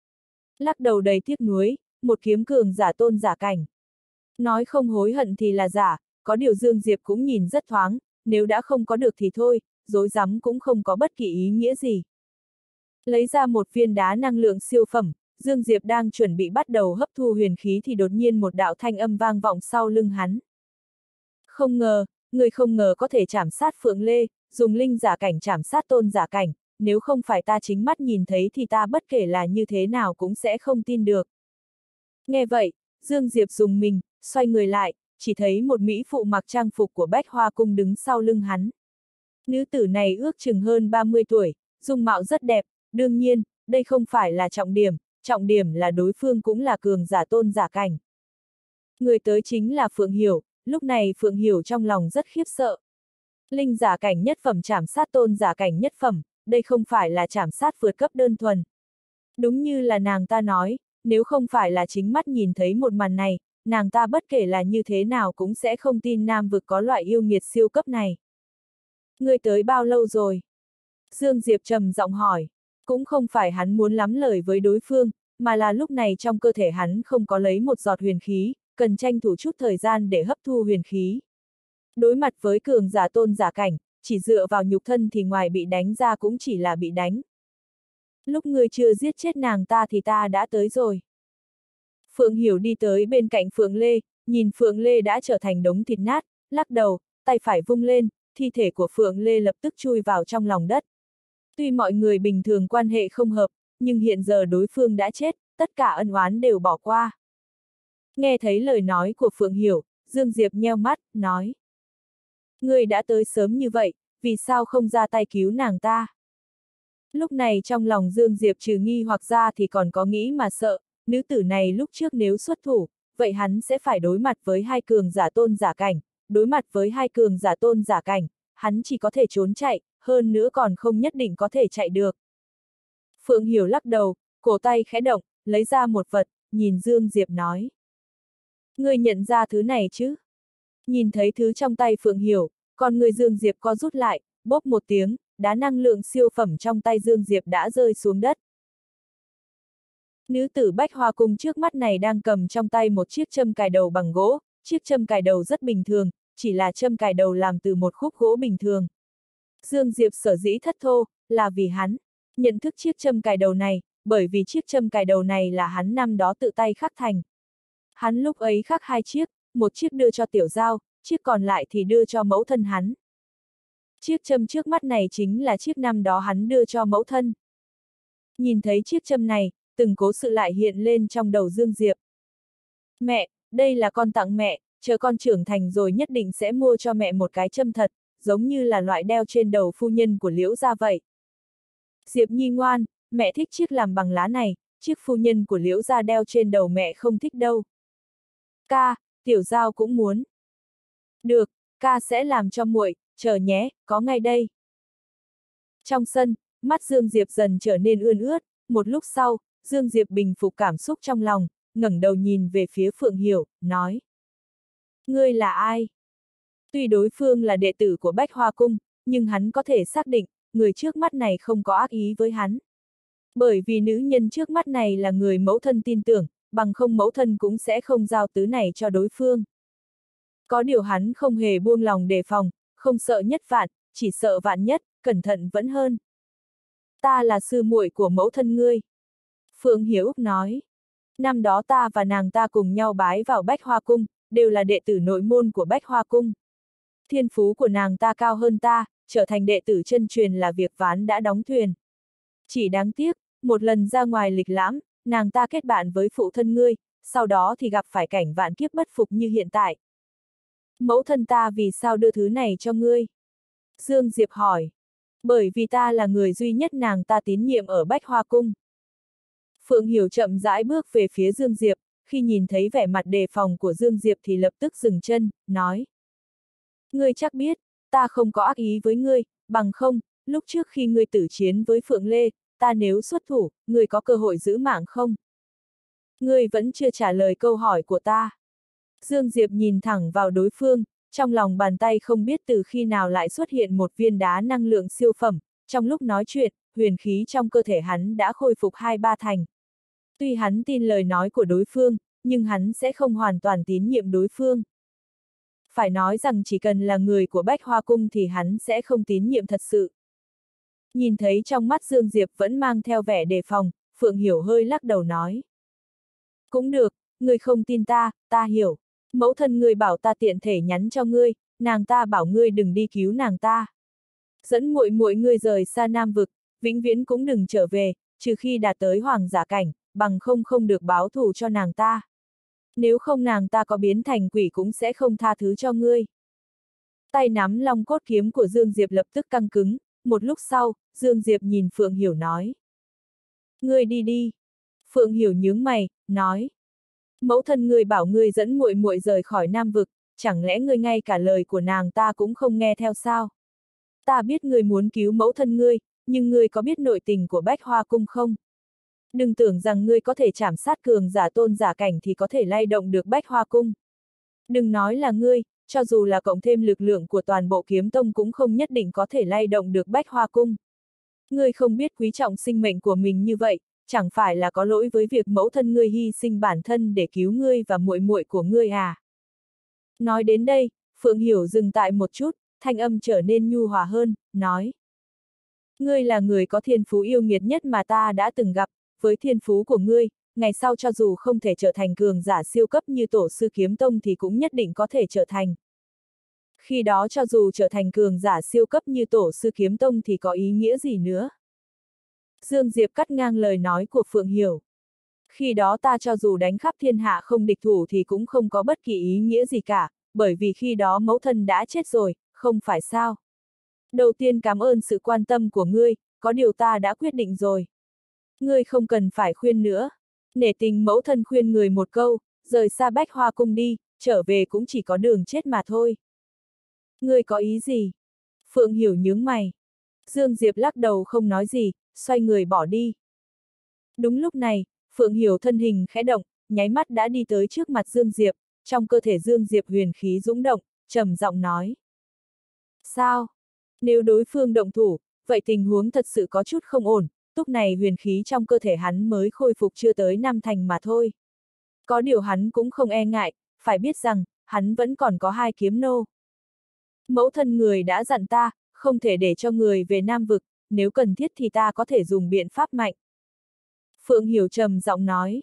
Lắc đầu đầy tiếc nuối, một kiếm cường giả tôn giả cảnh. Nói không hối hận thì là giả, có điều Dương Diệp cũng nhìn rất thoáng, nếu đã không có được thì thôi, dối rắm cũng không có bất kỳ ý nghĩa gì. Lấy ra một viên đá năng lượng siêu phẩm, Dương Diệp đang chuẩn bị bắt đầu hấp thu huyền khí thì đột nhiên một đạo thanh âm vang vọng sau lưng hắn. Không ngờ, người không ngờ có thể chảm sát Phượng Lê, dùng linh giả cảnh chảm sát tôn giả cảnh, nếu không phải ta chính mắt nhìn thấy thì ta bất kể là như thế nào cũng sẽ không tin được. Nghe vậy, Dương Diệp dùng mình, xoay người lại, chỉ thấy một mỹ phụ mặc trang phục của Bách Hoa Cung đứng sau lưng hắn. Nữ tử này ước chừng hơn 30 tuổi, dung mạo rất đẹp, đương nhiên, đây không phải là trọng điểm là đối phương cũng là cường giả tôn giả cảnh. Người tới chính là Phượng Hiểu, lúc này Phượng Hiểu trong lòng rất khiếp sợ. Linh giả cảnh nhất phẩm chảm sát tôn giả cảnh nhất phẩm, đây không phải là chảm sát vượt cấp đơn thuần. Đúng như là nàng ta nói, nếu không phải là chính mắt nhìn thấy một màn này, nàng ta bất kể là như thế nào cũng sẽ không tin nam vực có loại yêu nghiệt siêu cấp này. Ngươi tới bao lâu rồi? Dương Diệp trầm giọng hỏi, cũng không phải hắn muốn lắm lời với đối phương, mà là lúc này trong cơ thể hắn không có lấy một giọt huyền khí, cần tranh thủ chút thời gian để hấp thu huyền khí. Đối mặt với cường giả tôn giả cảnh, chỉ dựa vào nhục thân thì ngoài bị đánh ra cũng chỉ là bị đánh. Lúc ngươi chưa giết chết nàng ta thì ta đã tới rồi. Phượng Hiểu đi tới bên cạnh Phượng Lê, nhìn Phượng Lê đã trở thành đống thịt nát, lắc đầu, tay phải vung lên, thi thể của Phượng Lê lập tức chui vào trong lòng đất. Tuy mọi người bình thường quan hệ không hợp, nhưng hiện giờ đối phương đã chết, tất cả ân oán đều bỏ qua. Nghe thấy lời nói của Phượng Hiểu, Dương Diệp nheo mắt, nói. Ngươi đã tới sớm như vậy, vì sao không ra tay cứu nàng ta? Lúc này trong lòng Dương Diệp trừ nghi hoặc ra thì còn có nghĩ mà sợ, nữ tử này lúc trước nếu xuất thủ, vậy hắn sẽ phải đối mặt với hai cường giả tôn giả cảnh, đối mặt với hai cường giả tôn giả cảnh, hắn chỉ có thể trốn chạy, hơn nữa còn không nhất định có thể chạy được. Phượng Hiểu lắc đầu, cổ tay khẽ động, lấy ra một vật, nhìn Dương Diệp nói. Ngươi nhận ra thứ này chứ? Nhìn thấy thứ trong tay Phượng Hiểu, còn người Dương Diệp co rút lại, bốp một tiếng, đá năng lượng siêu phẩm trong tay Dương Diệp đã rơi xuống đất. Nữ tử Bách Hoa Cung trước mắt này đang cầm trong tay một chiếc châm cài đầu bằng gỗ, chiếc châm cài đầu rất bình thường, chỉ là châm cài đầu làm từ một khúc gỗ bình thường. Dương Diệp sở dĩ thất thô, là vì hắn nhận thức chiếc châm cài đầu này, bởi vì chiếc châm cài đầu này là hắn năm đó tự tay khắc thành. Hắn lúc ấy khắc hai chiếc, một chiếc đưa cho Tiểu Giao, chiếc còn lại thì đưa cho mẫu thân hắn. Chiếc châm trước mắt này chính là chiếc năm đó hắn đưa cho mẫu thân. Nhìn thấy chiếc châm này, từng cố sự lại hiện lên trong đầu Dương Diệp. Mẹ, đây là con tặng mẹ, chờ con trưởng thành rồi nhất định sẽ mua cho mẹ một cái châm thật, giống như là loại đeo trên đầu phu nhân của Liễu gia vậy. Diệp Nhi ngoan, mẹ thích chiếc làm bằng lá này, chiếc phu nhân của Liễu gia đeo trên đầu mẹ không thích đâu. Ca, Tiểu Giao cũng muốn. Được, ca sẽ làm cho muội, chờ nhé, có ngay đây. Trong sân, mắt Dương Diệp dần trở nên ươn ướt, một lúc sau, Dương Diệp bình phục cảm xúc trong lòng, ngẩng đầu nhìn về phía Phượng Hiểu, nói. Ngươi là ai? Tuy đối phương là đệ tử của Bách Hoa Cung, nhưng hắn có thể xác định, người trước mắt này không có ác ý với hắn. Bởi vì nữ nhân trước mắt này là người mẫu thân tin tưởng, bằng không mẫu thân cũng sẽ không giao tứ này cho đối phương. Có điều hắn không hề buông lòng đề phòng, không sợ nhất vạn, chỉ sợ vạn nhất, cẩn thận vẫn hơn. Ta là sư muội của mẫu thân ngươi. Phượng Hiểu Úc nói. Năm đó ta và nàng ta cùng nhau bái vào Bách Hoa Cung, đều là đệ tử nội môn của Bách Hoa Cung. Thiên phú của nàng ta cao hơn ta, trở thành đệ tử chân truyền là việc ván đã đóng thuyền. Chỉ đáng tiếc, một lần ra ngoài lịch lãm, nàng ta kết bạn với phụ thân ngươi, sau đó thì gặp phải cảnh vạn kiếp bất phục như hiện tại. Mẫu thân ta vì sao đưa thứ này cho ngươi? Dương Diệp hỏi. Bởi vì ta là người duy nhất nàng ta tín nhiệm ở Bách Hoa Cung. Phượng Hiểu chậm rãi bước về phía Dương Diệp, khi nhìn thấy vẻ mặt đề phòng của Dương Diệp thì lập tức dừng chân, nói. Ngươi chắc biết, ta không có ác ý với ngươi, bằng không, lúc trước khi ngươi tử chiến với Phượng Lê, ta nếu xuất thủ, ngươi có cơ hội giữ mạng không? Ngươi vẫn chưa trả lời câu hỏi của ta. Dương Diệp nhìn thẳng vào đối phương, trong lòng bàn tay không biết từ khi nào lại xuất hiện một viên đá năng lượng siêu phẩm, trong lúc nói chuyện, huyền khí trong cơ thể hắn đã khôi phục 2-3 thành. Tuy hắn tin lời nói của đối phương, nhưng hắn sẽ không hoàn toàn tín nhiệm đối phương. Phải nói rằng chỉ cần là người của Bách Hoa Cung thì hắn sẽ không tín nhiệm thật sự. Nhìn thấy trong mắt Dương Diệp vẫn mang theo vẻ đề phòng, Phượng Hiểu hơi lắc đầu nói. Cũng được, ngươi không tin ta, ta hiểu. Mẫu thân ngươi bảo ta tiện thể nhắn cho ngươi, nàng ta bảo ngươi đừng đi cứu nàng ta. Dẫn muội muội ngươi rời xa Nam Vực, vĩnh viễn cũng đừng trở về, trừ khi đạt tới hoàng giả cảnh, bằng không được báo thù cho nàng ta. Nếu không nàng ta có biến thành quỷ cũng sẽ không tha thứ cho ngươi. Tay nắm long cốt kiếm của Dương Diệp lập tức căng cứng, một lúc sau, Dương Diệp nhìn Phượng Hiểu nói. Ngươi đi đi. Phượng Hiểu nhướng mày, nói. Mẫu thân ngươi bảo ngươi dẫn muội muội rời khỏi Nam Vực, chẳng lẽ ngươi ngay cả lời của nàng ta cũng không nghe theo sao? Ta biết ngươi muốn cứu mẫu thân ngươi, nhưng ngươi có biết nội tình của Bách Hoa Cung không? Đừng tưởng rằng ngươi có thể chảm sát cường giả tôn giả cảnh thì có thể lay động được Bách Hoa Cung. Đừng nói là ngươi, cho dù là cộng thêm lực lượng của toàn bộ kiếm tông cũng không nhất định có thể lay động được Bách Hoa Cung. Ngươi không biết quý trọng sinh mệnh của mình như vậy, chẳng phải là có lỗi với việc mẫu thân ngươi hy sinh bản thân để cứu ngươi và muội muội của ngươi à? Nói đến đây, Phượng Hiểu dừng tại một chút, thanh âm trở nên nhu hòa hơn, nói. Ngươi là người có thiên phú yêu nghiệt nhất mà ta đã từng gặp, với thiên phú của ngươi, ngày sau cho dù không thể trở thành cường giả siêu cấp như tổ sư kiếm tông thì cũng nhất định có thể trở thành. Khi đó cho dù trở thành cường giả siêu cấp như tổ sư kiếm tông thì có ý nghĩa gì nữa? Dương Diệp cắt ngang lời nói của Phượng Hiểu. Khi đó ta cho dù đánh khắp thiên hạ không địch thủ thì cũng không có bất kỳ ý nghĩa gì cả, bởi vì khi đó mẫu thân đã chết rồi, không phải sao? Đầu tiên cảm ơn sự quan tâm của ngươi, có điều ta đã quyết định rồi. Ngươi không cần phải khuyên nữa. Nể tình mẫu thân khuyên người một câu, rời xa Bách Hoa Cung đi, trở về cũng chỉ có đường chết mà thôi. Ngươi có ý gì? Phượng Hiểu nhướng mày. Dương Diệp lắc đầu không nói gì, xoay người bỏ đi. Đúng lúc này, Phượng Hiểu thân hình khẽ động, nháy mắt đã đi tới trước mặt Dương Diệp, trong cơ thể Dương Diệp huyền khí dũng động, trầm giọng nói. Sao? Nếu đối phương động thủ, vậy tình huống thật sự có chút không ổn, lúc này huyền khí trong cơ thể hắn mới khôi phục chưa tới 5 thành mà thôi. Có điều hắn cũng không e ngại, phải biết rằng, hắn vẫn còn có 2 kiếm nô. Mẫu thân người đã dặn ta, không thể để cho người về Nam Vực, nếu cần thiết thì ta có thể dùng biện pháp mạnh. Phượng Hiểu trầm giọng nói.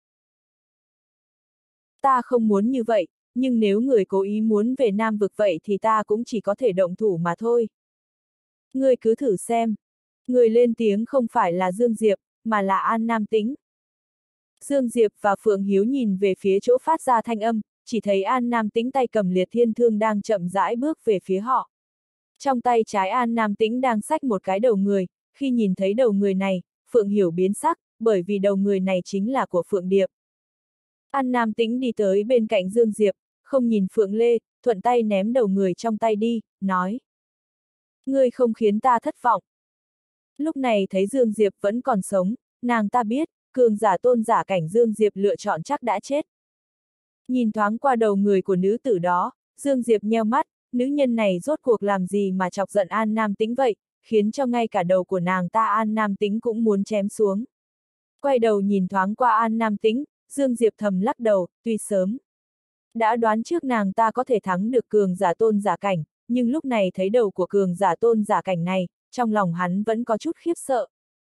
Ta không muốn như vậy, nhưng nếu người cố ý muốn về Nam Vực vậy thì ta cũng chỉ có thể động thủ mà thôi. Ngươi cứ thử xem. Người lên tiếng không phải là Dương Diệp, mà là An Nam Tĩnh. Dương Diệp và Phượng Hiếu nhìn về phía chỗ phát ra thanh âm, chỉ thấy An Nam Tĩnh tay cầm liệt thiên thương đang chậm rãi bước về phía họ. Trong tay trái An Nam Tĩnh đang xách một cái đầu người, khi nhìn thấy đầu người này, Phượng Hiểu biến sắc, bởi vì đầu người này chính là của Phượng Điệp. An Nam Tĩnh đi tới bên cạnh Dương Diệp, không nhìn Phượng Lê, thuận tay ném đầu người trong tay đi, nói. Ngươi không khiến ta thất vọng. Lúc này thấy Dương Diệp vẫn còn sống, nàng ta biết, cường giả tôn giả cảnh Dương Diệp lựa chọn chắc đã chết. Nhìn thoáng qua đầu người của nữ tử đó, Dương Diệp nheo mắt, nữ nhân này rốt cuộc làm gì mà chọc giận An Nam Tĩnh vậy, khiến cho ngay cả đầu của nàng ta An Nam Tĩnh cũng muốn chém xuống. Quay đầu nhìn thoáng qua An Nam Tĩnh, Dương Diệp thầm lắc đầu, tuy sớm đã đoán trước nàng ta có thể thắng được cường giả tôn giả cảnh, nhưng lúc này thấy đầu của cường giả tôn giả cảnh này, trong lòng hắn vẫn có chút khiếp sợ.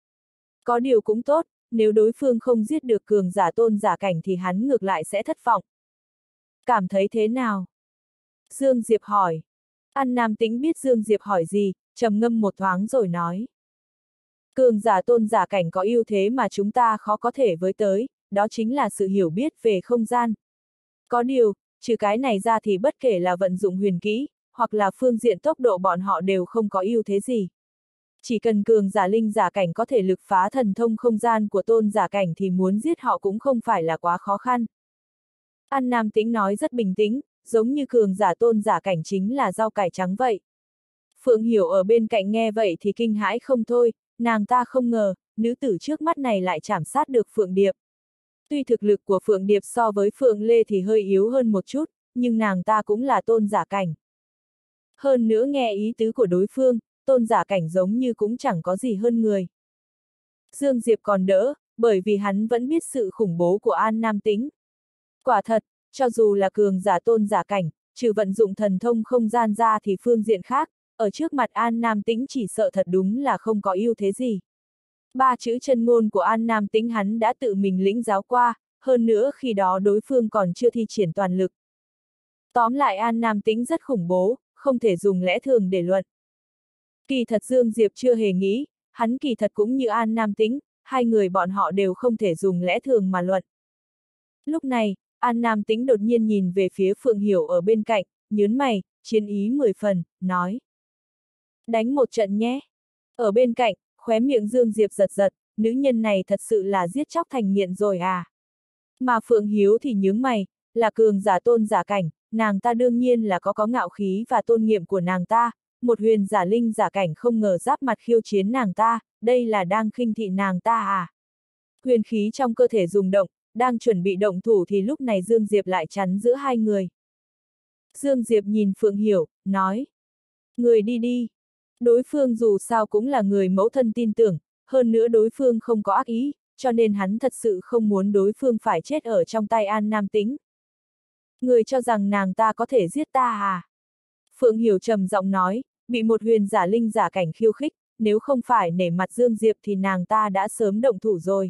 Có điều cũng tốt, nếu đối phương không giết được cường giả tôn giả cảnh thì hắn ngược lại sẽ thất vọng. Cảm thấy thế nào? Dương Diệp hỏi. An Nam Tĩnh biết Dương Diệp hỏi gì, trầm ngâm một thoáng rồi nói. Cường giả tôn giả cảnh có ưu thế mà chúng ta khó có thể với tới, đó chính là sự hiểu biết về không gian. Có điều, trừ cái này ra thì bất kể là vận dụng huyền kỹ, hoặc là phương diện tốc độ bọn họ đều không có ưu thế gì. Chỉ cần cường giả linh giả cảnh có thể lực phá thần thông không gian của tôn giả cảnh thì muốn giết họ cũng không phải là quá khó khăn. An Nam Tĩnh nói rất bình tĩnh, giống như cường giả tôn giả cảnh chính là rau cải trắng vậy. Phượng Hiểu ở bên cạnh nghe vậy thì kinh hãi không thôi, nàng ta không ngờ, nữ tử trước mắt này lại chảm sát được Phượng Điệp. Tuy thực lực của Phượng Điệp so với Phượng Lê thì hơi yếu hơn một chút, nhưng nàng ta cũng là tôn giả cảnh. Hơn nữa nghe ý tứ của đối phương, tôn giả cảnh giống như cũng chẳng có gì hơn người. Dương Diệp còn đỡ, bởi vì hắn vẫn biết sự khủng bố của An Nam Tĩnh. Quả thật, cho dù là cường giả tôn giả cảnh, trừ vận dụng thần thông không gian ra thì phương diện khác, ở trước mặt An Nam Tĩnh chỉ sợ thật đúng là không có ưu thế gì. Ba chữ chân ngôn của An Nam Tĩnh hắn đã tự mình lĩnh giáo qua, hơn nữa khi đó đối phương còn chưa thi triển toàn lực. Tóm lại An Nam Tĩnh rất khủng bố, không thể dùng lẽ thường để luận. Kỳ thật Dương Diệp chưa hề nghĩ, hắn kỳ thật cũng như An Nam Tĩnh, hai người bọn họ đều không thể dùng lẽ thường mà luận. Lúc này, An Nam Tĩnh đột nhiên nhìn về phía Phượng Hiểu ở bên cạnh, nhớn mày, chiến ý 10 phần, nói. Đánh một trận nhé. Ở bên cạnh, khóe miệng Dương Diệp giật giật, nữ nhân này thật sự là giết chóc thành nghiện rồi à. Mà Phượng Hiếu thì nhướng mày, là cường giả tôn giả cảnh, nàng ta đương nhiên là có ngạo khí và tôn nghiêm của nàng ta, một huyền giả linh giả cảnh không ngờ giáp mặt khiêu chiến nàng ta, đây là đang khinh thị nàng ta à. Huyền khí trong cơ thể rung động, đang chuẩn bị động thủ thì lúc này Dương Diệp lại chắn giữa hai người. Dương Diệp nhìn Phượng Hiểu, nói. Người đi đi. Đối phương dù sao cũng là người mẫu thân tin tưởng, hơn nữa đối phương không có ác ý, cho nên hắn thật sự không muốn đối phương phải chết ở trong tay An Nam Tĩnh. Người cho rằng nàng ta có thể giết ta à? Phượng Hiểu trầm giọng nói, bị một huyền giả linh giả cảnh khiêu khích, nếu không phải nể mặt Dương Diệp thì nàng ta đã sớm động thủ rồi.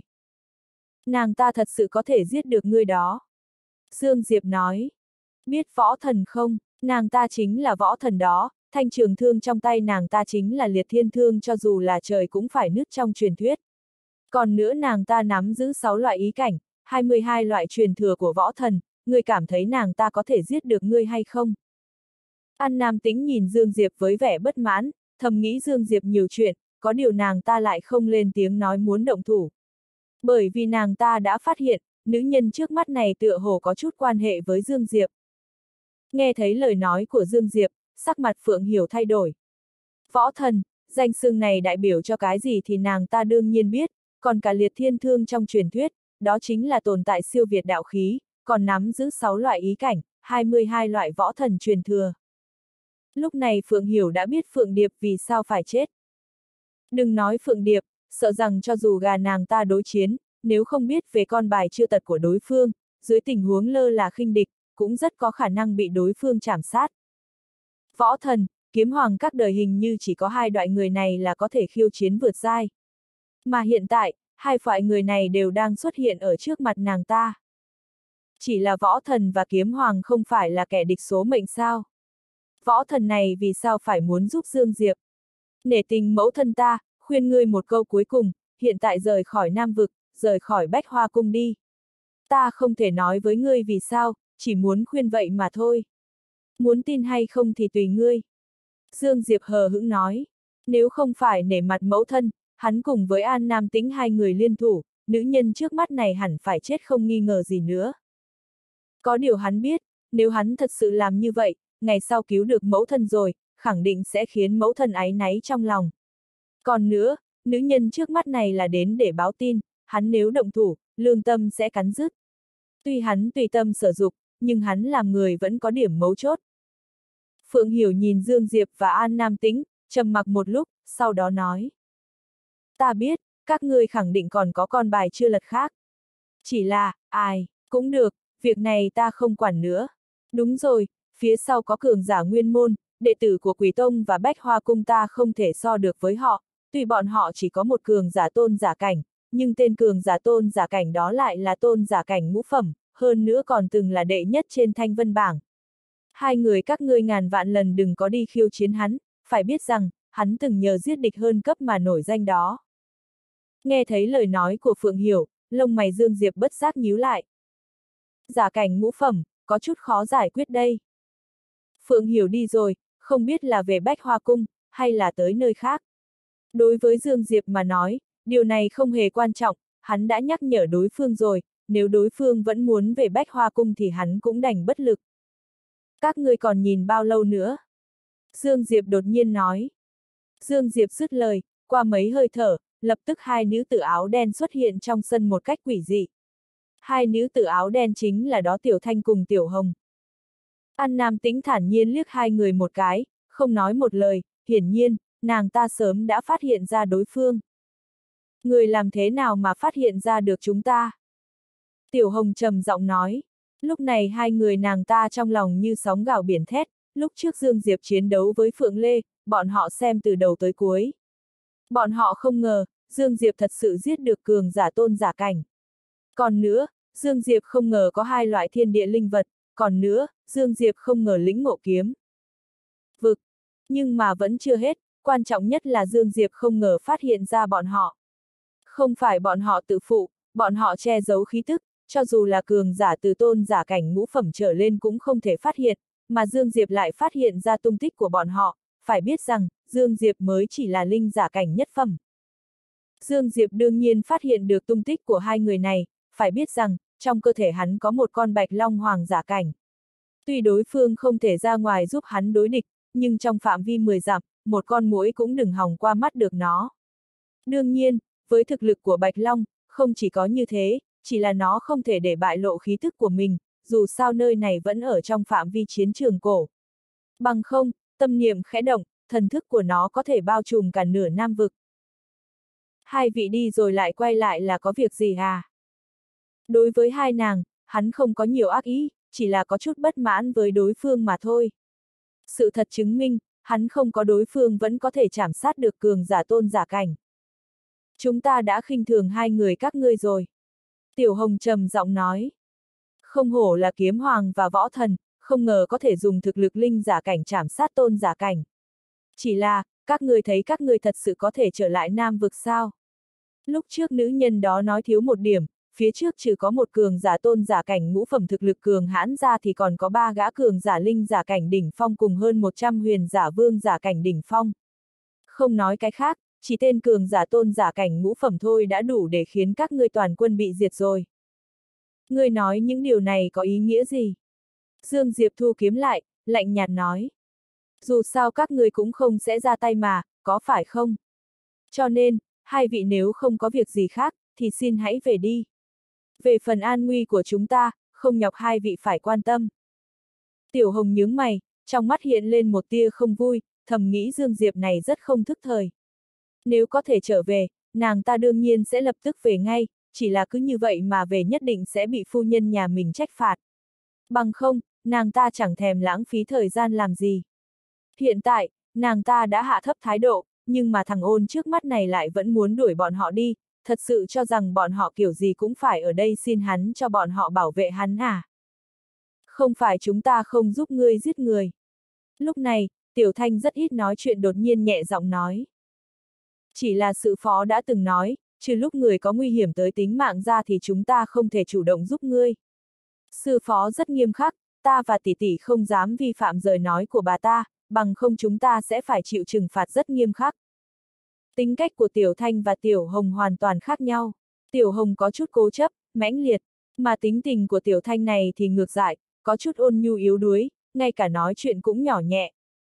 Nàng ta thật sự có thể giết được ngươi đó. Dương Diệp nói, biết võ thần không, nàng ta chính là võ thần đó, thanh trường thương trong tay nàng ta chính là liệt thiên thương cho dù là trời cũng phải nứt trong truyền thuyết. Còn nữa nàng ta nắm giữ 6 loại ý cảnh, 22 loại truyền thừa của võ thần, ngươi cảm thấy nàng ta có thể giết được ngươi hay không? An Nam Tĩnh nhìn Dương Diệp với vẻ bất mãn, thầm nghĩ Dương Diệp nhiều chuyện, có điều nàng ta lại không lên tiếng nói muốn động thủ. Bởi vì nàng ta đã phát hiện, nữ nhân trước mắt này tựa hồ có chút quan hệ với Dương Diệp. Nghe thấy lời nói của Dương Diệp, sắc mặt Phượng Hiểu thay đổi. Võ thần, danh xưng này đại biểu cho cái gì thì nàng ta đương nhiên biết, còn cả liệt thiên thương trong truyền thuyết, đó chính là tồn tại siêu việt đạo khí, còn nắm giữ 6 loại ý cảnh, 22 loại võ thần truyền thừa. Lúc này Phượng Hiểu đã biết Phượng Điệp vì sao phải chết. Đừng nói Phượng Điệp, sợ rằng cho dù gà nàng ta đối chiến, nếu không biết về con bài chưa tật của đối phương, dưới tình huống lơ là khinh địch, cũng rất có khả năng bị đối phương chảm sát. Võ thần, kiếm hoàng các đời hình như chỉ có hai loại người này là có thể khiêu chiến vượt giai. Mà hiện tại, hai loại người này đều đang xuất hiện ở trước mặt nàng ta. Chỉ là võ thần và kiếm hoàng không phải là kẻ địch số mệnh sao? Võ thần này vì sao phải muốn giúp Dương Diệp? Nể tình mẫu thân ta, khuyên ngươi một câu cuối cùng, hiện tại rời khỏi Nam Vực, rời khỏi Bách Hoa Cung đi. Ta không thể nói với ngươi vì sao, chỉ muốn khuyên vậy mà thôi. Muốn tin hay không thì tùy ngươi. Dương Diệp hờ hững nói, nếu không phải nể mặt mẫu thân, hắn cùng với An Nam Tĩnh hai người liên thủ, nữ nhân trước mắt này hẳn phải chết không nghi ngờ gì nữa. Có điều hắn biết, nếu hắn thật sự làm như vậy, ngày sau cứu được mẫu thân rồi, khẳng định sẽ khiến mẫu thân áy náy trong lòng. Còn nữa, nữ nhân trước mắt này là đến để báo tin, hắn nếu động thủ, lương tâm sẽ cắn rứt. Tuy hắn tùy tâm sở dục, nhưng hắn làm người vẫn có điểm mấu chốt. Phượng Hiểu nhìn Dương Diệp và An Nam Tĩnh, trầm mặc một lúc, sau đó nói. Ta biết, các ngươi khẳng định còn có con bài chưa lật khác. Chỉ là, ai, cũng được, việc này ta không quản nữa. Đúng rồi, phía sau có cường giả nguyên môn, đệ tử của Quỷ Tông và Bách Hoa Cung ta không thể so được với họ, tuy bọn họ chỉ có một cường giả tôn giả cảnh, nhưng tên cường giả tôn giả cảnh đó lại là tôn giả cảnh ngũ phẩm, hơn nữa còn từng là đệ nhất trên Thanh Vân bảng. Hai người các ngươi ngàn vạn lần đừng có đi khiêu chiến hắn, phải biết rằng, hắn từng nhờ giết địch hơn cấp mà nổi danh đó. Nghe thấy lời nói của Phượng Hiểu, lông mày Dương Diệp bất giác nhíu lại. Giả cảnh ngũ phẩm, có chút khó giải quyết đây. Phượng Hiểu đi rồi, không biết là về Bách Hoa Cung, hay là tới nơi khác. Đối với Dương Diệp mà nói, điều này không hề quan trọng, hắn đã nhắc nhở đối phương rồi, nếu đối phương vẫn muốn về Bách Hoa Cung thì hắn cũng đành bất lực. Các ngươi còn nhìn bao lâu nữa? Dương Diệp đột nhiên nói. Dương Diệp dứt lời, qua mấy hơi thở, lập tức hai nữ tử áo đen xuất hiện trong sân một cách quỷ dị. Hai nữ tử áo đen chính là đó Tiểu Thanh cùng Tiểu Hồng. An Nam Tĩnh thản nhiên liếc hai người một cái, không nói một lời, hiển nhiên, nàng ta sớm đã phát hiện ra đối phương. Người làm thế nào mà phát hiện ra được chúng ta? Tiểu Hồng trầm giọng nói. Lúc này hai người nàng ta trong lòng như sóng gào biển thét, lúc trước Dương Diệp chiến đấu với Phượng Lê, bọn họ xem từ đầu tới cuối. Bọn họ không ngờ, Dương Diệp thật sự giết được cường giả tôn giả cảnh. Còn nữa, Dương Diệp không ngờ có hai loại thiên địa linh vật, còn nữa, Dương Diệp không ngờ lĩnh ngộ kiếm vực. Nhưng mà vẫn chưa hết, quan trọng nhất là Dương Diệp không ngờ phát hiện ra bọn họ. Không phải bọn họ tự phụ, bọn họ che giấu khí tức, cho dù là cường giả từ tôn giả cảnh ngũ phẩm trở lên cũng không thể phát hiện, mà Dương Diệp lại phát hiện ra tung tích của bọn họ, phải biết rằng, Dương Diệp mới chỉ là linh giả cảnh nhất phẩm. Dương Diệp đương nhiên phát hiện được tung tích của hai người này, phải biết rằng, trong cơ thể hắn có một con bạch long hoàng giả cảnh. Tuy đối phương không thể ra ngoài giúp hắn đối địch, nhưng trong phạm vi 10 dặm, một con muỗi cũng đừng hòng qua mắt được nó. Đương nhiên, với thực lực của bạch long, không chỉ có như thế, chỉ là nó không thể để bại lộ khí thức của mình, dù sao nơi này vẫn ở trong phạm vi chiến trường cổ. Bằng không, tâm niệm khẽ động, thần thức của nó có thể bao trùm cả nửa Nam vực. Hai vị đi rồi lại quay lại là có việc gì à? Đối với hai nàng, hắn không có nhiều ác ý, chỉ là có chút bất mãn với đối phương mà thôi. Sự thật chứng minh, hắn không có đối phương vẫn có thể chảm sát được cường giả tôn giả cảnh. Chúng ta đã khinh thường hai người các ngươi rồi. Tiểu Hồng trầm giọng nói. Không hổ là kiếm hoàng và võ thần, không ngờ có thể dùng thực lực linh giả cảnh chảm sát tôn giả cảnh. Chỉ là, các ngươi thấy các ngươi thật sự có thể trở lại Nam vực sao? Lúc trước nữ nhân đó nói thiếu một điểm, phía trước trừ có một cường giả tôn giả cảnh ngũ phẩm thực lực cường hãn ra thì còn có 3 gã cường giả linh giả cảnh đỉnh phong cùng hơn 100 huyền giả vương giả cảnh đỉnh phong. Không nói cái khác, chỉ tên cường giả tôn giả cảnh ngũ phẩm thôi đã đủ để khiến các ngươi toàn quân bị diệt rồi. Ngươi nói những điều này có ý nghĩa gì? Dương Diệp thu kiếm lại, lạnh nhạt nói. Dù sao các ngươi cũng không sẽ ra tay mà, có phải không? Cho nên, hai vị nếu không có việc gì khác, thì xin hãy về đi. Về phần an nguy của chúng ta, không nhọc hai vị phải quan tâm. Tiểu Hồng nhướng mày, trong mắt hiện lên một tia không vui, thầm nghĩ Dương Diệp này rất không thức thời. Nếu có thể trở về, nàng ta đương nhiên sẽ lập tức về ngay, chỉ là cứ như vậy mà về nhất định sẽ bị phu nhân nhà mình trách phạt. Bằng không, nàng ta chẳng thèm lãng phí thời gian làm gì. Hiện tại, nàng ta đã hạ thấp thái độ, nhưng mà thằng ôn trước mắt này lại vẫn muốn đuổi bọn họ đi, thật sự cho rằng bọn họ kiểu gì cũng phải ở đây xin hắn cho bọn họ bảo vệ hắn à? Không phải chúng ta không giúp ngươi giết người. Lúc này, Tiểu Thanh rất ít nói chuyện đột nhiên nhẹ giọng nói. Chỉ là sự phó đã từng nói, trừ lúc người có nguy hiểm tới tính mạng ra thì chúng ta không thể chủ động giúp ngươi. Sư phó rất nghiêm khắc, ta và tỷ tỷ không dám vi phạm lời nói của bà ta, bằng không chúng ta sẽ phải chịu trừng phạt rất nghiêm khắc. Tính cách của Tiểu Thanh và Tiểu Hồng hoàn toàn khác nhau. Tiểu Hồng có chút cố chấp, mãnh liệt, mà tính tình của Tiểu Thanh này thì ngược lại, có chút ôn nhu yếu đuối, ngay cả nói chuyện cũng nhỏ nhẹ.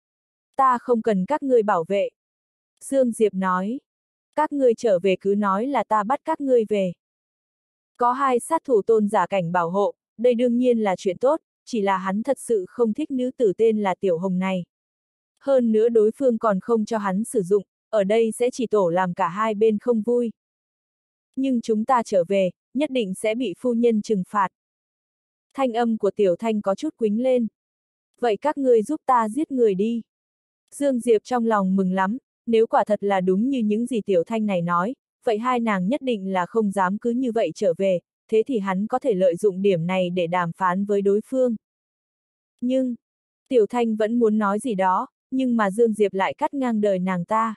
Ta không cần các ngươi bảo vệ. Dương Diệp nói. Các ngươi trở về cứ nói là ta bắt các ngươi về. Có hai sát thủ tôn giả cảnh bảo hộ, đây đương nhiên là chuyện tốt, chỉ là hắn thật sự không thích nữ tử tên là Tiểu Hồng này. Hơn nữa đối phương còn không cho hắn sử dụng, ở đây sẽ chỉ tổ làm cả hai bên không vui. Nhưng chúng ta trở về, nhất định sẽ bị phu nhân trừng phạt. Thanh âm của Tiểu Thanh có chút quính lên. Vậy các ngươi giúp ta giết người đi. Dương Diệp trong lòng mừng lắm, nếu quả thật là đúng như những gì Tiểu Thanh này nói, vậy hai nàng nhất định là không dám cứ như vậy trở về, thế thì hắn có thể lợi dụng điểm này để đàm phán với đối phương. Nhưng, Tiểu Thanh vẫn muốn nói gì đó, nhưng mà Dương Diệp lại cắt ngang đời nàng ta.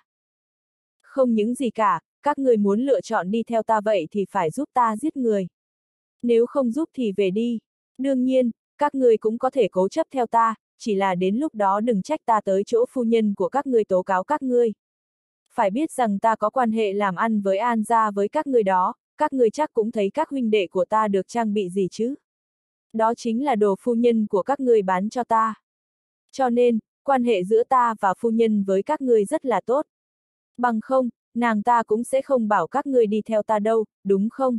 Không những gì cả, các người muốn lựa chọn đi theo ta vậy thì phải giúp ta giết người. Nếu không giúp thì về đi. Đương nhiên, các người cũng có thể cố chấp theo ta, chỉ là đến lúc đó đừng trách ta tới chỗ phu nhân của các ngươi tố cáo các ngươi. Phải biết rằng ta có quan hệ làm ăn với An gia với các ngươi đó, các ngươi chắc cũng thấy các huynh đệ của ta được trang bị gì chứ. Đó chính là đồ phu nhân của các ngươi bán cho ta. Cho nên, quan hệ giữa ta và phu nhân với các ngươi rất là tốt. Bằng không, nàng ta cũng sẽ không bảo các ngươi đi theo ta đâu, đúng không?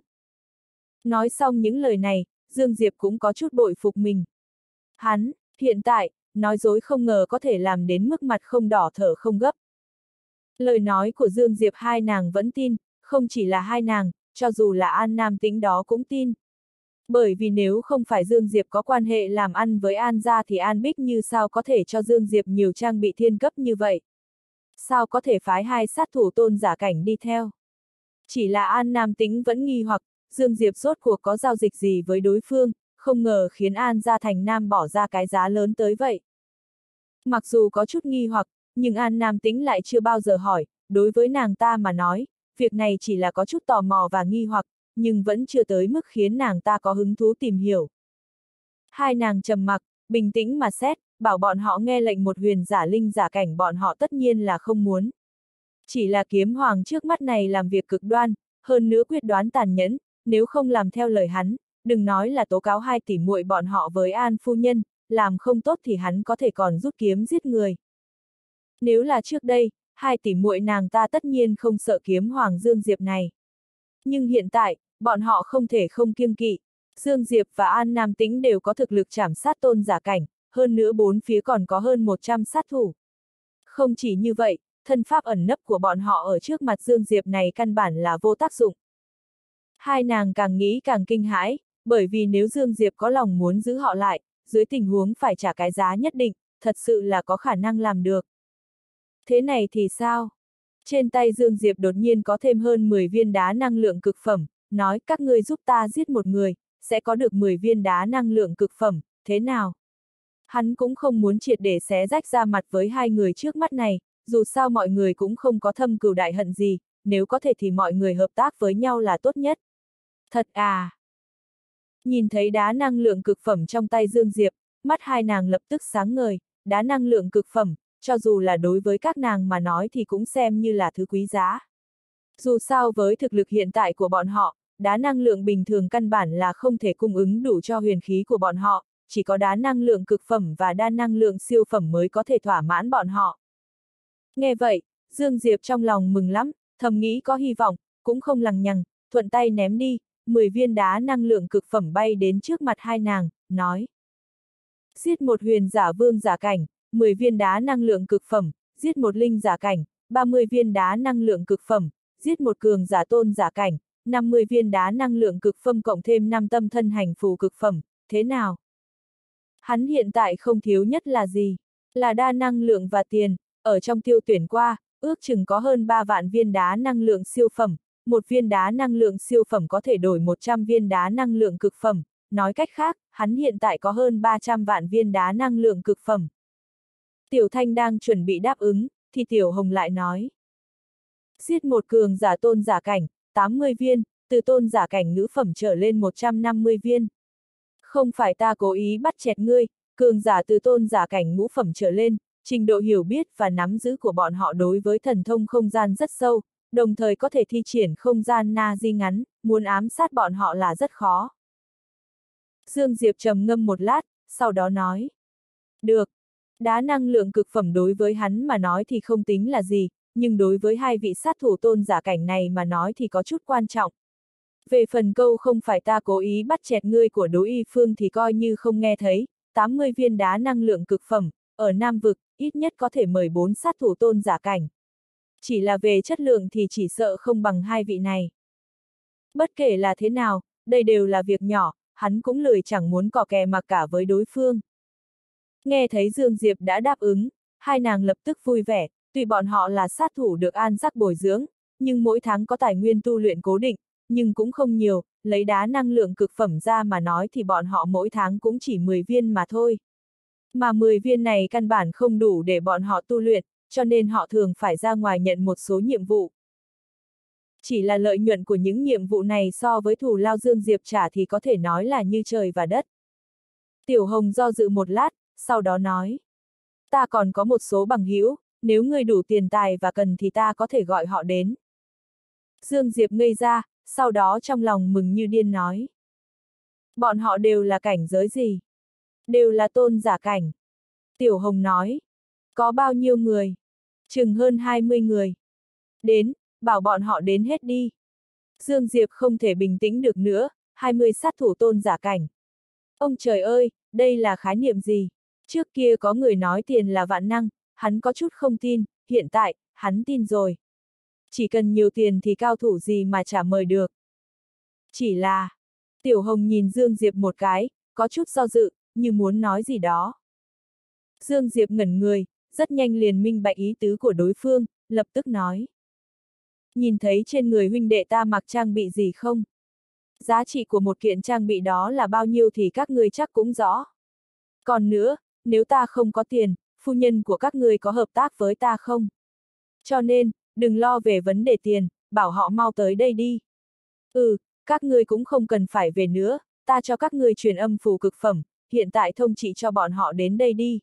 Nói xong những lời này, Dương Diệp cũng có chút bội phục mình. Hắn, hiện tại, nói dối không ngờ có thể làm đến mức mặt không đỏ thở không gấp. Lời nói của Dương Diệp hai nàng vẫn tin, không chỉ là hai nàng, cho dù là An Nam Tĩnh đó cũng tin. Bởi vì nếu không phải Dương Diệp có quan hệ làm ăn với An gia thì An Bích Như sao có thể cho Dương Diệp nhiều trang bị thiên cấp như vậy? Sao có thể phái hai sát thủ tôn giả cảnh đi theo? Chỉ là An Nam Tĩnh vẫn nghi hoặc, Dương Diệp rốt cuộc có giao dịch gì với đối phương, không ngờ khiến An gia thành Nam bỏ ra cái giá lớn tới vậy. Mặc dù có chút nghi hoặc, nhưng An Nam Tĩnh lại chưa bao giờ hỏi, đối với nàng ta mà nói, việc này chỉ là có chút tò mò và nghi hoặc, nhưng vẫn chưa tới mức khiến nàng ta có hứng thú tìm hiểu. Hai nàng trầm mặc, bình tĩnh mà xét, bảo bọn họ nghe lệnh một huyền giả linh giả cảnh bọn họ tất nhiên là không muốn. Chỉ là kiếm hoàng trước mắt này làm việc cực đoan, hơn nữa quyết đoán tàn nhẫn, nếu không làm theo lời hắn, đừng nói là tố cáo hai tỷ muội bọn họ với An phu nhân, làm không tốt thì hắn có thể còn rút kiếm giết người. Nếu là trước đây, hai tỷ muội nàng ta tất nhiên không sợ kiếm hoàng Dương Diệp này. Nhưng hiện tại, bọn họ không thể không kiêng kỵ. Dương Diệp và An Nam Tĩnh đều có thực lực trảm sát tôn giả cảnh, hơn nữa bốn phía còn có hơn 100 sát thủ. Không chỉ như vậy, thân pháp ẩn nấp của bọn họ ở trước mặt Dương Diệp này căn bản là vô tác dụng. Hai nàng càng nghĩ càng kinh hãi, bởi vì nếu Dương Diệp có lòng muốn giữ họ lại, dưới tình huống phải trả cái giá nhất định, thật sự là có khả năng làm được. Thế này thì sao? Trên tay Dương Diệp đột nhiên có thêm hơn 10 viên đá năng lượng cực phẩm, nói các ngươi giúp ta giết một người, sẽ có được 10 viên đá năng lượng cực phẩm, thế nào? Hắn cũng không muốn triệt để xé rách ra mặt với hai người trước mắt này, dù sao mọi người cũng không có thâm cừu đại hận gì, nếu có thể thì mọi người hợp tác với nhau là tốt nhất. Thật à? Nhìn thấy đá năng lượng cực phẩm trong tay Dương Diệp, mắt hai nàng lập tức sáng ngời, đá năng lượng cực phẩm, cho dù là đối với các nàng mà nói thì cũng xem như là thứ quý giá. Dù sao với thực lực hiện tại của bọn họ, đá năng lượng bình thường căn bản là không thể cung ứng đủ cho huyền khí của bọn họ, chỉ có đá năng lượng cực phẩm và đa năng lượng siêu phẩm mới có thể thỏa mãn bọn họ. Nghe vậy, Dương Diệp trong lòng mừng lắm, thầm nghĩ có hy vọng, cũng không lằng nhằng, thuận tay ném đi, 10 viên đá năng lượng cực phẩm bay đến trước mặt hai nàng, nói. Giết một huyền giả vương giả cảnh, 10 viên đá năng lượng cực phẩm, giết một linh giả cảnh, 30 viên đá năng lượng cực phẩm, giết một cường giả tôn giả cảnh, 50 viên đá năng lượng cực phẩm cộng thêm 5 tâm thân hành phù cực phẩm, thế nào? Hắn hiện tại không thiếu nhất là gì? Là đa năng lượng và tiền, ở trong tiêu tuyển qua, ước chừng có hơn 3 vạn viên đá năng lượng siêu phẩm, một viên đá năng lượng siêu phẩm có thể đổi 100 viên đá năng lượng cực phẩm, nói cách khác, hắn hiện tại có hơn 300 vạn viên đá năng lượng cực phẩm. Tiểu Thanh đang chuẩn bị đáp ứng, thì Tiểu Hồng lại nói. Giết một cường giả tôn giả cảnh, 80 viên, từ tôn giả cảnh ngũ phẩm trở lên 150 viên. Không phải ta cố ý bắt chẹt ngươi, cường giả từ tôn giả cảnh ngũ phẩm trở lên, trình độ hiểu biết và nắm giữ của bọn họ đối với thần thông không gian rất sâu, đồng thời có thể thi triển không gian na di ngắn, muốn ám sát bọn họ là rất khó. Dương Diệp trầm ngâm một lát, sau đó nói. Được. Đá năng lượng cực phẩm đối với hắn mà nói thì không tính là gì, nhưng đối với hai vị sát thủ tôn giả cảnh này mà nói thì có chút quan trọng. Về phần câu không phải ta cố ý bắt chẹt ngươi của Đỗ Y Phương thì coi như không nghe thấy, 80 viên đá năng lượng cực phẩm, ở Nam Vực, ít nhất có thể mời 4 sát thủ tôn giả cảnh. Chỉ là về chất lượng thì chỉ sợ không bằng hai vị này. Bất kể là thế nào, đây đều là việc nhỏ, hắn cũng lười chẳng muốn cò kè mà cả với đối phương. Nghe thấy Dương Diệp đã đáp ứng, hai nàng lập tức vui vẻ, tuy bọn họ là sát thủ được an giác bồi dưỡng, nhưng mỗi tháng có tài nguyên tu luyện cố định, nhưng cũng không nhiều, lấy đá năng lượng cực phẩm ra mà nói thì bọn họ mỗi tháng cũng chỉ 10 viên mà thôi. Mà 10 viên này căn bản không đủ để bọn họ tu luyện, cho nên họ thường phải ra ngoài nhận một số nhiệm vụ. Chỉ là lợi nhuận của những nhiệm vụ này so với thù lao Dương Diệp trả thì có thể nói là như trời và đất. Tiểu Hồng do dự một lát, sau đó nói. Ta còn có một số bằng hữu, nếu ngươi đủ tiền tài và cần thì ta có thể gọi họ đến. Dương Diệp ngây ra, sau đó trong lòng mừng như điên nói. Bọn họ đều là cảnh giới gì? Đều là tôn giả cảnh. Tiểu Hồng nói. Có bao nhiêu người? Chừng hơn 20 người. Đến, bảo bọn họ đến hết đi. Dương Diệp không thể bình tĩnh được nữa, 20 sát thủ tôn giả cảnh. Ông trời ơi, đây là khái niệm gì? Trước kia có người nói tiền là vạn năng, hắn có chút không tin, hiện tại, hắn tin rồi. Chỉ cần nhiều tiền thì cao thủ gì mà chả mời được. Chỉ là, Tiểu Hồng nhìn Dương Diệp một cái, có chút do dự, như muốn nói gì đó. Dương Diệp ngẩn người, rất nhanh liền minh bạch ý tứ của đối phương, lập tức nói. Nhìn thấy trên người huynh đệ ta mặc trang bị gì không? Giá trị của một kiện trang bị đó là bao nhiêu thì các ngươi chắc cũng rõ. Còn nữa, nếu ta không có tiền, phu nhân của các ngươi có hợp tác với ta không? Cho nên, đừng lo về vấn đề tiền, bảo họ mau tới đây đi. Các ngươi cũng không cần phải về nữa, ta cho các ngươi truyền âm phù cực phẩm, hiện tại thông trị cho bọn họ đến đây đi.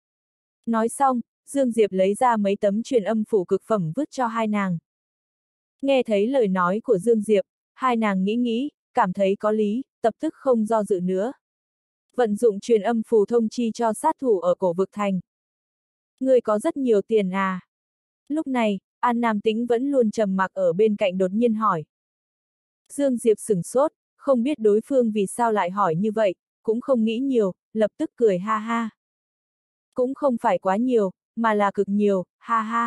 Nói xong, Dương Diệp lấy ra mấy tấm truyền âm phù cực phẩm vứt cho hai nàng. Nghe thấy lời nói của Dương Diệp, hai nàng nghĩ, cảm thấy có lý, lập tức không do dự nữa. Vận dụng truyền âm phù thông chi cho sát thủ ở cổ vực thành. Ngươi có rất nhiều tiền à? Lúc này, An Nam Tĩnh vẫn luôn trầm mặc ở bên cạnh đột nhiên hỏi. Dương Diệp sửng sốt, không biết đối phương vì sao lại hỏi như vậy, cũng không nghĩ nhiều, lập tức cười ha ha. Cũng không phải quá nhiều, mà là cực nhiều, ha ha.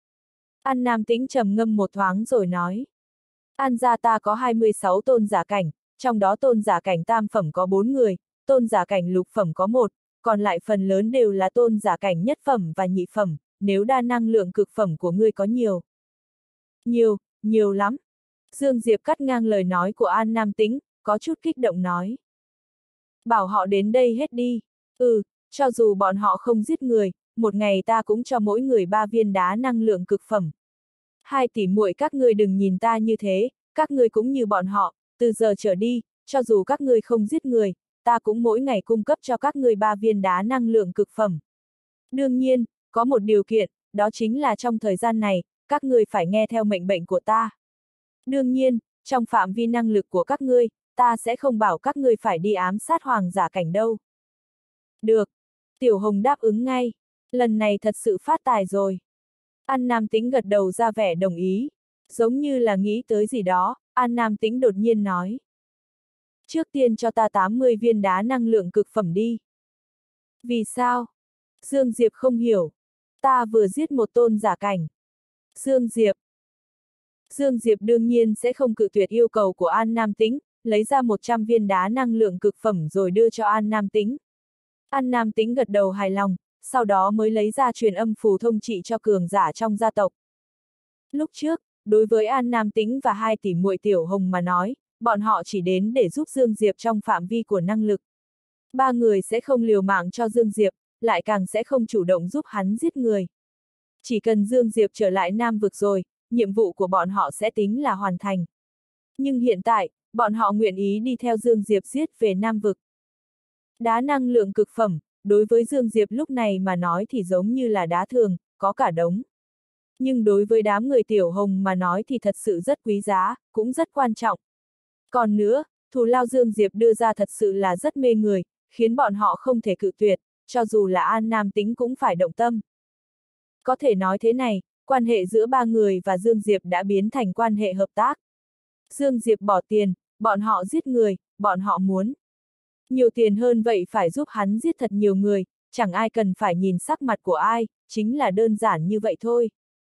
An Nam Tĩnh trầm ngâm một thoáng rồi nói. An gia ta có 26 tôn giả cảnh, trong đó tôn giả cảnh tam phẩm có 4 người, tôn giả cảnh lục phẩm có 1, còn lại phần lớn đều là tôn giả cảnh nhất phẩm và nhị phẩm, nếu đa năng lượng cực phẩm của ngươi có nhiều. Nhiều lắm. Dương Diệp cắt ngang lời nói của An Nam Tĩnh, có chút kích động nói. Bảo họ đến đây hết đi. Cho dù bọn họ không giết người, một ngày ta cũng cho mỗi người 3 viên đá năng lượng cực phẩm. 2 tỷ muội các ngươi đừng nhìn ta như thế, các ngươi cũng như bọn họ, từ giờ trở đi, cho dù các ngươi không giết người, ta cũng mỗi ngày cung cấp cho các ngươi 3 viên đá năng lượng cực phẩm. Đương nhiên, có một điều kiện, đó chính là trong thời gian này, các ngươi phải nghe theo mệnh lệnh của ta. Đương nhiên, trong phạm vi năng lực của các ngươi, ta sẽ không bảo các ngươi phải đi ám sát hoàng giả cảnh đâu. Được. Tiểu Hồng đáp ứng ngay. Lần này thật sự phát tài rồi. An Nam Tĩnh gật đầu ra vẻ đồng ý. Giống như là nghĩ tới gì đó, An Nam Tĩnh đột nhiên nói. Trước tiên cho ta 80 viên đá năng lượng cực phẩm đi. Vì sao? Dương Diệp không hiểu. Ta vừa giết một tôn giả cảnh. Dương Diệp đương nhiên sẽ không cự tuyệt yêu cầu của An Nam Tĩnh, lấy ra 100 viên đá năng lượng cực phẩm rồi đưa cho An Nam Tĩnh. An Nam Tĩnh gật đầu hài lòng, sau đó mới lấy ra truyền âm phù thông trị cho cường giả trong gia tộc. Lúc trước, đối với An Nam Tĩnh và 2 tỷ muội Tiểu Hồng mà nói, bọn họ chỉ đến để giúp Dương Diệp trong phạm vi của năng lực. 3 người sẽ không liều mạng cho Dương Diệp, lại càng sẽ không chủ động giúp hắn giết người. Chỉ cần Dương Diệp trở lại Nam Vực rồi, nhiệm vụ của bọn họ sẽ tính là hoàn thành. Nhưng hiện tại, bọn họ nguyện ý đi theo Dương Diệp giết về Nam Vực. Đá năng lượng cực phẩm, đối với Dương Diệp lúc này mà nói thì giống như là đá thường, có cả đống. Nhưng đối với đám người Tiểu Hồng mà nói thì thật sự rất quý giá, cũng rất quan trọng. Còn nữa, thù lao Dương Diệp đưa ra thật sự là rất mê người, khiến bọn họ không thể cự tuyệt, cho dù là An Nam Tĩnh cũng phải động tâm. Có thể nói thế này, quan hệ giữa ba người và Dương Diệp đã biến thành quan hệ hợp tác. Dương Diệp bỏ tiền, bọn họ giết người, bọn họ muốn nhiều tiền hơn vậy phải giúp hắn giết thật nhiều người, chẳng ai cần phải nhìn sắc mặt của ai, chính là đơn giản như vậy thôi.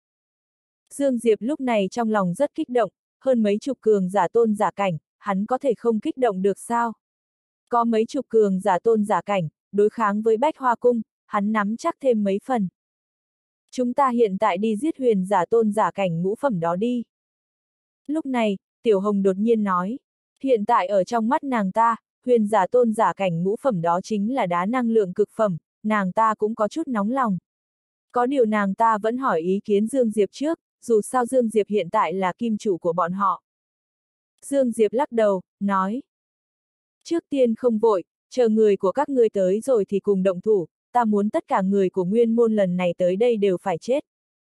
Dương Diệp lúc này trong lòng rất kích động, hơn mấy chục cường giả tôn giả cảnh, hắn có thể không kích động được sao? Có mấy chục cường giả tôn giả cảnh, đối kháng với Bách Hoa Cung, hắn nắm chắc thêm mấy phần. Chúng ta hiện tại đi giết huyền giả tôn giả cảnh ngũ phẩm đó đi. Lúc này, Tiểu Hồng đột nhiên nói, hiện tại ở trong mắt nàng ta, huyền giả tôn giả cảnh ngũ phẩm đó chính là đá năng lượng cực phẩm, nàng ta cũng có chút nóng lòng. Có điều nàng ta vẫn hỏi ý kiến Dương Diệp trước, dù sao Dương Diệp hiện tại là kim chủ của bọn họ. Dương Diệp lắc đầu, nói, trước tiên không vội, chờ người của các ngươi tới rồi thì cùng động thủ, ta muốn tất cả người của Nguyên Môn lần này tới đây đều phải chết.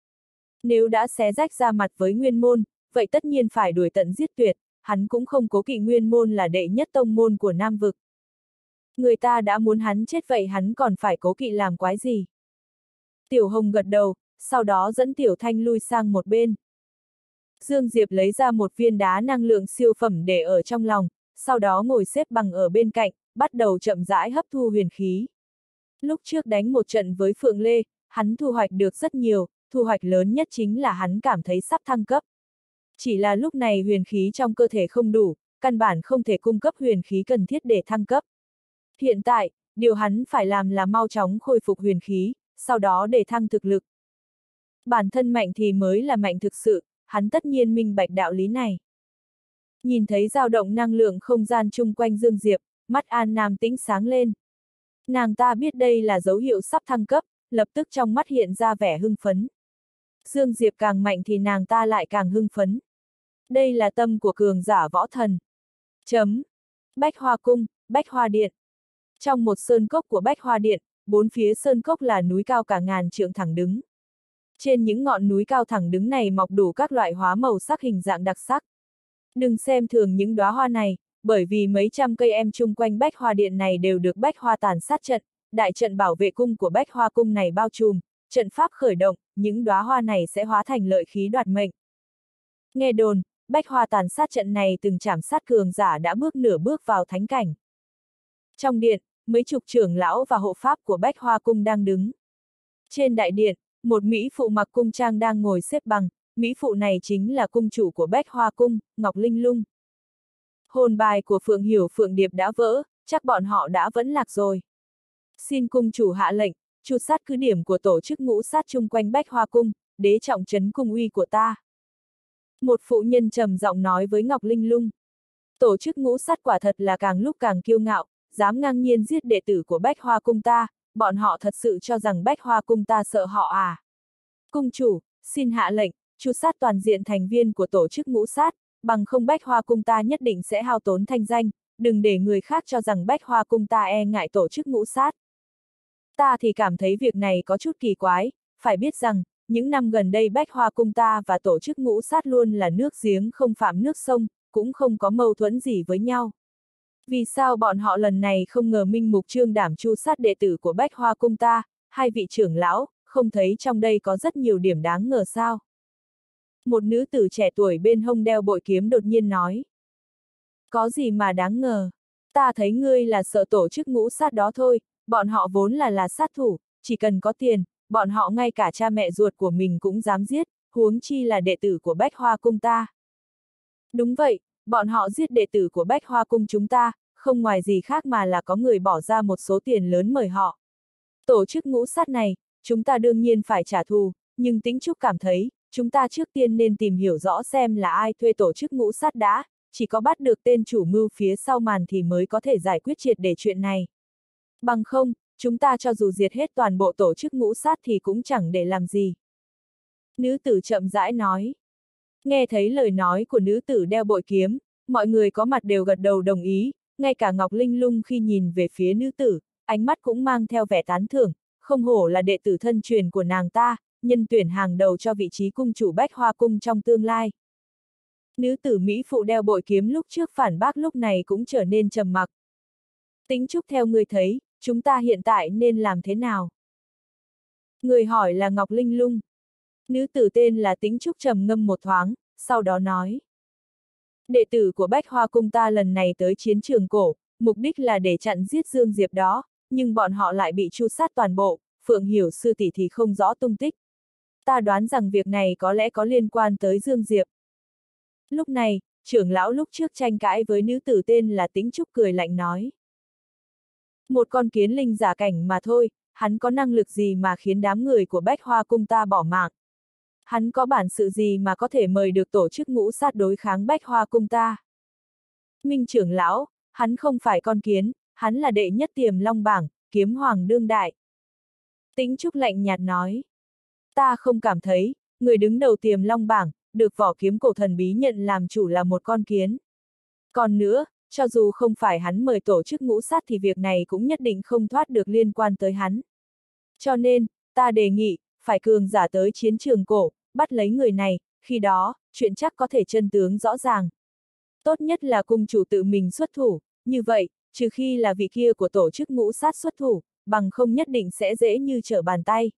Nếu đã xé rách ra mặt với Nguyên Môn, vậy tất nhiên phải đuổi tận giết tuyệt, hắn cũng không cố kỵ Nguyên Môn là đệ nhất tông môn của Nam Vực. Người ta đã muốn hắn chết vậy hắn còn phải cố kỵ làm quái gì? Tiểu Hồng gật đầu, sau đó dẫn Tiểu Thanh lui sang một bên. Dương Diệp lấy ra một viên đá năng lượng siêu phẩm để ở trong lòng, sau đó ngồi xếp bằng ở bên cạnh, bắt đầu chậm rãi hấp thu huyền khí. Lúc trước đánh một trận với Phượng Lê, hắn thu hoạch được rất nhiều, thu hoạch lớn nhất chính là hắn cảm thấy sắp thăng cấp. Chỉ là lúc này huyền khí trong cơ thể không đủ, căn bản không thể cung cấp huyền khí cần thiết để thăng cấp. Hiện tại, điều hắn phải làm là mau chóng khôi phục huyền khí, sau đó để thăng thực lực. Bản thân mạnh thì mới là mạnh thực sự, hắn tất nhiên minh bạch đạo lý này. Nhìn thấy dao động năng lượng không gian chung quanh Dương Diệp, mắt An Nam Tĩnh sáng lên. Nàng ta biết đây là dấu hiệu sắp thăng cấp, lập tức trong mắt hiện ra vẻ hưng phấn. Dương Diệp càng mạnh thì nàng ta lại càng hưng phấn. Đây là tâm của cường giả võ thần. Bách Hoa Cung, Bách Hoa Điện. Trong một sơn cốc của Bách Hoa Điện, bốn phía sơn cốc là núi cao cả ngàn trượng thẳng đứng. Trên những ngọn núi cao thẳng đứng này mọc đủ các loại hoa màu sắc hình dạng đặc sắc. Đừng xem thường những đóa hoa này, bởi vì mấy trăm cây em chung quanh Bách Hoa Điện này đều được Bách Hoa tàn sát trận, đại trận bảo vệ cung của Bách Hoa Cung này bao trùm, trận pháp khởi động, những đóa hoa này sẽ hóa thành lợi khí đoạt mệnh. Nghe đồn, Bách Hoa tàn sát trận này từng chảm sát cường giả đã bước nửa bước vào thánh cảnh. Trong điện, mấy chục trưởng lão và hộ pháp của Bách Hoa Cung đang đứng. Trên đại điện, một mỹ phụ mặc cung trang đang ngồi xếp bằng, mỹ phụ này chính là cung chủ của Bách Hoa Cung, Ngọc Linh Lung. Hồn bài của Phượng Hiểu Phượng Điệp đã vỡ, chắc bọn họ đã vẫn lạc rồi. Xin cung chủ hạ lệnh, tru sát cứ điểm của tổ chức ngũ sát chung quanh Bách Hoa Cung, đế trọng trấn cung uy của ta. Một phụ nhân trầm giọng nói với Ngọc Linh Lung. Tổ chức ngũ sát quả thật là càng lúc càng kiêu ngạo, dám ngang nhiên giết đệ tử của Bách Hoa Cung ta, bọn họ thật sự cho rằng Bách Hoa Cung ta sợ họ à? Cung chủ, xin hạ lệnh, tru sát toàn diện thành viên của tổ chức ngũ sát, bằng không Bách Hoa Cung ta nhất định sẽ hao tốn thanh danh, đừng để người khác cho rằng Bách Hoa Cung ta e ngại tổ chức ngũ sát. Ta thì cảm thấy việc này có chút kỳ quái, phải biết rằng, những năm gần đây Bách Hoa Cung ta và tổ chức ngũ sát luôn là nước giếng không phạm nước sông, cũng không có mâu thuẫn gì với nhau. Vì sao bọn họ lần này không ngờ minh mục trương đảm tru sát đệ tử của Bách Hoa Cung ta, hai vị trưởng lão, không thấy trong đây có rất nhiều điểm đáng ngờ sao? Một nữ tử trẻ tuổi bên hông đeo bội kiếm đột nhiên nói. Có gì mà đáng ngờ? Ta thấy ngươi là sợ tổ chức ngũ sát đó thôi, bọn họ vốn là sát thủ, chỉ cần có tiền, bọn họ ngay cả cha mẹ ruột của mình cũng dám giết, huống chi là đệ tử của Bách Hoa Cung ta. Đúng vậy, bọn họ giết đệ tử của Bách Hoa Cung chúng ta, không ngoài gì khác mà là có người bỏ ra một số tiền lớn mời họ. Tổ chức ngũ sát này, chúng ta đương nhiên phải trả thù, nhưng Tĩnh Trúc cảm thấy, chúng ta trước tiên nên tìm hiểu rõ xem là ai thuê tổ chức ngũ sát đã, chỉ có bắt được tên chủ mưu phía sau màn thì mới có thể giải quyết triệt để chuyện này. Bằng không, chúng ta cho dù diệt hết toàn bộ tổ chức ngũ sát thì cũng chẳng để làm gì. Nữ tử chậm rãi nói. Nghe thấy lời nói của nữ tử đeo bội kiếm, mọi người có mặt đều gật đầu đồng ý, ngay cả Ngọc Linh Lung khi nhìn về phía nữ tử, ánh mắt cũng mang theo vẻ tán thưởng, không hổ là đệ tử thân truyền của nàng ta, nhân tuyển hàng đầu cho vị trí cung chủ Bách Hoa Cung trong tương lai. Nữ tử mỹ phụ đeo bội kiếm lúc trước phản bác lúc này cũng trở nên trầm mặc. Tĩnh Trúc theo người thấy, chúng ta hiện tại nên làm thế nào? Người hỏi là Ngọc Linh Lung. Nữ tử tên là Tĩnh Trúc trầm ngâm một thoáng, sau đó nói. Đệ tử của Bách Hoa Cung ta lần này tới chiến trường cổ, mục đích là để chặn giết Dương Diệp đó, nhưng bọn họ lại bị tru sát toàn bộ, Phượng Hiểu sư tỷ thì không rõ tung tích. Ta đoán rằng việc này có lẽ có liên quan tới Dương Diệp. Lúc này, trưởng lão lúc trước tranh cãi với nữ tử tên là Tĩnh Trúc cười lạnh nói. Một con kiến linh giả cảnh mà thôi, hắn có năng lực gì mà khiến đám người của Bách Hoa Cung ta bỏ mạng? Hắn có bản sự gì mà có thể mời được tổ chức ngũ sát đối kháng Bách Hoa Cung ta? Minh trưởng lão, hắn không phải con kiến, hắn là đệ nhất Tiềm Long bảng, kiếm hoàng đương đại. Tĩnh Trúc lạnh nhạt nói. Ta không cảm thấy, người đứng đầu Tiềm Long bảng, được vỏ kiếm cổ thần bí nhận làm chủ là một con kiến. Còn nữa, cho dù không phải hắn mời tổ chức ngũ sát thì việc này cũng nhất định không thoát được liên quan tới hắn. Cho nên, ta đề nghị, phải cường giả tới chiến trường cổ, bắt lấy người này, khi đó, chuyện chắc có thể chân tướng rõ ràng. Tốt nhất là cung chủ tự mình xuất thủ, như vậy, trừ khi là vị kia của tổ chức ngũ sát xuất thủ, bằng không nhất định sẽ dễ như trở bàn tay.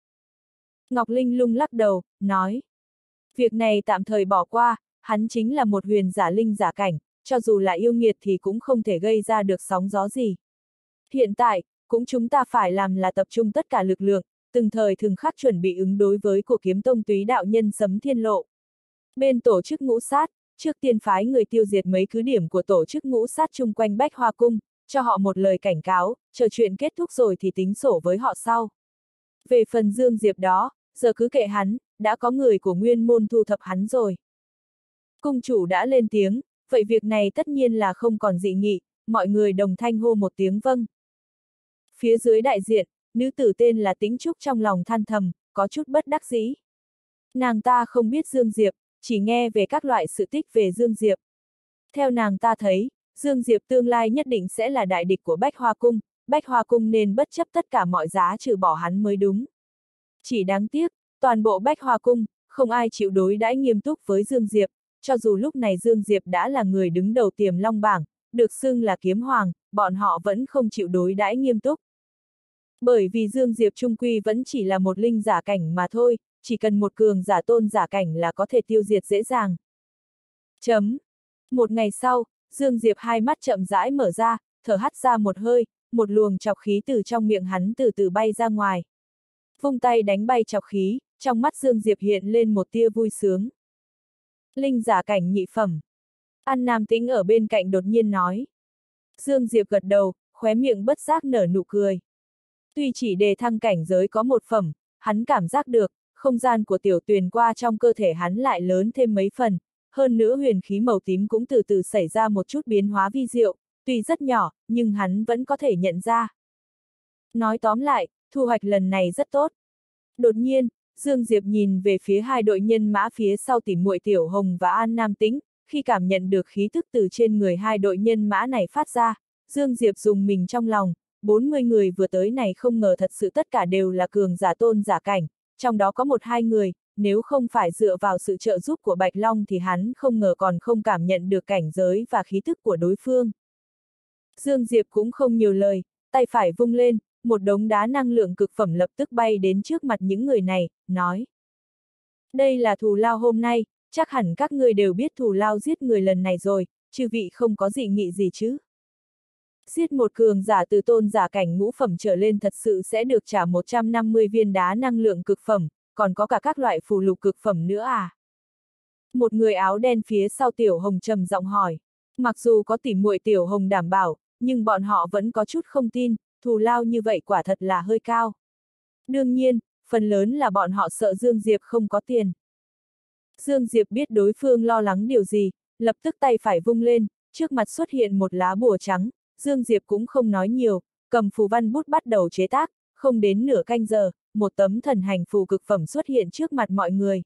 Ngọc Linh Lung lắc đầu, nói. Việc này tạm thời bỏ qua, hắn chính là một huyền giả linh giả cảnh, cho dù là yêu nghiệt thì cũng không thể gây ra được sóng gió gì. Hiện tại, cũng chúng ta phải làm là tập trung tất cả lực lượng, từng thời từng khắc chuẩn bị ứng đối với của kiếm tông túy đạo nhân Sấm Thiên Lộ. Bên tổ chức ngũ sát, trước tiên phái người tiêu diệt mấy cứ điểm của tổ chức ngũ sát chung quanh Bách Hoa Cung, cho họ một lời cảnh cáo, chờ chuyện kết thúc rồi thì tính sổ với họ sau. Về phần Dương Diệp đó, giờ cứ kệ hắn, đã có người của Nguyên Môn thu thập hắn rồi. Cung chủ đã lên tiếng, vậy việc này tất nhiên là không còn dị nghị, mọi người đồng thanh hô một tiếng vâng. Phía dưới đại diện, nữ tử tên là Tĩnh Trúc trong lòng than thầm, có chút bất đắc dĩ. Nàng ta không biết Dương Diệp, chỉ nghe về các loại sự tích về Dương Diệp. Theo nàng ta thấy, Dương Diệp tương lai nhất định sẽ là đại địch của Bách Hoa Cung nên bất chấp tất cả mọi giá trừ bỏ hắn mới đúng. Chỉ đáng tiếc, toàn bộ Bách Hoa Cung, không ai chịu đối đãi nghiêm túc với Dương Diệp, cho dù lúc này Dương Diệp đã là người đứng đầu Tiềm Long bảng, được xưng là kiếm hoàng, bọn họ vẫn không chịu đối đãi nghiêm túc. Bởi vì Dương Diệp trung quy vẫn chỉ là một linh giả cảnh mà thôi, chỉ cần một cường giả tôn giả cảnh là có thể tiêu diệt dễ dàng. Một ngày sau, Dương Diệp hai mắt chậm rãi mở ra, thở hắt ra một hơi, một luồng trọc khí từ trong miệng hắn từ từ bay ra ngoài. Vung tay đánh bay trọc khí, trong mắt Dương Diệp hiện lên một tia vui sướng. Linh giả cảnh nhị phẩm. An Nam Tĩnh ở bên cạnh đột nhiên nói. Dương Diệp gật đầu, khóe miệng bất giác nở nụ cười. Tuy chỉ đề thăng cảnh giới có một phẩm, hắn cảm giác được, không gian của tiểu tuyền qua trong cơ thể hắn lại lớn thêm mấy phần, hơn nữa huyền khí màu tím cũng từ từ xảy ra một chút biến hóa vi diệu, tuy rất nhỏ, nhưng hắn vẫn có thể nhận ra. Nói tóm lại, thu hoạch lần này rất tốt. Đột nhiên, Dương Diệp nhìn về phía hai đội nhân mã phía sau tỉ muội Tiểu Hồng và An Nam Tĩnh, khi cảm nhận được khí tức từ trên người hai đội nhân mã này phát ra, Dương Diệp rùng mình trong lòng, 40 người vừa tới này không ngờ thật sự tất cả đều là cường giả tôn giả cảnh, trong đó có 1-2 người, nếu không phải dựa vào sự trợ giúp của Bạch Long thì hắn không ngờ còn không cảm nhận được cảnh giới và khí tức của đối phương. Dương Diệp cũng không nhiều lời, tay phải vung lên, một đống đá năng lượng cực phẩm lập tức bay đến trước mặt những người này, nói. Đây là thù lao hôm nay, chắc hẳn các ngươi đều biết thù lao giết người lần này rồi, chư vị không có dị nghị gì chứ. Giết một cường giả từ tôn giả cảnh ngũ phẩm trở lên thật sự sẽ được trả 150 viên đá năng lượng cực phẩm, còn có cả các loại phù lục cực phẩm nữa à? Một người áo đen phía sau Tiểu Hồng trầm giọng hỏi. Mặc dù có tỉ muội Tiểu Hồng đảm bảo, nhưng bọn họ vẫn có chút không tin, thù lao như vậy quả thật là hơi cao. Đương nhiên, phần lớn là bọn họ sợ Dương Diệp không có tiền. Dương Diệp biết đối phương lo lắng điều gì, lập tức tay phải vung lên, trước mặt xuất hiện một lá bùa trắng, Dương Diệp cũng không nói nhiều, cầm phù văn bút bắt đầu chế tác, không đến nửa canh giờ, một tấm thần hành phù cực phẩm xuất hiện trước mặt mọi người.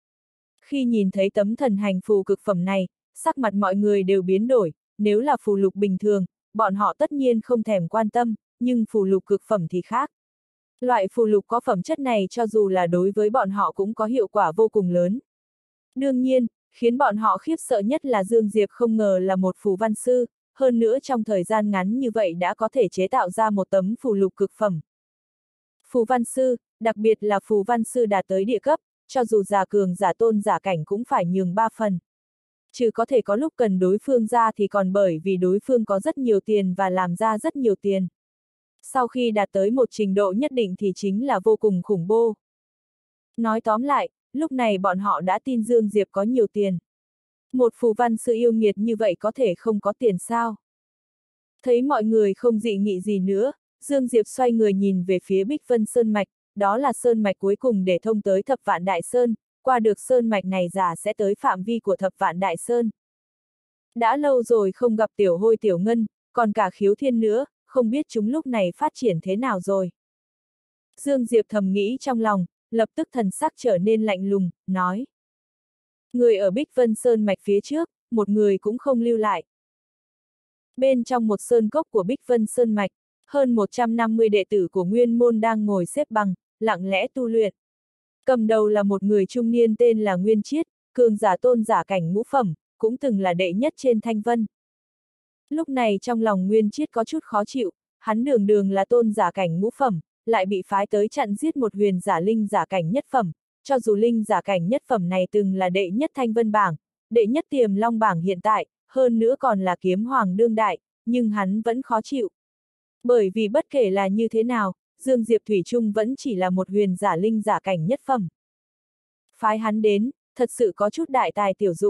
Khi nhìn thấy tấm thần hành phù cực phẩm này, sắc mặt mọi người đều biến đổi, nếu là phù lục bình thường, bọn họ tất nhiên không thèm quan tâm, nhưng phù lục cực phẩm thì khác. Loại phù lục có phẩm chất này cho dù là đối với bọn họ cũng có hiệu quả vô cùng lớn. Đương nhiên, khiến bọn họ khiếp sợ nhất là Dương Diệp không ngờ là một phù văn sư, hơn nữa trong thời gian ngắn như vậy đã có thể chế tạo ra một tấm phù lục cực phẩm. Phù văn sư, đặc biệt là phù văn sư đạt tới địa cấp, cho dù giả cường giả tôn giả cảnh cũng phải nhường 3 phần. Chứ có thể có lúc cần đối phương ra thì còn bởi vì đối phương có rất nhiều tiền và làm ra rất nhiều tiền. Sau khi đạt tới một trình độ nhất định thì chính là vô cùng khủng bố. Nói tóm lại, lúc này bọn họ đã tin Dương Diệp có nhiều tiền. Một phù văn sư yêu nghiệt như vậy có thể không có tiền sao? Thấy mọi người không dị nghị gì nữa, Dương Diệp xoay người nhìn về phía Bích Vân Sơn Mạch, đó là sơn mạch cuối cùng để thông tới Thập Vạn Đại Sơn, qua được sơn mạch này giả sẽ tới phạm vi của Thập Vạn Đại Sơn. Đã lâu rồi không gặp Tiểu Hôi Tiểu Ngân, còn cả Khiếu Thiên nữa, không biết chúng lúc này phát triển thế nào rồi. Dương Diệp thầm nghĩ trong lòng, lập tức thần sắc trở nên lạnh lùng, nói. Người ở Bích Vân Sơn Mạch phía trước, một người cũng không lưu lại. Bên trong một sơn cốc của Bích Vân Sơn Mạch, hơn 150 đệ tử của Nguyên Môn đang ngồi xếp bằng, lặng lẽ tu luyện. Cầm đầu là một người trung niên tên là Nguyên Chiết, cường giả tôn giả cảnh ngũ phẩm, cũng từng là đệ nhất trên Thanh Vân. Lúc này trong lòng Nguyên Chiết có chút khó chịu, hắn đường đường là tôn giả cảnh ngũ phẩm, lại bị phái tới chặn giết một huyền giả linh giả cảnh nhất phẩm, cho dù linh giả cảnh nhất phẩm này từng là đệ nhất Thanh Vân bảng, đệ nhất Tiềm Long bảng hiện tại, hơn nữa còn là kiếm hoàng đương đại, nhưng hắn vẫn khó chịu. Bởi vì bất kể là như thế nào, Dương Diệp Thủy Trung vẫn chỉ là một huyền giả linh giả cảnh nhất phẩm. Phái hắn đến, thật sự có chút đại tài tiểu dụng.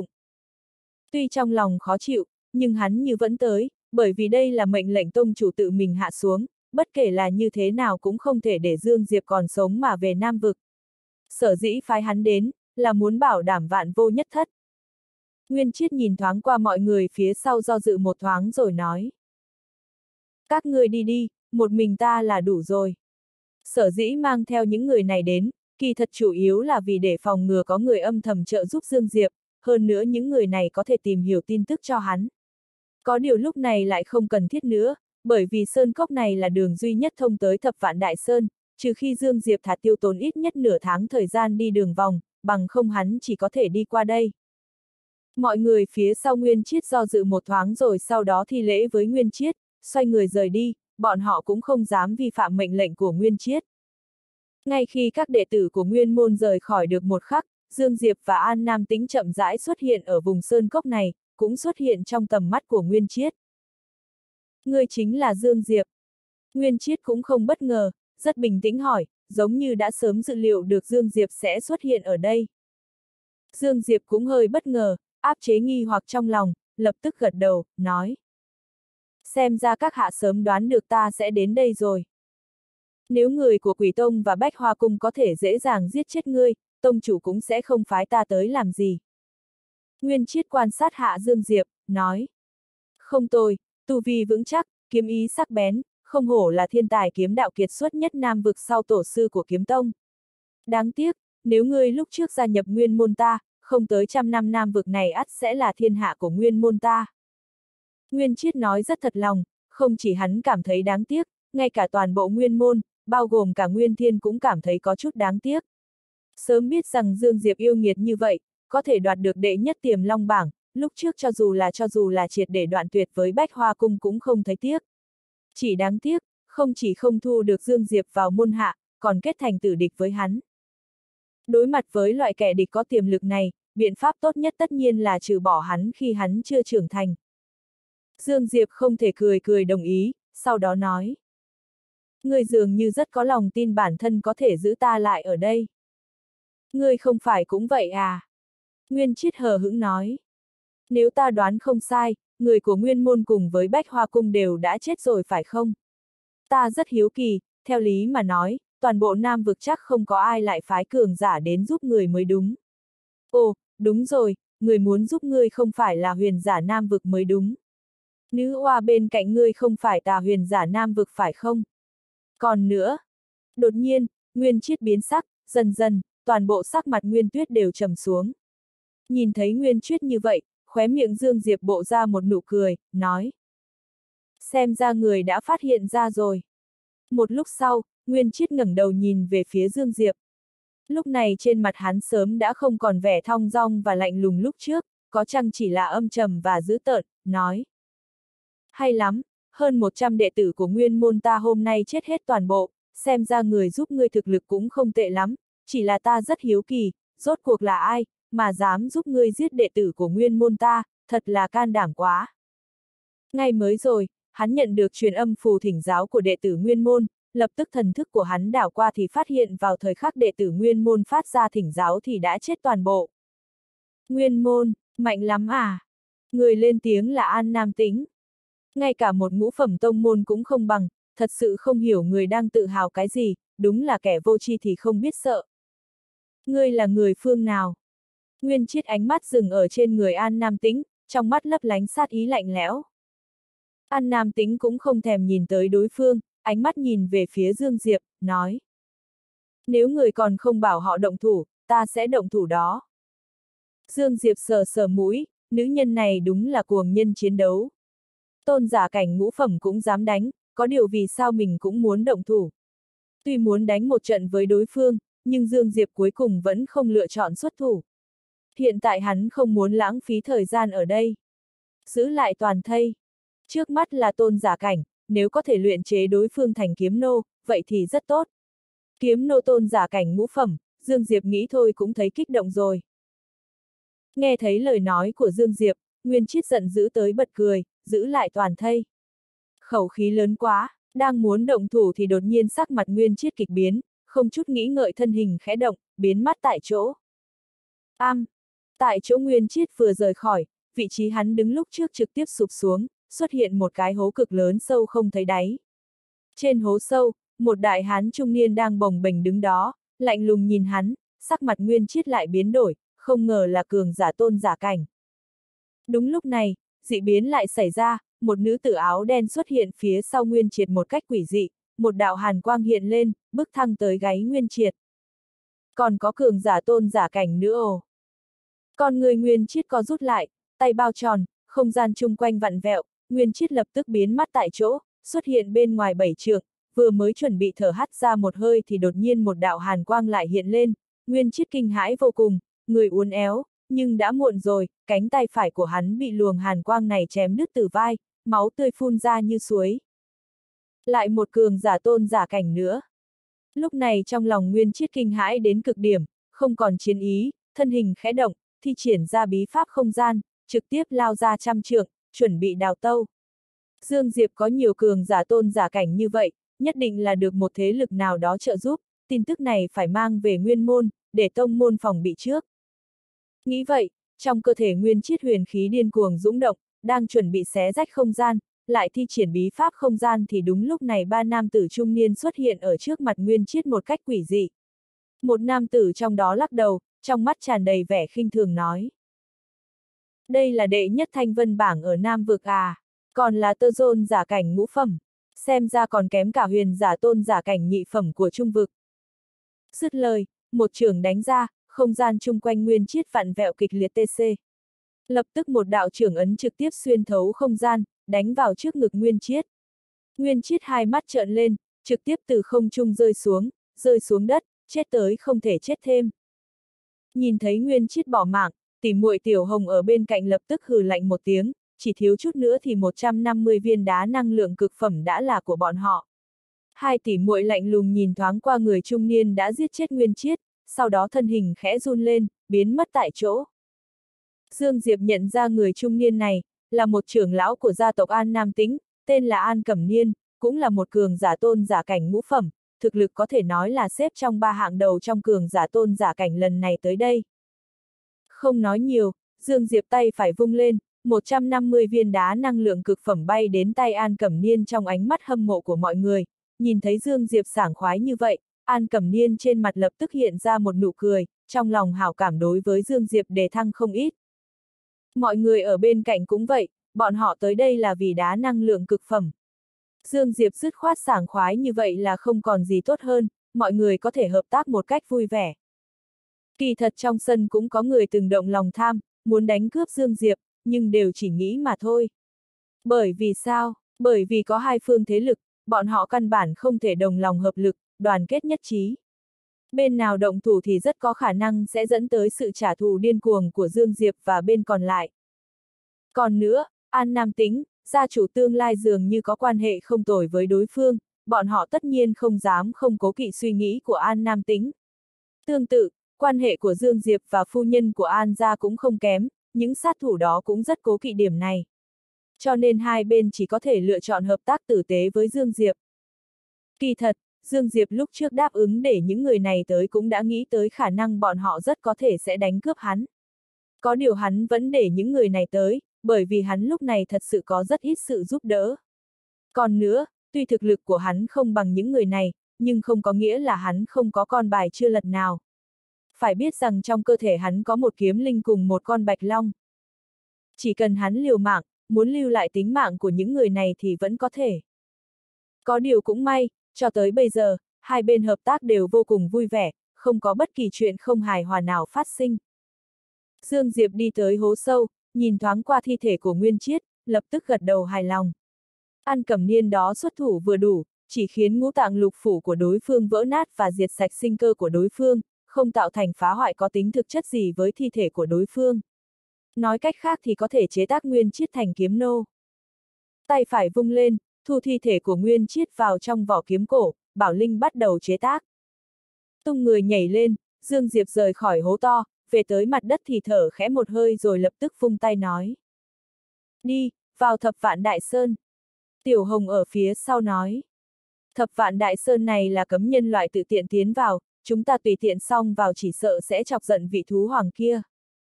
Tuy trong lòng khó chịu, nhưng hắn như vẫn tới, bởi vì đây là mệnh lệnh tông chủ tự mình hạ xuống, bất kể là như thế nào cũng không thể để Dương Diệp còn sống mà về Nam Vực. Sở dĩ phái hắn đến, là muốn bảo đảm vạn vô nhất thất. Nguyên Chiết nhìn thoáng qua mọi người phía sau do dự một thoáng rồi nói. Các ngươi đi đi, một mình ta là đủ rồi. Sở dĩ mang theo những người này đến, kỳ thật chủ yếu là vì để phòng ngừa có người âm thầm trợ giúp Dương Diệp, hơn nữa những người này có thể tìm hiểu tin tức cho hắn. Có điều lúc này lại không cần thiết nữa, bởi vì sơn cốc này là đường duy nhất thông tới Thập Vạn Đại Sơn, trừ khi Dương Diệp thà tiêu tốn ít nhất nửa tháng thời gian đi đường vòng, bằng không hắn chỉ có thể đi qua đây. Mọi người phía sau Nguyên Chiết do dự một thoáng rồi sau đó thi lễ với Nguyên Chiết, xoay người rời đi, bọn họ cũng không dám vi phạm mệnh lệnh của Nguyên Chiết. Ngay khi các đệ tử của Nguyên Môn rời khỏi được một khắc, Dương Diệp và An Nam Tĩnh chậm rãi xuất hiện ở vùng sơn cốc này, cũng xuất hiện trong tầm mắt của Nguyên Chiết. Ngươi chính là Dương Diệp. Nguyên Chiết cũng không bất ngờ, rất bình tĩnh hỏi, giống như đã sớm dự liệu được Dương Diệp sẽ xuất hiện ở đây. Dương Diệp cũng hơi bất ngờ, áp chế nghi hoặc trong lòng, lập tức gật đầu, nói. Xem ra các hạ sớm đoán được ta sẽ đến đây rồi. Nếu người của Quỷ Tông và Bách Hoa Cung có thể dễ dàng giết chết ngươi, tông chủ cũng sẽ không phái ta tới làm gì. Nguyên Chiết quan sát hạ Dương Diệp, nói. Không tồi, tu vi vững chắc, kiếm ý sắc bén, không hổ là thiên tài kiếm đạo kiệt xuất nhất Nam Vực sau tổ sư của Kiếm Tông. Đáng tiếc, nếu ngươi lúc trước gia nhập Nguyên Môn ta, không tới 100 năm Nam Vực này ắt sẽ là thiên hạ của Nguyên Môn ta. Nguyên Chiết nói rất thật lòng, không chỉ hắn cảm thấy đáng tiếc, ngay cả toàn bộ Nguyên Môn, bao gồm cả Nguyên Thiên cũng cảm thấy có chút đáng tiếc. Sớm biết rằng Dương Diệp yêu nghiệt như vậy, có thể đoạt được đệ nhất Tiềm Long bảng, lúc trước cho dù là triệt để đoạn tuyệt với Bách Hoa Cung cũng không thấy tiếc. Chỉ đáng tiếc, không chỉ không thu được Dương Diệp vào môn hạ, còn kết thành tử địch với hắn. Đối mặt với loại kẻ địch có tiềm lực này, biện pháp tốt nhất tất nhiên là trừ bỏ hắn khi hắn chưa trưởng thành. Dương Diệp không thể cười đồng ý, sau đó nói. Ngươi dường như rất có lòng tin bản thân có thể giữ ta lại ở đây. Ngươi không phải cũng vậy à? Nguyên Chiết hờ hững nói. Nếu ta đoán không sai, người của Nguyên Môn cùng với Bách Hoa Cung đều đã chết rồi phải không? Ta rất hiếu kỳ, theo lý mà nói, toàn bộ Nam Vực chắc không có ai lại phái cường giả đến giúp người mới đúng. Ồ, đúng rồi, người muốn giúp ngươi không phải là huyền giả Nam Vực mới đúng. Nữ oa bên cạnh ngươi không phải Tà huyền giả Nam Vực phải không? Còn nữa, đột nhiên, Nguyên Chiết biến sắc, dần dần, toàn bộ sắc mặt Nguyên Tuyết đều trầm xuống. Nhìn thấy Nguyên Chiết như vậy, khóe miệng Dương Diệp bộ ra một nụ cười, nói. Xem ra người đã phát hiện ra rồi. Một lúc sau, Nguyên Chiết ngẩng đầu nhìn về phía Dương Diệp. Lúc này trên mặt hắn sớm đã không còn vẻ thong dong và lạnh lùng lúc trước, có chăng chỉ là âm trầm và dữ tợn, nói. Hay lắm, hơn 100 đệ tử của nguyên môn ta hôm nay chết hết toàn bộ, xem ra người giúp ngươi thực lực cũng không tệ lắm, chỉ là ta rất hiếu kỳ, rốt cuộc là ai, mà dám giúp ngươi giết đệ tử của nguyên môn ta, thật là can đảm quá. Ngay mới rồi, hắn nhận được truyền âm phù thỉnh giáo của đệ tử nguyên môn, lập tức thần thức của hắn đảo qua thì phát hiện vào thời khắc đệ tử nguyên môn phát ra thỉnh giáo thì đã chết toàn bộ. Nguyên môn, mạnh lắm à? Người lên tiếng là An Nam Tĩnh. Ngay cả một ngũ phẩm tông môn cũng không bằng, thật sự không hiểu người đang tự hào cái gì, đúng là kẻ vô tri thì không biết sợ. Ngươi là người phương nào? Nguyên Chiết ánh mắt dừng ở trên người An Nam Tĩnh, trong mắt lấp lánh sát ý lạnh lẽo. An Nam Tĩnh cũng không thèm nhìn tới đối phương, ánh mắt nhìn về phía Dương Diệp, nói. Nếu người còn không bảo họ động thủ, ta sẽ động thủ đó. Dương Diệp sờ sờ mũi, nữ nhân này đúng là cuồng nhân chiến đấu. Tôn giả cảnh ngũ phẩm cũng dám đánh, có điều vì sao mình cũng muốn động thủ. Tuy muốn đánh một trận với đối phương, nhưng Dương Diệp cuối cùng vẫn không lựa chọn xuất thủ. Hiện tại hắn không muốn lãng phí thời gian ở đây. Giữ lại toàn thây. Trước mắt là tôn giả cảnh, nếu có thể luyện chế đối phương thành kiếm nô, vậy thì rất tốt. Kiếm nô tôn giả cảnh ngũ phẩm, Dương Diệp nghĩ thôi cũng thấy kích động rồi. Nghe thấy lời nói của Dương Diệp, Nguyên Chiết giận dữ tới bật cười, giữ lại toàn thây. Khẩu khí lớn quá, đang muốn động thủ thì đột nhiên sắc mặt Nguyên Chiết kịch biến, không chút nghĩ ngợi thân hình khẽ động, biến mất tại chỗ. Tại chỗ Nguyên Chiết vừa rời khỏi, vị trí hắn đứng lúc trước trực tiếp sụp xuống, xuất hiện một cái hố cực lớn sâu không thấy đáy. Trên hố sâu, một đại hán trung niên đang bồng bềnh đứng đó, lạnh lùng nhìn hắn, sắc mặt Nguyên Chiết lại biến đổi, không ngờ là cường giả tôn giả cảnh. Đúng lúc này, dị biến lại xảy ra, một nữ tử áo đen xuất hiện phía sau Nguyên Triệt một cách quỷ dị, một đạo hàn quang hiện lên, bước thăng tới gáy Nguyên Triệt. Còn có cường giả tôn giả cảnh nữa ồ. Còn người Nguyên Triệt co rút lại, tay bao tròn, không gian chung quanh vặn vẹo, Nguyên Triệt lập tức biến mất tại chỗ, xuất hiện bên ngoài 7 trượng, vừa mới chuẩn bị thở hắt ra một hơi thì đột nhiên một đạo hàn quang lại hiện lên, Nguyên Triệt kinh hãi vô cùng, người uốn éo, nhưng đã muộn rồi, cánh tay phải của hắn bị luồng hàn quang này chém đứt từ vai, máu tươi phun ra như suối. Lại một cường giả tôn giả cảnh nữa. Lúc này trong lòng Nguyên Chiết kinh hãi đến cực điểm, không còn chiến ý, thân hình khẽ động, thi triển ra bí pháp không gian, trực tiếp lao ra trăm trượng, chuẩn bị đào tâu. Dương Diệp có nhiều cường giả tôn giả cảnh như vậy, nhất định là được một thế lực nào đó trợ giúp, tin tức này phải mang về nguyên môn, để tông môn phòng bị trước. Nghĩ vậy, trong cơ thể Nguyên Chiết huyền khí điên cuồng dũng động, đang chuẩn bị xé rách không gian, lại thi triển bí pháp không gian thì đúng lúc này ba nam tử trung niên xuất hiện ở trước mặt Nguyên Chiết một cách quỷ dị. Một nam tử trong đó lắc đầu, trong mắt tràn đầy vẻ khinh thường nói. Đây là đệ nhất thanh vân bảng ở Nam Vực à, còn là tơ dôn giả cảnh ngũ phẩm, xem ra còn kém cả huyền giả tôn giả cảnh nhị phẩm của Trung Vực. Dứt lời, một chưởng đánh ra, không gian chung quanh Nguyên Chiết vặn vẹo kịch liệt tc. Lập tức một đạo chưởng ấn trực tiếp xuyên thấu không gian, đánh vào trước ngực Nguyên Chiết. Nguyên Chiết hai mắt trợn lên, trực tiếp từ không trung rơi xuống đất, chết tới không thể chết thêm. Nhìn thấy Nguyên Chiết bỏ mạng, tỷ muội Tiểu Hồng ở bên cạnh lập tức hừ lạnh một tiếng, chỉ thiếu chút nữa thì 150 viên đá năng lượng cực phẩm đã là của bọn họ. Hai tỷ muội lạnh lùng nhìn thoáng qua người trung niên đã giết chết Nguyên Chiết, sau đó thân hình khẽ run lên, biến mất tại chỗ. Dương Diệp nhận ra người trung niên này, là một trưởng lão của gia tộc An Nam Tĩnh, tên là An Cẩm Niên, cũng là một cường giả tôn giả cảnh ngũ phẩm, thực lực có thể nói là xếp trong 3 hạng đầu trong cường giả tôn giả cảnh lần này tới đây. Không nói nhiều, Dương Diệp tay phải vung lên, 150 viên đá năng lượng cực phẩm bay đến tay An Cẩm Niên trong ánh mắt hâm mộ của mọi người, nhìn thấy Dương Diệp sảng khoái như vậy, An Cẩm Niên trên mặt lập tức hiện ra một nụ cười, trong lòng hảo cảm đối với Dương Diệp đề thăng không ít. Mọi người ở bên cạnh cũng vậy, bọn họ tới đây là vì đá năng lượng cực phẩm. Dương Diệp dứt khoát sảng khoái như vậy là không còn gì tốt hơn, mọi người có thể hợp tác một cách vui vẻ. Kỳ thật trong sân cũng có người từng động lòng tham, muốn đánh cướp Dương Diệp, nhưng đều chỉ nghĩ mà thôi. Bởi vì sao? Bởi vì có hai phương thế lực, bọn họ căn bản không thể đồng lòng hợp lực, đoàn kết nhất trí. Bên nào động thủ thì rất có khả năng sẽ dẫn tới sự trả thù điên cuồng của Dương Diệp và bên còn lại. Còn nữa, An Nam Tĩnh, gia chủ tương lai dường như có quan hệ không tồi với đối phương, bọn họ tất nhiên không dám không cố kỵ suy nghĩ của An Nam Tĩnh. Tương tự, quan hệ của Dương Diệp và phu nhân của An gia cũng không kém, những sát thủ đó cũng rất cố kỵ điểm này. Cho nên hai bên chỉ có thể lựa chọn hợp tác tử tế với Dương Diệp. Kỳ thật, Dương Diệp lúc trước đáp ứng để những người này tới cũng đã nghĩ tới khả năng bọn họ rất có thể sẽ đánh cướp hắn. Có điều hắn vẫn để những người này tới, bởi vì hắn lúc này thật sự có rất ít sự giúp đỡ. Còn nữa, tuy thực lực của hắn không bằng những người này, nhưng không có nghĩa là hắn không có con bài chưa lật nào. Phải biết rằng trong cơ thể hắn có một kiếm linh cùng một con bạch long. Chỉ cần hắn liều mạng, muốn lưu lại tính mạng của những người này thì vẫn có thể. Có điều cũng may, cho tới bây giờ, hai bên hợp tác đều vô cùng vui vẻ, không có bất kỳ chuyện không hài hòa nào phát sinh. Dương Diệp đi tới hố sâu, nhìn thoáng qua thi thể của Nguyên Chiết, lập tức gật đầu hài lòng. An Cẩm Niên đó xuất thủ vừa đủ, chỉ khiến ngũ tạng lục phủ của đối phương vỡ nát và diệt sạch sinh cơ của đối phương, không tạo thành phá hoại có tính thực chất gì với thi thể của đối phương. Nói cách khác thì có thể chế tác Nguyên Chiết thành kiếm nô. Tay phải vung lên, thu thi thể của Nguyên Chiết vào trong vỏ kiếm cổ, Bảo Linh bắt đầu chế tác. Tung người nhảy lên, Dương Diệp rời khỏi hố to, về tới mặt đất thì thở khẽ một hơi rồi lập tức vung tay nói. Đi, vào Thập Vạn Đại Sơn. Tiểu Hồng ở phía sau nói. Thập Vạn Đại Sơn này là cấm nhân loại tự tiện tiến vào, chúng ta tùy tiện xông vào chỉ sợ sẽ chọc giận vị thú hoàng kia.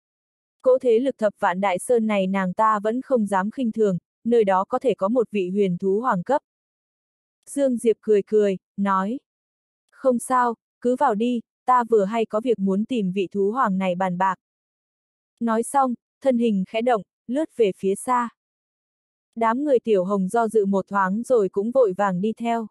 Cỗ thế lực Thập Vạn Đại Sơn này nàng ta vẫn không dám khinh thường, nơi đó có thể có một vị huyền thú hoàng cấp. Dương Diệp cười cười, nói. Không sao, cứ vào đi, ta vừa hay có việc muốn tìm vị thú hoàng này bàn bạc. Nói xong, thân hình khẽ động, lướt về phía xa. Đám người Tiểu Hồng do dự một thoáng rồi cũng vội vàng đi theo.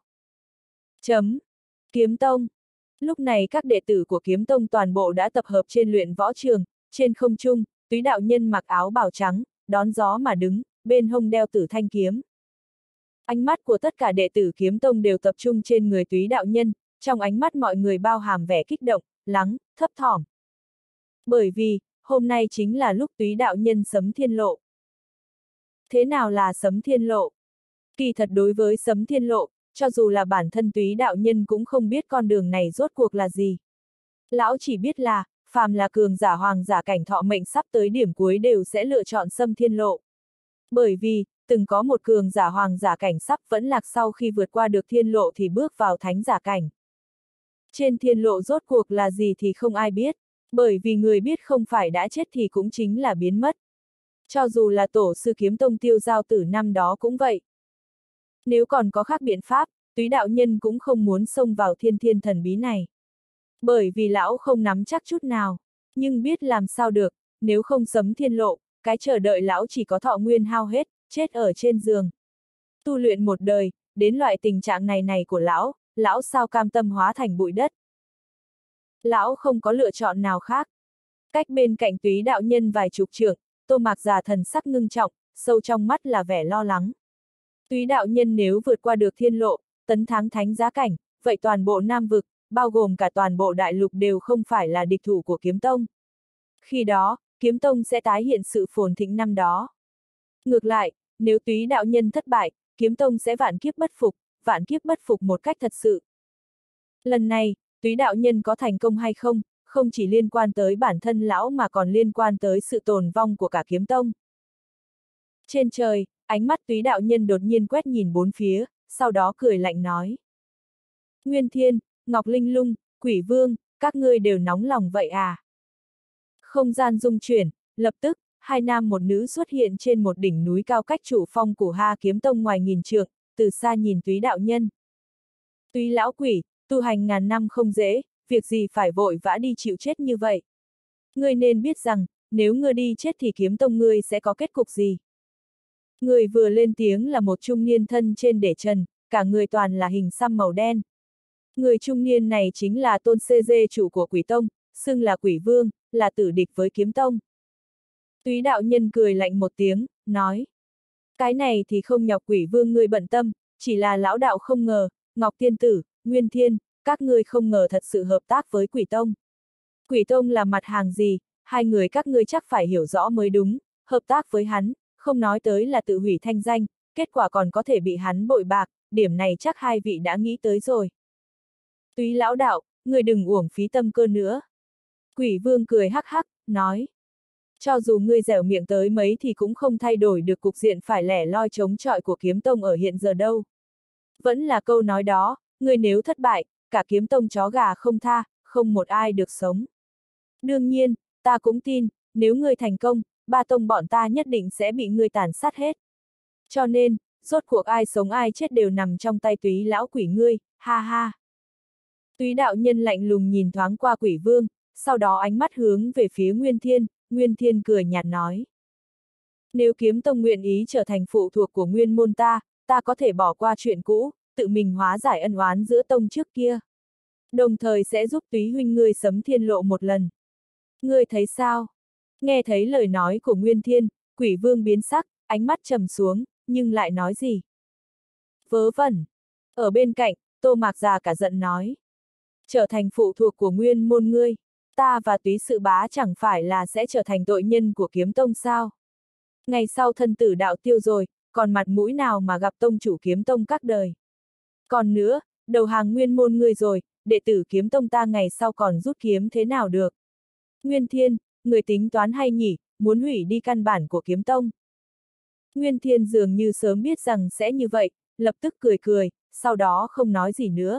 Kiếm Tông. Lúc này các đệ tử của Kiếm Tông toàn bộ đã tập hợp trên luyện võ trường, trên không trung, Túy đạo nhân mặc áo bào trắng, đón gió mà đứng, bên hông đeo Tử Thanh kiếm. Ánh mắt của tất cả đệ tử Kiếm Tông đều tập trung trên người Túy đạo nhân, trong ánh mắt mọi người bao hàm vẻ kích động, lắng, thấp thỏm. Bởi vì, hôm nay chính là lúc Túy đạo nhân sấm thiên lộ. Thế nào là sấm thiên lộ? Kỳ thật đối với sấm thiên lộ, cho dù là bản thân Túy đạo nhân cũng không biết con đường này rốt cuộc là gì. Lão chỉ biết là, phàm là cường giả hoàng giả cảnh thọ mệnh sắp tới điểm cuối đều sẽ lựa chọn sấm thiên lộ. Bởi vì, từng có một cường giả hoàng giả cảnh sắp vẫn lạc sau khi vượt qua được thiên lộ thì bước vào thánh giả cảnh. Trên thiên lộ rốt cuộc là gì thì không ai biết, bởi vì người biết không phải đã chết thì cũng chính là biến mất. Cho dù là tổ sư Kiếm Tông Tiêu Giao Tử năm đó cũng vậy. Nếu còn có khác biện pháp, Túy đạo nhân cũng không muốn xông vào thiên thiên thần bí này. Bởi vì lão không nắm chắc chút nào, nhưng biết làm sao được, nếu không sấm thiên lộ, cái chờ đợi lão chỉ có thọ nguyên hao hết, chết ở trên giường. Tu luyện một đời, đến loại tình trạng này của lão sao cam tâm hóa thành bụi đất. Lão không có lựa chọn nào khác. Cách bên cạnh Túy đạo nhân vài chục trượng, Tô Mạc già thần sắc ngưng trọng, sâu trong mắt là vẻ lo lắng. Túy đạo nhân nếu vượt qua được thiên lộ, tấn thắng thánh giá cảnh, vậy toàn bộ Nam vực, bao gồm cả toàn bộ đại lục đều không phải là địch thủ của Kiếm Tông. Khi đó, Kiếm Tông sẽ tái hiện sự phồn thịnh năm đó. Ngược lại, nếu Túy đạo nhân thất bại, Kiếm Tông sẽ vạn kiếp bất phục một cách thật sự. Lần này, Túy đạo nhân có thành công hay không, không chỉ liên quan tới bản thân lão mà còn liên quan tới sự tồn vong của cả Kiếm Tông. Trên trời, ánh mắt Túy đạo nhân đột nhiên quét nhìn bốn phía, sau đó cười lạnh nói. Nguyên Thiên, Ngọc Linh Lung, Quỷ Vương, các ngươi đều nóng lòng vậy à? Không gian rung chuyển, lập tức, hai nam một nữ xuất hiện trên một đỉnh núi cao cách chủ phong của Ha Kiếm Tông ngoài nghìn trượng, từ xa nhìn Túy đạo nhân. Túy lão quỷ, tu hành ngàn năm không dễ, việc gì phải vội vã đi chịu chết như vậy? Ngươi nên biết rằng, nếu ngươi đi chết thì Kiếm Tông ngươi sẽ có kết cục gì? Người vừa lên tiếng là một trung niên thân trên để trần, cả người toàn là hình xăm màu đen. Người trung niên này chính là Tôn CG chủ của Quỷ Tông, xưng là Quỷ Vương, là tử địch với Kiếm Tông. Túy đạo nhân cười lạnh một tiếng, nói. Cái này thì không nhọc Quỷ Vương ngươi bận tâm, chỉ là lão đạo không ngờ, Ngọc Tiên Tử, Nguyên Thiên, các ngươi không ngờ thật sự hợp tác với Quỷ Tông. Quỷ Tông là mặt hàng gì, hai người các ngươi chắc phải hiểu rõ mới đúng, hợp tác với hắn, không nói tới là tự hủy thanh danh, kết quả còn có thể bị hắn bội bạc, điểm này chắc hai vị đã nghĩ tới rồi. Túy lão đạo, người đừng uổng phí tâm cơ nữa. Quỷ vương cười hắc hắc, nói. Cho dù ngươi dẻo miệng tới mấy thì cũng không thay đổi được cục diện phải lẻ loi chống chọi của kiếm tông ở hiện giờ đâu. Vẫn là câu nói đó, ngươi nếu thất bại, cả kiếm tông chó gà không tha, không một ai được sống. Đương nhiên, ta cũng tin, nếu ngươi thành công, ba tông bọn ta nhất định sẽ bị ngươi tàn sát hết. Cho nên, rốt cuộc ai sống ai chết đều nằm trong tay túy lão quỷ ngươi, ha ha. Túy đạo nhân lạnh lùng nhìn thoáng qua quỷ vương, sau đó ánh mắt hướng về phía Nguyên Thiên cười nhạt nói. Nếu kiếm tông nguyện ý trở thành phụ thuộc của nguyên môn ta có thể bỏ qua chuyện cũ, tự mình hóa giải ân oán giữa tông trước kia. Đồng thời sẽ giúp túy huynh ngươi sấm thiên lộ một lần. Ngươi thấy sao? Nghe thấy lời nói của Nguyên Thiên, quỷ vương biến sắc, ánh mắt trầm xuống, nhưng lại nói gì? Vớ vẩn. Ở bên cạnh, Tô Mạc già cả giận nói. Trở thành phụ thuộc của nguyên môn ngươi, ta và túy sự bá chẳng phải là sẽ trở thành tội nhân của kiếm tông sao? Ngày sau thân tử đạo tiêu rồi, còn mặt mũi nào mà gặp tông chủ kiếm tông các đời? Còn nữa, đầu hàng nguyên môn ngươi rồi, đệ tử kiếm tông ta ngày sau còn rút kiếm thế nào được? Nguyên Thiên, người tính toán hay nhỉ, muốn hủy đi căn bản của kiếm tông. Nguyên Thiên dường như sớm biết rằng sẽ như vậy, lập tức cười, sau đó không nói gì nữa.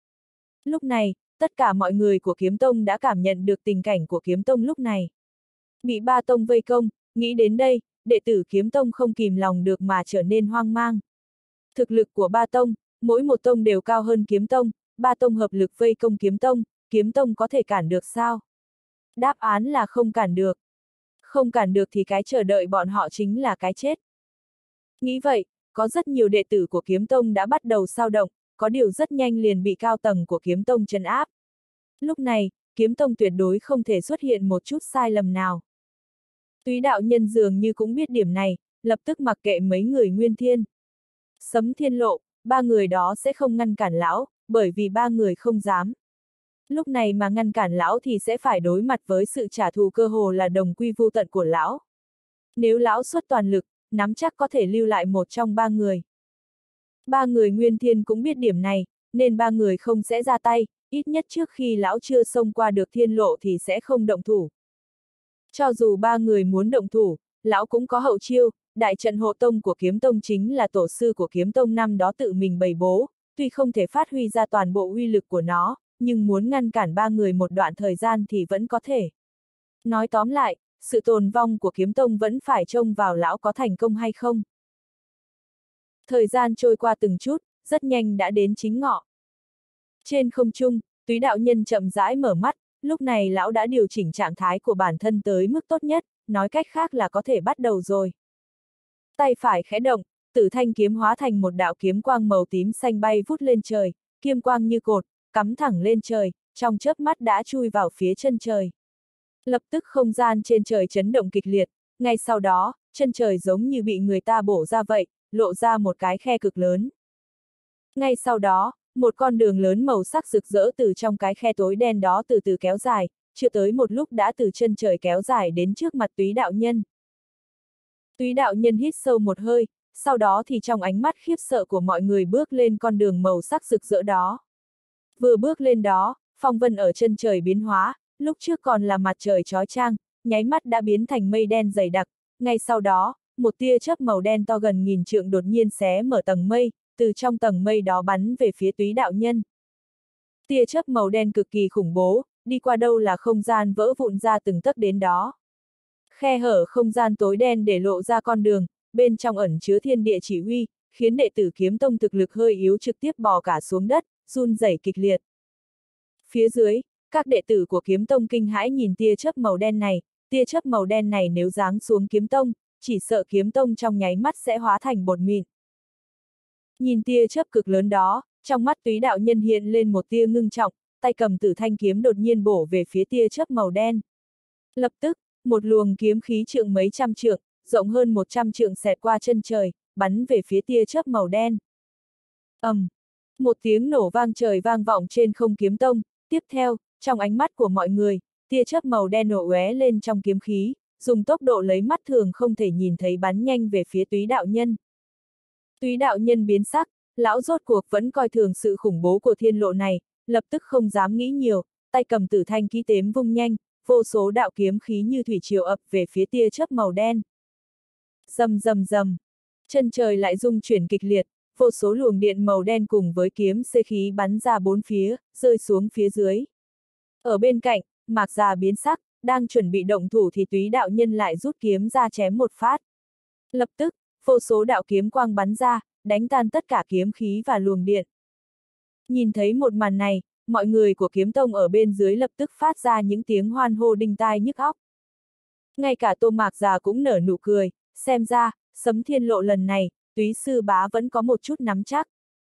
Lúc này, tất cả mọi người của kiếm tông đã cảm nhận được tình cảnh của kiếm tông lúc này. Bị ba tông vây công, nghĩ đến đây, đệ tử kiếm tông không kìm lòng được mà trở nên hoang mang. Thực lực của ba tông, mỗi một tông đều cao hơn kiếm tông, ba tông hợp lực vây công kiếm tông có thể cản được sao? Đáp án là không cản được. Không cản được thì cái chờ đợi bọn họ chính là cái chết. Nghĩ vậy, có rất nhiều đệ tử của kiếm tông đã bắt đầu xao động, có điều rất nhanh liền bị cao tầng của kiếm tông trấn áp. Lúc này, kiếm tông tuyệt đối không thể xuất hiện một chút sai lầm nào. Túy đạo nhân dường như cũng biết điểm này, lập tức mặc kệ mấy người Nguyên Thiên. Sấm thiên lộ, ba người đó sẽ không ngăn cản lão, bởi vì ba người không dám. Lúc này mà ngăn cản lão thì sẽ phải đối mặt với sự trả thù cơ hồ là đồng quy vu tận của lão. Nếu lão xuất toàn lực, nắm chắc có thể lưu lại một trong ba người. Ba người Nguyên Thiên cũng biết điểm này, nên ba người không sẽ ra tay, ít nhất trước khi lão chưa xông qua được thiên lộ thì sẽ không động thủ. Cho dù ba người muốn động thủ, lão cũng có hậu chiêu, đại trận hộ tông của kiếm tông chính là tổ sư của kiếm tông năm đó tự mình bày bố, tuy không thể phát huy ra toàn bộ uy lực của nó, nhưng muốn ngăn cản ba người một đoạn thời gian thì vẫn có thể. Nói tóm lại, sự tồn vong của kiếm tông vẫn phải trông vào lão có thành công hay không. Thời gian trôi qua từng chút, rất nhanh đã đến chính ngọ. Trên không trung, túy đạo nhân chậm rãi mở mắt, lúc này lão đã điều chỉnh trạng thái của bản thân tới mức tốt nhất, nói cách khác là có thể bắt đầu rồi. Tay phải khẽ động, tử thanh kiếm hóa thành một đạo kiếm quang màu tím xanh bay vút lên trời, kiếm quang như cột, cắm thẳng lên trời, trong chớp mắt đã chui vào phía chân trời. Lập tức không gian trên trời chấn động kịch liệt, ngay sau đó, chân trời giống như bị người ta bổ ra vậy, lộ ra một cái khe cực lớn. Ngay sau đó, một con đường lớn màu sắc rực rỡ từ trong cái khe tối đen đó từ từ kéo dài, chưa tới một lúc đã từ chân trời kéo dài đến trước mặt túy đạo nhân. Túy đạo nhân hít sâu một hơi, sau đó thì trong ánh mắt khiếp sợ của mọi người bước lên con đường màu sắc rực rỡ đó. Vừa bước lên đó, phong vân ở chân trời biến hóa, lúc trước còn là mặt trời chói chang, nháy mắt đã biến thành mây đen dày đặc, ngay sau đó, một tia chớp màu đen to gần nghìn trượng đột nhiên xé mở tầng mây, từ trong tầng mây đó bắn về phía túy đạo nhân. Tia chớp màu đen cực kỳ khủng bố, đi qua đâu là không gian vỡ vụn ra từng tấc đến đó. Khe hở không gian tối đen để lộ ra con đường, bên trong ẩn chứa thiên địa chỉ huy, khiến đệ tử kiếm tông thực lực hơi yếu trực tiếp bò cả xuống đất, run rẩy kịch liệt. Phía dưới, các đệ tử của kiếm tông kinh hãi nhìn tia chớp màu đen này nếu giáng xuống kiếm tông, chỉ sợ kiếm tông trong nháy mắt sẽ hóa thành bột mịn. Nhìn tia chớp cực lớn đó, trong mắt túy đạo nhân hiện lên một tia ngưng trọng, tay cầm tử thanh kiếm đột nhiên bổ về phía tia chớp màu đen. Lập tức, một luồng kiếm khí trượng mấy trăm trượng, rộng hơn 100 trượng xẹt qua chân trời, bắn về phía tia chớp màu đen. Một tiếng nổ vang trời vang vọng trên không kiếm tông, tiếp theo, trong ánh mắt của mọi người, tia chớp màu đen nổ óe lên trong kiếm khí, dùng tốc độ lấy mắt thường không thể nhìn thấy bắn nhanh về phía túy đạo nhân. Túy đạo nhân biến sắc, lão rốt cuộc vẫn coi thường sự khủng bố của thiên lộ này, lập tức không dám nghĩ nhiều, tay cầm tử thanh ký tếm vung nhanh, vô số đạo kiếm khí như thủy triều ập về phía tia chớp màu đen. Rầm rầm rầm, chân trời lại rung chuyển kịch liệt, vô số luồng điện màu đen cùng với kiếm xê khí bắn ra bốn phía, rơi xuống phía dưới. Ở bên cạnh, Mạc Già biến sắc, đang chuẩn bị động thủ thì Túy đạo nhân lại rút kiếm ra chém một phát. Lập tức, vô số đạo kiếm quang bắn ra, đánh tan tất cả kiếm khí và luồng điện. Nhìn thấy một màn này, mọi người của kiếm tông ở bên dưới lập tức phát ra những tiếng hoan hô đinh tai nhức óc. Ngay cả Tô Mạc Già cũng nở nụ cười, xem ra, Sấm Thiên Lộ lần này, Túy sư bá vẫn có một chút nắm chắc.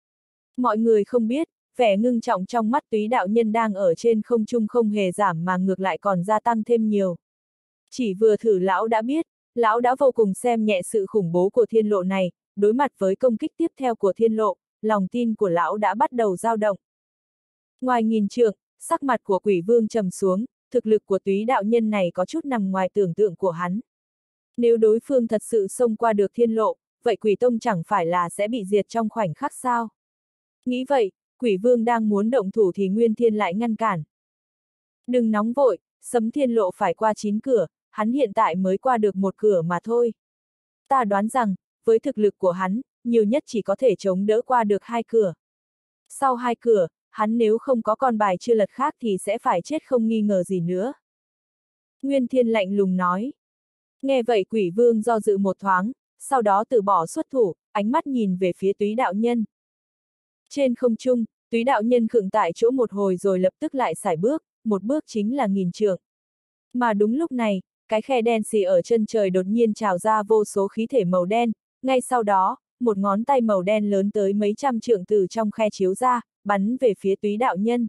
Mọi người không biết, vẻ ngưng trọng trong mắt Túy đạo nhân đang ở trên không trung không hề giảm mà ngược lại còn gia tăng thêm nhiều. Chỉ vừa thử lão đã biết, lão đã vô cùng xem nhẹ sự khủng bố của thiên lộ này, đối mặt với công kích tiếp theo của thiên lộ, lòng tin của lão đã bắt đầu dao động. Ngoài nghìn trượng, sắc mặt của Quỷ Vương trầm xuống, thực lực của Túy đạo nhân này có chút nằm ngoài tưởng tượng của hắn. Nếu đối phương thật sự xông qua được thiên lộ, vậy Quỷ Tông chẳng phải là sẽ bị diệt trong khoảnh khắc sao? Nghĩ vậy, Quỷ Vương đang muốn động thủ thì Nguyên Thiên lại ngăn cản. Đừng nóng vội, Sấm Thiên Lộ phải qua 9 cửa, hắn hiện tại mới qua được một cửa mà thôi. Ta đoán rằng, với thực lực của hắn, nhiều nhất chỉ có thể chống đỡ qua được 2 cửa. Sau 2 cửa, hắn nếu không có con bài chưa lật khác thì sẽ phải chết không nghi ngờ gì nữa. Nguyên Thiên lạnh lùng nói. Nghe vậy Quỷ Vương do dự một thoáng, sau đó từ bỏ xuất thủ, ánh mắt nhìn về phía Túy đạo nhân. Trên không trung, Túy đạo nhân khựng tại chỗ một hồi rồi lập tức lại sải bước, một bước chính là nghìn trượng. Mà đúng lúc này, cái khe đen xì ở chân trời đột nhiên trào ra vô số khí thể màu đen, ngay sau đó, một ngón tay màu đen lớn tới mấy trăm trượng từ trong khe chiếu ra, bắn về phía Túy đạo nhân.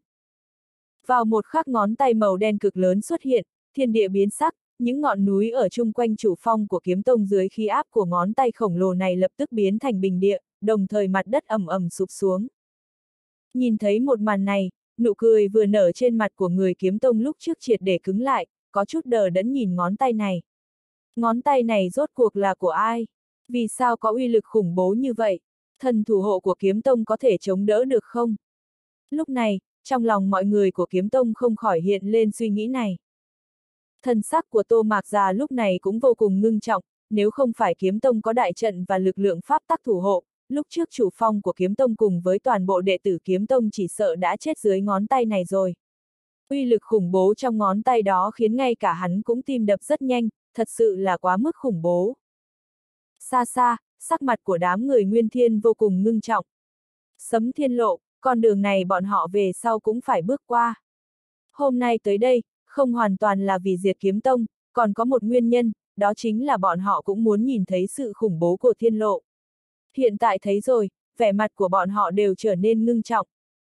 Vào một khắc ngón tay màu đen cực lớn xuất hiện, thiên địa biến sắc, những ngọn núi ở chung quanh chủ phong của kiếm tông dưới khí áp của ngón tay khổng lồ này lập tức biến thành bình địa, đồng thời mặt đất ầm ầm sụp xuống. Nhìn thấy một màn này, nụ cười vừa nở trên mặt của người kiếm tông lúc trước triệt để cứng lại, có chút đờ đẫn nhìn ngón tay này. Ngón tay này rốt cuộc là của ai? Vì sao có uy lực khủng bố như vậy? Thần thủ hộ của kiếm tông có thể chống đỡ được không? Lúc này, trong lòng mọi người của kiếm tông không khỏi hiện lên suy nghĩ này. Thần sắc của Tô Mạc Già lúc này cũng vô cùng ngưng trọng, nếu không phải kiếm tông có đại trận và lực lượng pháp tắc thủ hộ, lúc trước chủ phong của kiếm tông cùng với toàn bộ đệ tử kiếm tông chỉ sợ đã chết dưới ngón tay này rồi. Uy lực khủng bố trong ngón tay đó khiến ngay cả hắn cũng tim đập rất nhanh, thật sự là quá mức khủng bố. Xa xa, sắc mặt của đám người Nguyên Thiên vô cùng ngưng trọng. Sấm Thiên Lộ, con đường này bọn họ về sau cũng phải bước qua. Hôm nay tới đây, không hoàn toàn là vì diệt kiếm tông, còn có một nguyên nhân, đó chính là bọn họ cũng muốn nhìn thấy sự khủng bố của thiên lộ. Hiện tại thấy rồi, vẻ mặt của bọn họ đều trở nên ngưng trọng.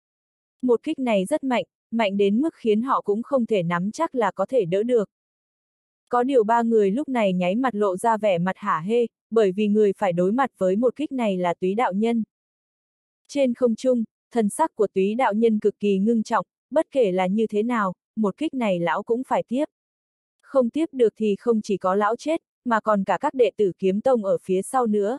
Một kích này rất mạnh, mạnh đến mức khiến họ cũng không thể nắm chắc là có thể đỡ được. Có điều ba người lúc này nháy mặt lộ ra vẻ mặt hả hê, bởi vì người phải đối mặt với một kích này là Túy đạo nhân. Trên không trung, thần sắc của Túy đạo nhân cực kỳ ngưng trọng, bất kể là như thế nào, một kích này lão cũng phải tiếp. Không tiếp được thì không chỉ có lão chết, mà còn cả các đệ tử kiếm tông ở phía sau nữa.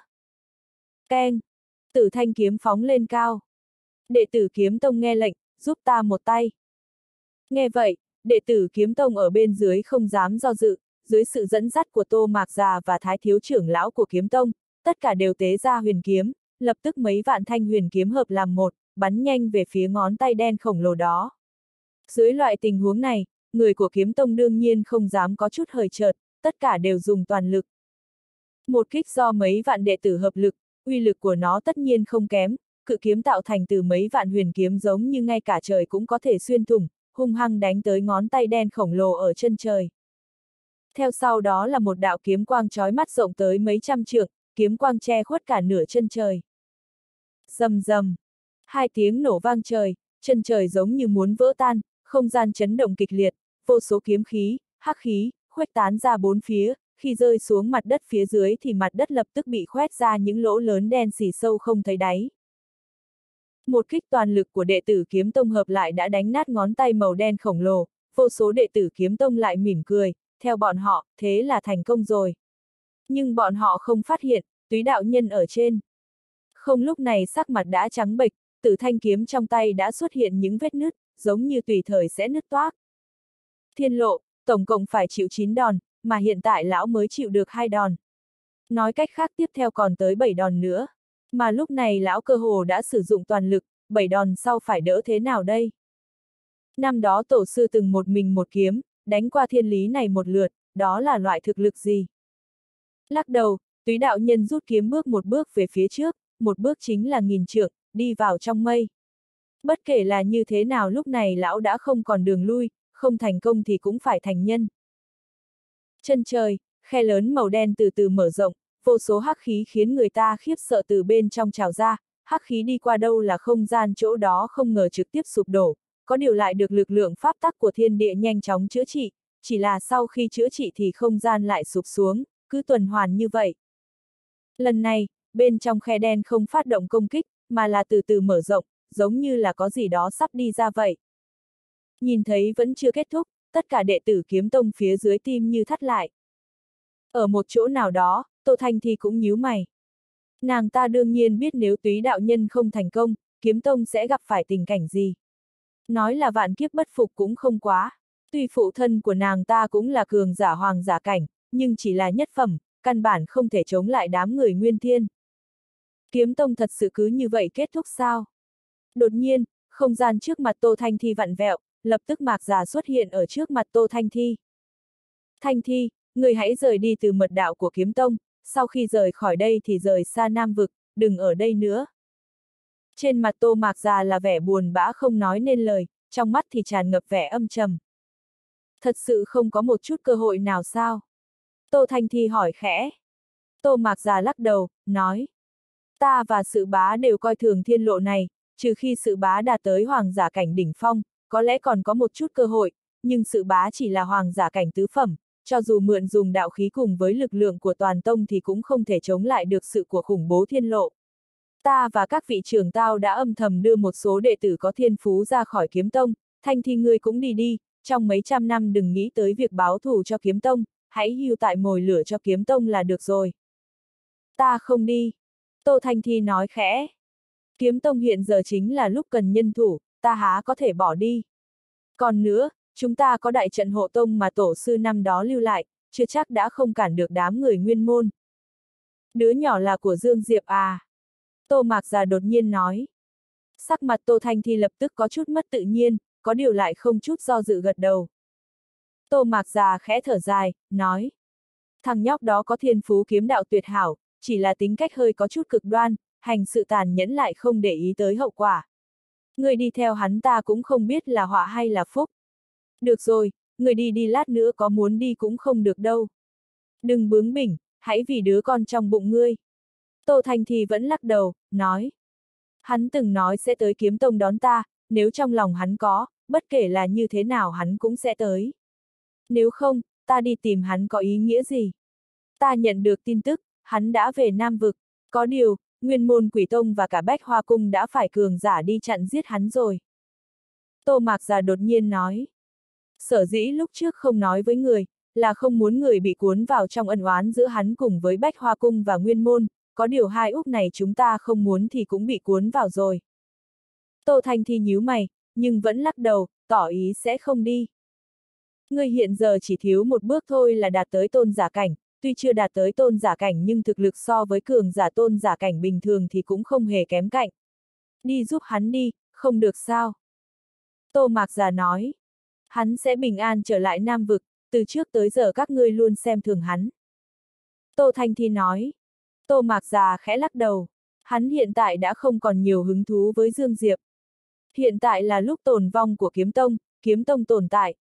Keng! Tử thanh kiếm phóng lên cao. Đệ tử kiếm tông nghe lệnh, giúp ta một tay. Nghe vậy, đệ tử kiếm tông ở bên dưới không dám do dự, dưới sự dẫn dắt của Tô Mạc Già và Thái thiếu trưởng lão của kiếm tông, tất cả đều tế ra huyền kiếm, lập tức mấy vạn thanh huyền kiếm hợp làm một, bắn nhanh về phía ngón tay đen khổng lồ đó. Dưới loại tình huống này, người của kiếm tông đương nhiên không dám có chút hời chợt, tất cả đều dùng toàn lực. Một kích do mấy vạn đệ tử hợp lực, uy lực của nó tất nhiên không kém, cự kiếm tạo thành từ mấy vạn huyền kiếm giống như ngay cả trời cũng có thể xuyên thủng, hung hăng đánh tới ngón tay đen khổng lồ ở chân trời. Theo sau đó là một đạo kiếm quang chói mắt rộng tới mấy trăm trượng, kiếm quang che khuất cả nửa chân trời. Rầm rầm, hai tiếng nổ vang trời, chân trời giống như muốn vỡ tan, không gian chấn động kịch liệt, vô số kiếm khí, hắc khí, khuếch tán ra bốn phía, khi rơi xuống mặt đất phía dưới thì mặt đất lập tức bị khoét ra những lỗ lớn đen xì sâu không thấy đáy. Một kích toàn lực của đệ tử kiếm tông hợp lại đã đánh nát ngón tay màu đen khổng lồ, vô số đệ tử kiếm tông lại mỉm cười, theo bọn họ, thế là thành công rồi. Nhưng bọn họ không phát hiện, Túy đạo nhân ở trên. Không lúc này sắc mặt đã trắng bệch, Tử thanh kiếm trong tay đã xuất hiện những vết nứt, giống như tùy thời sẽ nứt toác. Thiên lộ, tổng cộng phải chịu 9 đòn, mà hiện tại lão mới chịu được 2 đòn. Nói cách khác tiếp theo còn tới 7 đòn nữa. Mà lúc này lão cơ hồ đã sử dụng toàn lực, 7 đòn sau phải đỡ thế nào đây? Năm đó tổ sư từng một mình một kiếm, đánh qua thiên lý này một lượt, đó là loại thực lực gì? Lắc đầu, Túy đạo nhân rút kiếm bước một bước về phía trước, một bước chính là 1000 trượng, đi vào trong mây. Bất kể là như thế nào lúc này lão đã không còn đường lui, không thành công thì cũng phải thành nhân. Chân trời, khe lớn màu đen từ từ mở rộng, vô số hắc khí khiến người ta khiếp sợ từ bên trong trào ra, hắc khí đi qua đâu là không gian chỗ đó không ngờ trực tiếp sụp đổ, có điều lại được lực lượng pháp tắc của thiên địa nhanh chóng chữa trị, chỉ là sau khi chữa trị thì không gian lại sụp xuống, cứ tuần hoàn như vậy. Lần này, bên trong khe đen không phát động công kích, mà là từ từ mở rộng, giống như là có gì đó sắp đi ra vậy. Nhìn thấy vẫn chưa kết thúc, tất cả đệ tử kiếm tông phía dưới tim như thắt lại. Ở một chỗ nào đó, Tô Thanh Thi cũng nhíu mày. Nàng ta đương nhiên biết nếu Túy đạo nhân không thành công, kiếm tông sẽ gặp phải tình cảnh gì. Nói là vạn kiếp bất phục cũng không quá. Tuy phụ thân của nàng ta cũng là cường giả hoàng giả cảnh, nhưng chỉ là nhất phẩm, căn bản không thể chống lại đám người Nguyên Thiên. Kiếm tông thật sự cứ như vậy kết thúc sao? Đột nhiên, không gian trước mặt Tô Thanh Thi vặn vẹo, lập tức Mạc Già xuất hiện ở trước mặt Tô Thanh Thi. Thanh Thi, người hãy rời đi từ mật đạo của kiếm tông, sau khi rời khỏi đây thì rời xa Nam Vực, đừng ở đây nữa. Trên mặt Tô Mạc Già là vẻ buồn bã không nói nên lời, trong mắt thì tràn ngập vẻ âm trầm. Thật sự không có một chút cơ hội nào sao? Tô Thanh Thi hỏi khẽ. Tô Mạc Già lắc đầu, nói. Ta và Sự Bá đều coi thường thiên lộ này, trừ khi Sự Bá đạt tới hoàng giả cảnh đỉnh phong, có lẽ còn có một chút cơ hội, nhưng Sự Bá chỉ là hoàng giả cảnh tứ phẩm, cho dù mượn dùng đạo khí cùng với lực lượng của toàn tông thì cũng không thể chống lại được sự của khủng bố thiên lộ. Ta và các vị trưởng tao đã âm thầm đưa một số đệ tử có thiên phú ra khỏi kiếm tông, Thanh Thi ngươi cũng đi đi, trong mấy trăm năm đừng nghĩ tới việc báo thù cho kiếm tông, hãy hưu tại mồi lửa cho kiếm tông là được rồi. Ta không đi. Tô Thanh Thi nói khẽ. Kiếm tông hiện giờ chính là lúc cần nhân thủ, ta há có thể bỏ đi. Còn nữa, chúng ta có đại trận hộ tông mà tổ sư năm đó lưu lại, chưa chắc đã không cản được đám người Nguyên môn. Đứa nhỏ là của Dương Diệp à? Tô Mạc Già đột nhiên nói. Sắc mặt Tô Thanh Thi lập tức có chút mất tự nhiên, có điều lại không chút do dự gật đầu. Tô Mạc Già khẽ thở dài, nói. Thằng nhóc đó có thiên phú kiếm đạo tuyệt hảo, chỉ là tính cách hơi có chút cực đoan, hành sự tàn nhẫn lại không để ý tới hậu quả. Người đi theo hắn ta cũng không biết là họa hay là phúc. Được rồi, người đi đi lát nữa có muốn đi cũng không được đâu. Đừng bướng bỉnh, hãy vì đứa con trong bụng ngươi. Tô Thanh Thi vẫn lắc đầu, nói. Hắn từng nói sẽ tới kiếm tông đón ta, nếu trong lòng hắn có, bất kể là như thế nào hắn cũng sẽ tới. Nếu không, ta đi tìm hắn có ý nghĩa gì? Ta nhận được tin tức, hắn đã về Nam Vực, có điều, Nguyên môn Quỷ Tông và cả Bách Hoa Cung đã phải cường giả đi chặn giết hắn rồi. Tô Mạc Già đột nhiên nói. Sở dĩ lúc trước không nói với người, là không muốn người bị cuốn vào trong ân oán giữa hắn cùng với Bách Hoa Cung và Nguyên môn, có điều hai úp này chúng ta không muốn thì cũng bị cuốn vào rồi. Tô Thanh Thi nhíu mày, nhưng vẫn lắc đầu, tỏ ý sẽ không đi. Người hiện giờ chỉ thiếu một bước thôi là đạt tới tôn giả cảnh, tuy chưa đạt tới tôn giả cảnh nhưng thực lực so với cường giả tôn giả cảnh bình thường thì cũng không hề kém cạnh. Đi giúp hắn đi, không được sao? Tô Mạc Già nói. Hắn sẽ bình an trở lại Nam Vực, từ trước tới giờ các ngươi luôn xem thường hắn. Tô Thanh Thi nói. Tô Mạc Già khẽ lắc đầu. Hắn hiện tại đã không còn nhiều hứng thú với Dương Diệp. Hiện tại là lúc tồn vong của kiếm tông tồn tại.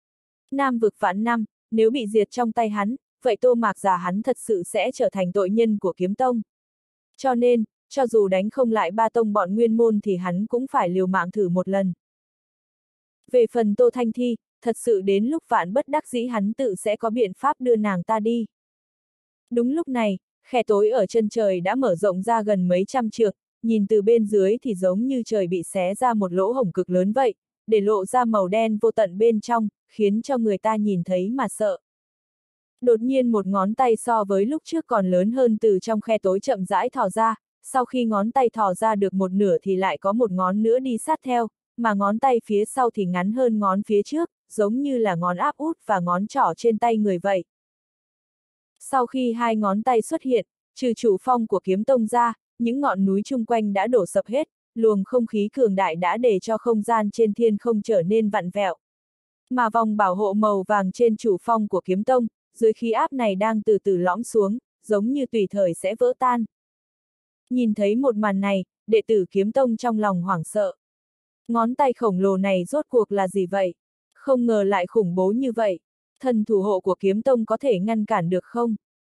Nam Vực vạn năm, nếu bị diệt trong tay hắn, vậy Tô Mạc Già hắn thật sự sẽ trở thành tội nhân của kiếm tông. Cho nên, cho dù đánh không lại ba tông bọn Nguyên môn thì hắn cũng phải liều mạng thử một lần. Về phần Tô Thanh Thi, thật sự đến lúc vạn bất đắc dĩ hắn tự sẽ có biện pháp đưa nàng ta đi. Đúng lúc này, khe tối ở chân trời đã mở rộng ra gần mấy trăm trượng, nhìn từ bên dưới thì giống như trời bị xé ra một lỗ hổng cực lớn vậy, để lộ ra màu đen vô tận bên trong, khiến cho người ta nhìn thấy mà sợ. Đột nhiên một ngón tay so với lúc trước còn lớn hơn từ trong khe tối chậm rãi thò ra, sau khi ngón tay thò ra được một nửa thì lại có một ngón nữa đi sát theo, mà ngón tay phía sau thì ngắn hơn ngón phía trước, giống như là ngón áp út và ngón trỏ trên tay người vậy. Sau khi hai ngón tay xuất hiện, trừ chủ phong của kiếm tông ra, những ngọn núi chung quanh đã đổ sập hết, luồng không khí cường đại đã để cho không gian trên thiên không trở nên vặn vẹo. Mà vòng bảo hộ màu vàng trên chủ phong của kiếm tông, dưới khí áp này đang từ từ lõm xuống, giống như tùy thời sẽ vỡ tan. Nhìn thấy một màn này, đệ tử kiếm tông trong lòng hoảng sợ. Ngón tay khổng lồ này rốt cuộc là gì vậy? Không ngờ lại khủng bố như vậy. Thần thủ hộ của kiếm tông có thể ngăn cản được không?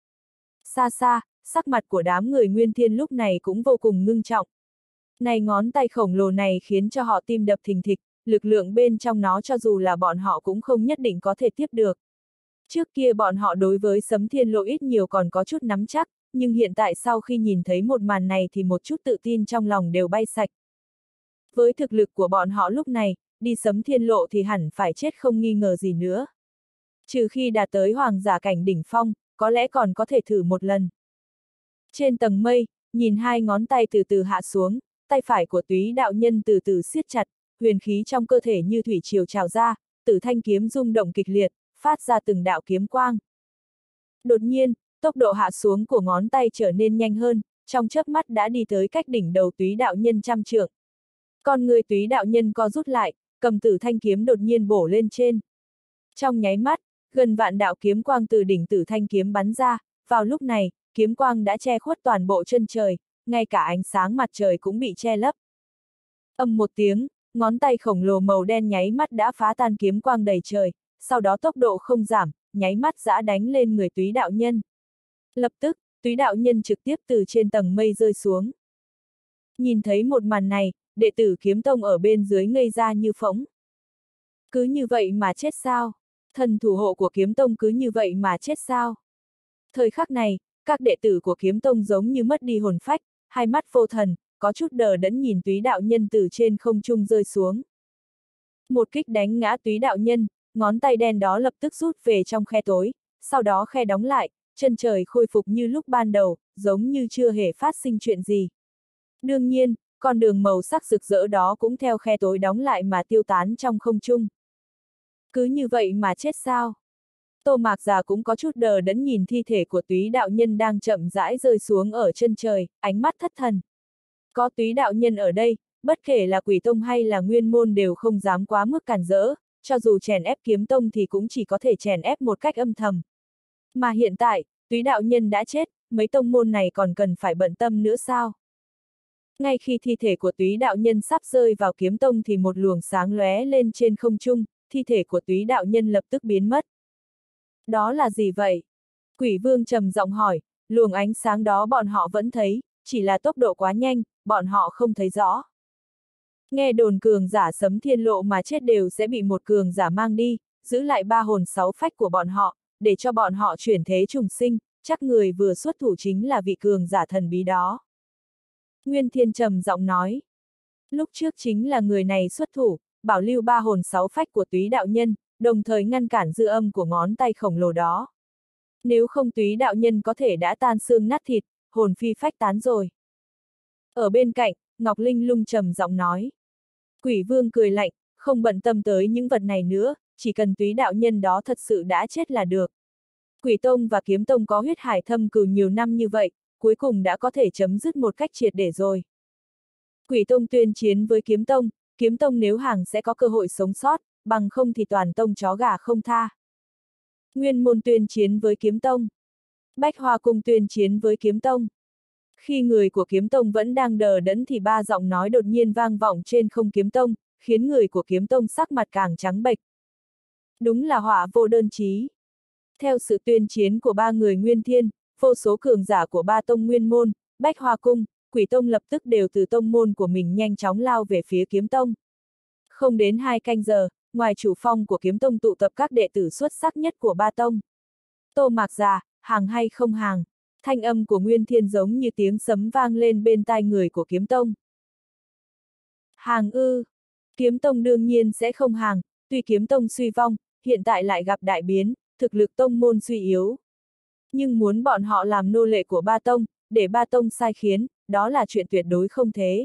Xa xa, sắc mặt của đám người Nguyên Thiên lúc này cũng vô cùng ngưng trọng. Này ngón tay khổng lồ này khiến cho họ tim đập thình thịch, lực lượng bên trong nó cho dù là bọn họ cũng không nhất định có thể tiếp được. Trước kia bọn họ đối với Sấm Thiên Lộ ít nhiều còn có chút nắm chắc, nhưng hiện tại sau khi nhìn thấy một màn này thì một chút tự tin trong lòng đều bay sạch. Với thực lực của bọn họ lúc này, đi Sấm Thiên Lộ thì hẳn phải chết không nghi ngờ gì nữa. Trừ khi đạt tới hoàng giả cảnh đỉnh phong, có lẽ còn có thể thử một lần. Trên tầng mây, nhìn hai ngón tay từ từ hạ xuống, tay phải của Túy đạo nhân từ từ siết chặt, huyền khí trong cơ thể như thủy triều trào ra, Tử Thanh kiếm rung động kịch liệt, phát ra từng đạo kiếm quang. Đột nhiên, tốc độ hạ xuống của ngón tay trở nên nhanh hơn, trong chớp mắt đã đi tới cách đỉnh đầu Túy đạo nhân trăm trượng. Con người Túy đạo nhân co rút lại, cầm Tử Thanh kiếm đột nhiên bổ lên trên. Trong nháy mắt, gần vạn đạo kiếm quang từ đỉnh Tử Thanh kiếm bắn ra, vào lúc này, kiếm quang đã che khuất toàn bộ chân trời, ngay cả ánh sáng mặt trời cũng bị che lấp. Ầm một tiếng, ngón tay khổng lồ màu đen nháy mắt đã phá tan kiếm quang đầy trời, sau đó tốc độ không giảm, nháy mắt giã đánh lên người Túy đạo nhân. Lập tức, Túy đạo nhân trực tiếp từ trên tầng mây rơi xuống. Nhìn thấy một màn này, đệ tử kiếm tông ở bên dưới ngây ra như phỗng. Cứ như vậy mà chết sao? Thần thủ hộ của kiếm tông cứ như vậy mà chết sao? Thời khắc này, các đệ tử của kiếm tông giống như mất đi hồn phách, hai mắt vô thần, có chút đờ đẫn nhìn Túy đạo nhân từ trên không trung rơi xuống. Một kích đánh ngã Túy đạo nhân, ngón tay đen đó lập tức rút về trong khe tối, sau đó khe đóng lại, chân trời khôi phục như lúc ban đầu, giống như chưa hề phát sinh chuyện gì. Đương nhiên, con đường màu sắc rực rỡ đó cũng theo khe tối đóng lại mà tiêu tán trong không trung. Cứ như vậy mà chết sao? Tô Mạc Già cũng có chút đờ đẫn nhìn thi thể của Túy đạo nhân đang chậm rãi rơi xuống ở chân trời, ánh mắt thất thần. Có Túy đạo nhân ở đây, bất kể là Quỷ Tông hay là Nguyên Môn đều không dám quá mức cản rỡ, cho dù chèn ép Kiếm Tông thì cũng chỉ có thể chèn ép một cách âm thầm. Mà hiện tại, Túy đạo nhân đã chết, mấy tông môn này còn cần phải bận tâm nữa sao? Ngay khi thi thể của Túy đạo nhân sắp rơi vào Kiếm Tông thì một luồng sáng lóe lên trên không trung, thi thể của Túy đạo nhân lập tức biến mất. Đó là gì vậy? Quỷ Vương trầm giọng hỏi, luồng ánh sáng đó bọn họ vẫn thấy, chỉ là tốc độ quá nhanh, bọn họ không thấy rõ. Nghe đồn cường giả Sấm Thiên Lộ mà chết đều sẽ bị một cường giả mang đi, giữ lại 3 hồn 6 phách của bọn họ, để cho bọn họ chuyển thế trùng sinh, chắc người vừa xuất thủ chính là vị cường giả thần bí đó. Nguyên Thiên trầm giọng nói. Lúc trước chính là người này xuất thủ, bảo lưu 3 hồn 6 phách của Túy đạo nhân, đồng thời ngăn cản dư âm của ngón tay khổng lồ đó. Nếu không Túy đạo nhân có thể đã tan xương nát thịt, hồn phi phách tán rồi. Ở bên cạnh, Ngọc Linh Lung trầm giọng nói. Quỷ Vương cười lạnh, không bận tâm tới những vật này nữa, chỉ cần Túy đạo nhân đó thật sự đã chết là được. Quỷ Tông và Kiếm Tông có huyết hải thâm cừu nhiều năm như vậy, cuối cùng đã có thể chấm dứt một cách triệt để rồi. Quỷ Tông tuyên chiến với Kiếm Tông nếu hàng sẽ có cơ hội sống sót, bằng không thì toàn tông chó gà không tha. Nguyên Môn tuyên chiến với Kiếm Tông. Bách Hoa Cung tuyên chiến với Kiếm Tông. Khi người của Kiếm Tông vẫn đang đờ đẫn thì 3 giọng nói đột nhiên vang vọng trên không Kiếm Tông, khiến người của Kiếm Tông sắc mặt càng trắng bệch. Đúng là họa vô đơn chí. Theo sự tuyên chiến của 3 người Nguyên Thiên, vô số cường giả của 3 tông Nguyên Môn, Bách Hoa Cung, Quỷ Tông lập tức đều từ tông môn của mình nhanh chóng lao về phía Kiếm Tông. Không đến 2 canh giờ, ngoài chủ phong của Kiếm Tông tụ tập các đệ tử xuất sắc nhất của 3 tông. Tô Mạc Già, hàng hay không hàng? Thanh âm của Nguyên Thiên giống như tiếng sấm vang lên bên tai người của Kiếm Tông. Hàng ư? Kiếm Tông đương nhiên sẽ không hàng, tuy Kiếm Tông suy vong, hiện tại lại gặp đại biến, thực lực tông môn suy yếu. Nhưng muốn bọn họ làm nô lệ của 3 tông, để 3 tông sai khiến, đó là chuyện tuyệt đối không thế.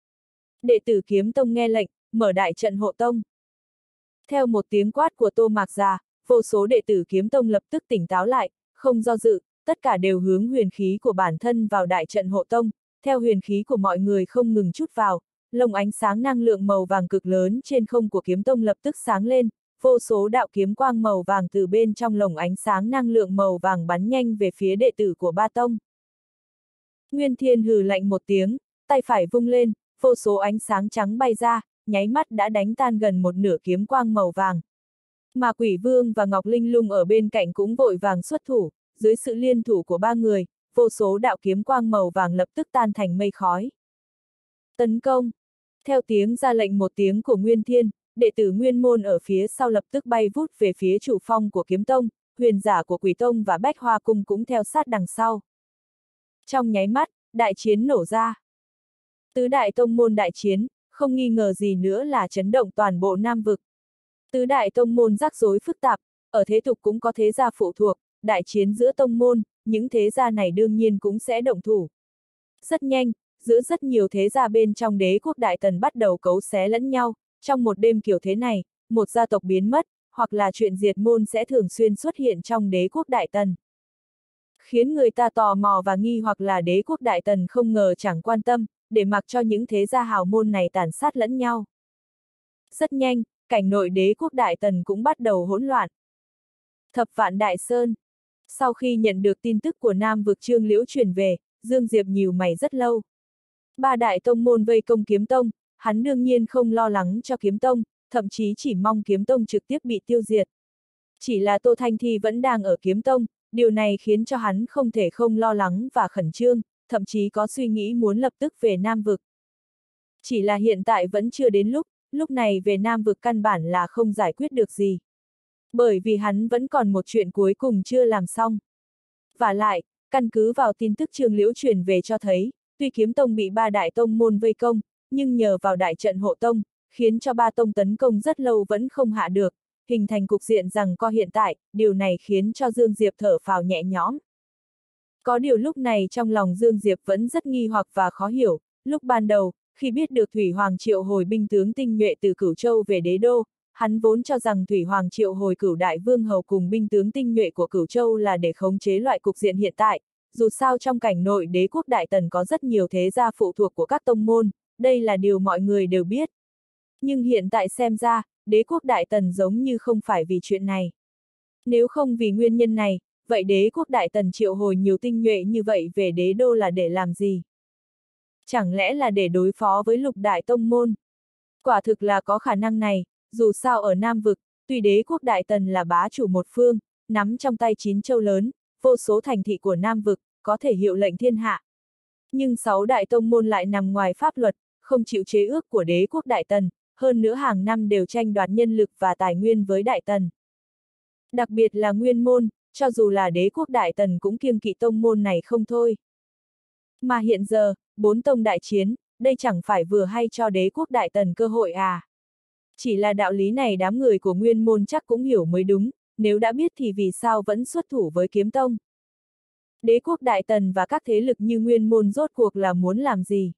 Đệ tử Kiếm Tông nghe lệnh, mở đại trận hộ tông. Theo một tiếng quát của Tô Mạc Già, vô số đệ tử Kiếm Tông lập tức tỉnh táo lại, không do dự, tất cả đều hướng huyền khí của bản thân vào đại trận hộ tông, theo huyền khí của mọi người không ngừng chút vào, lồng ánh sáng năng lượng màu vàng cực lớn trên không của Kiếm Tông lập tức sáng lên, vô số đạo kiếm quang màu vàng từ bên trong lồng ánh sáng năng lượng màu vàng bắn nhanh về phía đệ tử của ba tông. Nguyên Thiên hừ lạnh một tiếng, tay phải vung lên, vô số ánh sáng trắng bay ra, nháy mắt đã đánh tan gần một nửa kiếm quang màu vàng. Mà Quỷ Vương và Ngọc Linh Lung ở bên cạnh cũng vội vàng xuất thủ, dưới sự liên thủ của ba người, vô số đạo kiếm quang màu vàng lập tức tan thành mây khói. Tấn công! Theo tiếng ra lệnh một tiếng của Nguyên Thiên, đệ tử Nguyên Môn ở phía sau lập tức bay vút về phía chủ phong của Kiếm Tông, huyền giả của Quỷ Tông và Bách Hoa Cung cũng theo sát đằng sau. Trong nháy mắt, đại chiến nổ ra. Tứ đại tông môn đại chiến, không nghi ngờ gì nữa là chấn động toàn bộ Nam Vực. Tứ đại tông môn rắc rối phức tạp, ở thế tục cũng có thế gia phụ thuộc, đại chiến giữa tông môn, những thế gia này đương nhiên cũng sẽ động thủ. Rất nhanh, giữa rất nhiều thế gia bên trong Đế quốc Đại Tần bắt đầu cấu xé lẫn nhau, trong một đêm kiểu thế này, một gia tộc biến mất, hoặc là chuyện diệt môn sẽ thường xuyên xuất hiện trong Đế quốc Đại Tần. Khiến người ta tò mò và nghi hoặc là Đế quốc Đại Tần không ngờ chẳng quan tâm, để mặc cho những thế gia hào môn này tàn sát lẫn nhau. Rất nhanh, cảnh nội Đế quốc Đại Tần cũng bắt đầu hỗn loạn. Thập Vạn Đại Sơn. Sau khi nhận được tin tức của Nam Vực Trương Liễu truyền về, Dương Diệp nhíu mày rất lâu. Ba đại tông môn vây công Kiếm Tông, hắn đương nhiên không lo lắng cho Kiếm Tông, thậm chí chỉ mong Kiếm Tông trực tiếp bị tiêu diệt. Chỉ là Tô Thanh Thi vẫn đang ở Kiếm Tông, điều này khiến cho hắn không thể không lo lắng và khẩn trương, thậm chí có suy nghĩ muốn lập tức về Nam Vực. Chỉ là hiện tại vẫn chưa đến lúc này về Nam Vực căn bản là không giải quyết được gì. Bởi vì hắn vẫn còn một chuyện cuối cùng chưa làm xong. Vả lại, căn cứ vào tin tức Trương Liễu truyền về cho thấy, tuy Kiếm Tông bị ba đại tông môn vây công, nhưng nhờ vào đại trận hộ tông, khiến cho ba tông tấn công rất lâu vẫn không hạ được, hình thành cục diện rằng co hiện tại, điều này khiến cho Dương Diệp thở phào nhẹ nhõm. Có điều lúc này trong lòng Dương Diệp vẫn rất nghi hoặc và khó hiểu, lúc ban đầu, khi biết được Thủy Hoàng triệu hồi binh tướng tinh nhuệ từ Cửu Châu về Đế Đô, hắn vốn cho rằng Thủy Hoàng triệu hồi Cửu Đại Vương Hầu cùng binh tướng tinh nhuệ của Cửu Châu là để khống chế loại cục diện hiện tại, dù sao trong cảnh nội Đế quốc Đại Tần có rất nhiều thế gia phụ thuộc của các tông môn, đây là điều mọi người đều biết. Nhưng hiện tại xem ra, Đế quốc Đại Tần giống như không phải vì chuyện này. Nếu không vì nguyên nhân này, vậy Đế quốc Đại Tần triệu hồi nhiều tinh nhuệ như vậy về Đế Đô là để làm gì? Chẳng lẽ là để đối phó với lục đại tông môn? Quả thực là có khả năng này, dù sao ở Nam Vực, tuy Đế quốc Đại Tần là bá chủ một phương, nắm trong tay 9 châu lớn, vô số thành thị của Nam Vực, có thể hiệu lệnh thiên hạ. Nhưng 6 đại tông môn lại nằm ngoài pháp luật, không chịu chế ước của Đế quốc Đại Tần, hơn nữa hàng năm đều tranh đoạt nhân lực và tài nguyên với Đại Tần. Đặc biệt là Nguyên Môn, cho dù là Đế quốc Đại Tần cũng kiêng kỵ tông môn này không thôi. Mà hiện giờ, 4 tông đại chiến, đây chẳng phải vừa hay cho Đế quốc Đại Tần cơ hội à? Chỉ là đạo lý này đám người của Nguyên Môn chắc cũng hiểu mới đúng, nếu đã biết thì vì sao vẫn xuất thủ với Kiếm Tông? Đế quốc Đại Tần và các thế lực như Nguyên Môn rốt cuộc là muốn làm gì?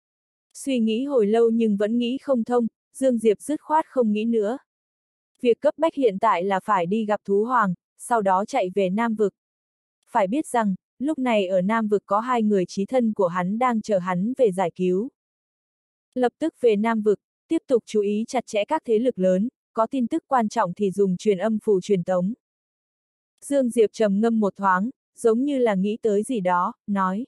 Suy nghĩ hồi lâu nhưng vẫn nghĩ không thông, Dương Diệp dứt khoát không nghĩ nữa. Việc cấp bách hiện tại là phải đi gặp Thú Hoàng, sau đó chạy về Nam Vực. Phải biết rằng, lúc này ở Nam Vực có 2 người chí thân của hắn đang chờ hắn về giải cứu. Lập tức về Nam Vực, tiếp tục chú ý chặt chẽ các thế lực lớn, có tin tức quan trọng thì dùng truyền âm phù truyền tống. Dương Diệp trầm ngâm một thoáng, giống như là nghĩ tới gì đó, nói.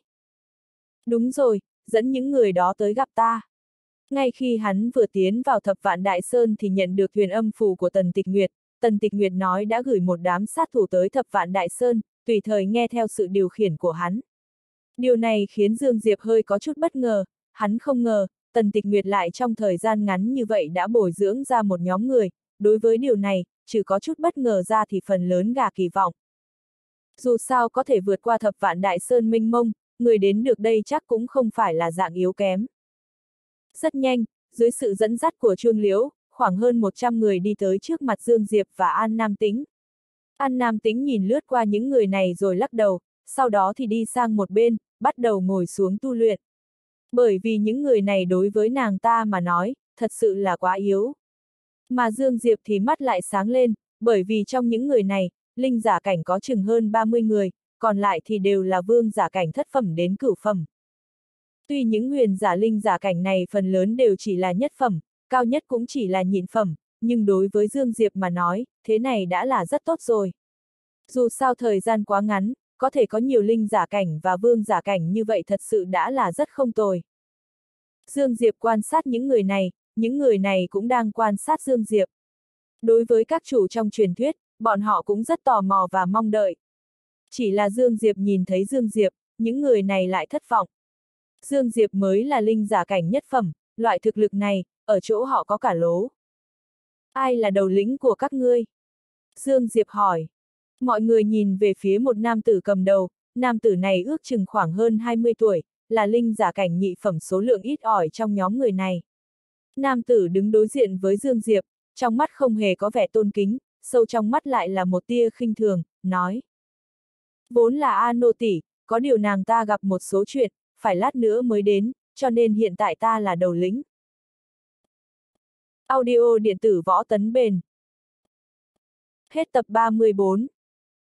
Đúng rồi, dẫn những người đó tới gặp ta. Ngay khi hắn vừa tiến vào Thập Vạn Đại Sơn thì nhận được truyền âm phù của Tần Tịch Nguyệt. Tần Tịch Nguyệt nói đã gửi một đám sát thủ tới Thập Vạn Đại Sơn, tùy thời nghe theo sự điều khiển của hắn. Điều này khiến Dương Diệp hơi có chút bất ngờ, hắn không ngờ, Tần Tịch Nguyệt lại trong thời gian ngắn như vậy đã bồi dưỡng ra một nhóm người, đối với điều này, trừ có chút bất ngờ ra thì phần lớn gà kỳ vọng. Dù sao có thể vượt qua Thập Vạn Đại Sơn mênh mông, người đến được đây chắc cũng không phải là dạng yếu kém. Rất nhanh, dưới sự dẫn dắt của Trương Liễu, khoảng hơn 100 người đi tới trước mặt Dương Diệp và An Nam Tĩnh. An Nam Tĩnh nhìn lướt qua những người này rồi lắc đầu, sau đó thì đi sang một bên, bắt đầu ngồi xuống tu luyện. Bởi vì những người này đối với nàng ta mà nói, thật sự là quá yếu. Mà Dương Diệp thì mắt lại sáng lên, bởi vì trong những người này, linh giả cảnh có chừng hơn 30 người, còn lại thì đều là vương giả cảnh thất phẩm đến cửu phẩm. Tuy những huyền giả linh giả cảnh này phần lớn đều chỉ là nhất phẩm, cao nhất cũng chỉ là nhịn phẩm, nhưng đối với Dương Diệp mà nói, thế này đã là rất tốt rồi. Dù sao thời gian quá ngắn, có thể có nhiều linh giả cảnh và vương giả cảnh như vậy thật sự đã là rất không tồi. Dương Diệp quan sát những người này cũng đang quan sát Dương Diệp. Đối với các chủ trong truyền thuyết, bọn họ cũng rất tò mò và mong đợi. Chỉ là Dương Diệp nhìn thấy Dương Diệp, những người này lại thất vọng. Dương Diệp mới là linh giả cảnh nhất phẩm, loại thực lực này, ở chỗ họ có cả lố. Ai là đầu lĩnh của các ngươi? Dương Diệp hỏi. Mọi người nhìn về phía một nam tử cầm đầu, nam tử này ước chừng khoảng hơn 20 tuổi, là linh giả cảnh nhị phẩm số lượng ít ỏi trong nhóm người này. Nam tử đứng đối diện với Dương Diệp, trong mắt không hề có vẻ tôn kính, sâu trong mắt lại là một tia khinh thường, nói. Vốn là A nô tỷ, có điều nàng ta gặp một số chuyện, phải lát nữa mới đến, cho nên hiện tại ta là đầu lĩnh. Audio điện tử Võ Tấn Bền. Hết tập 34.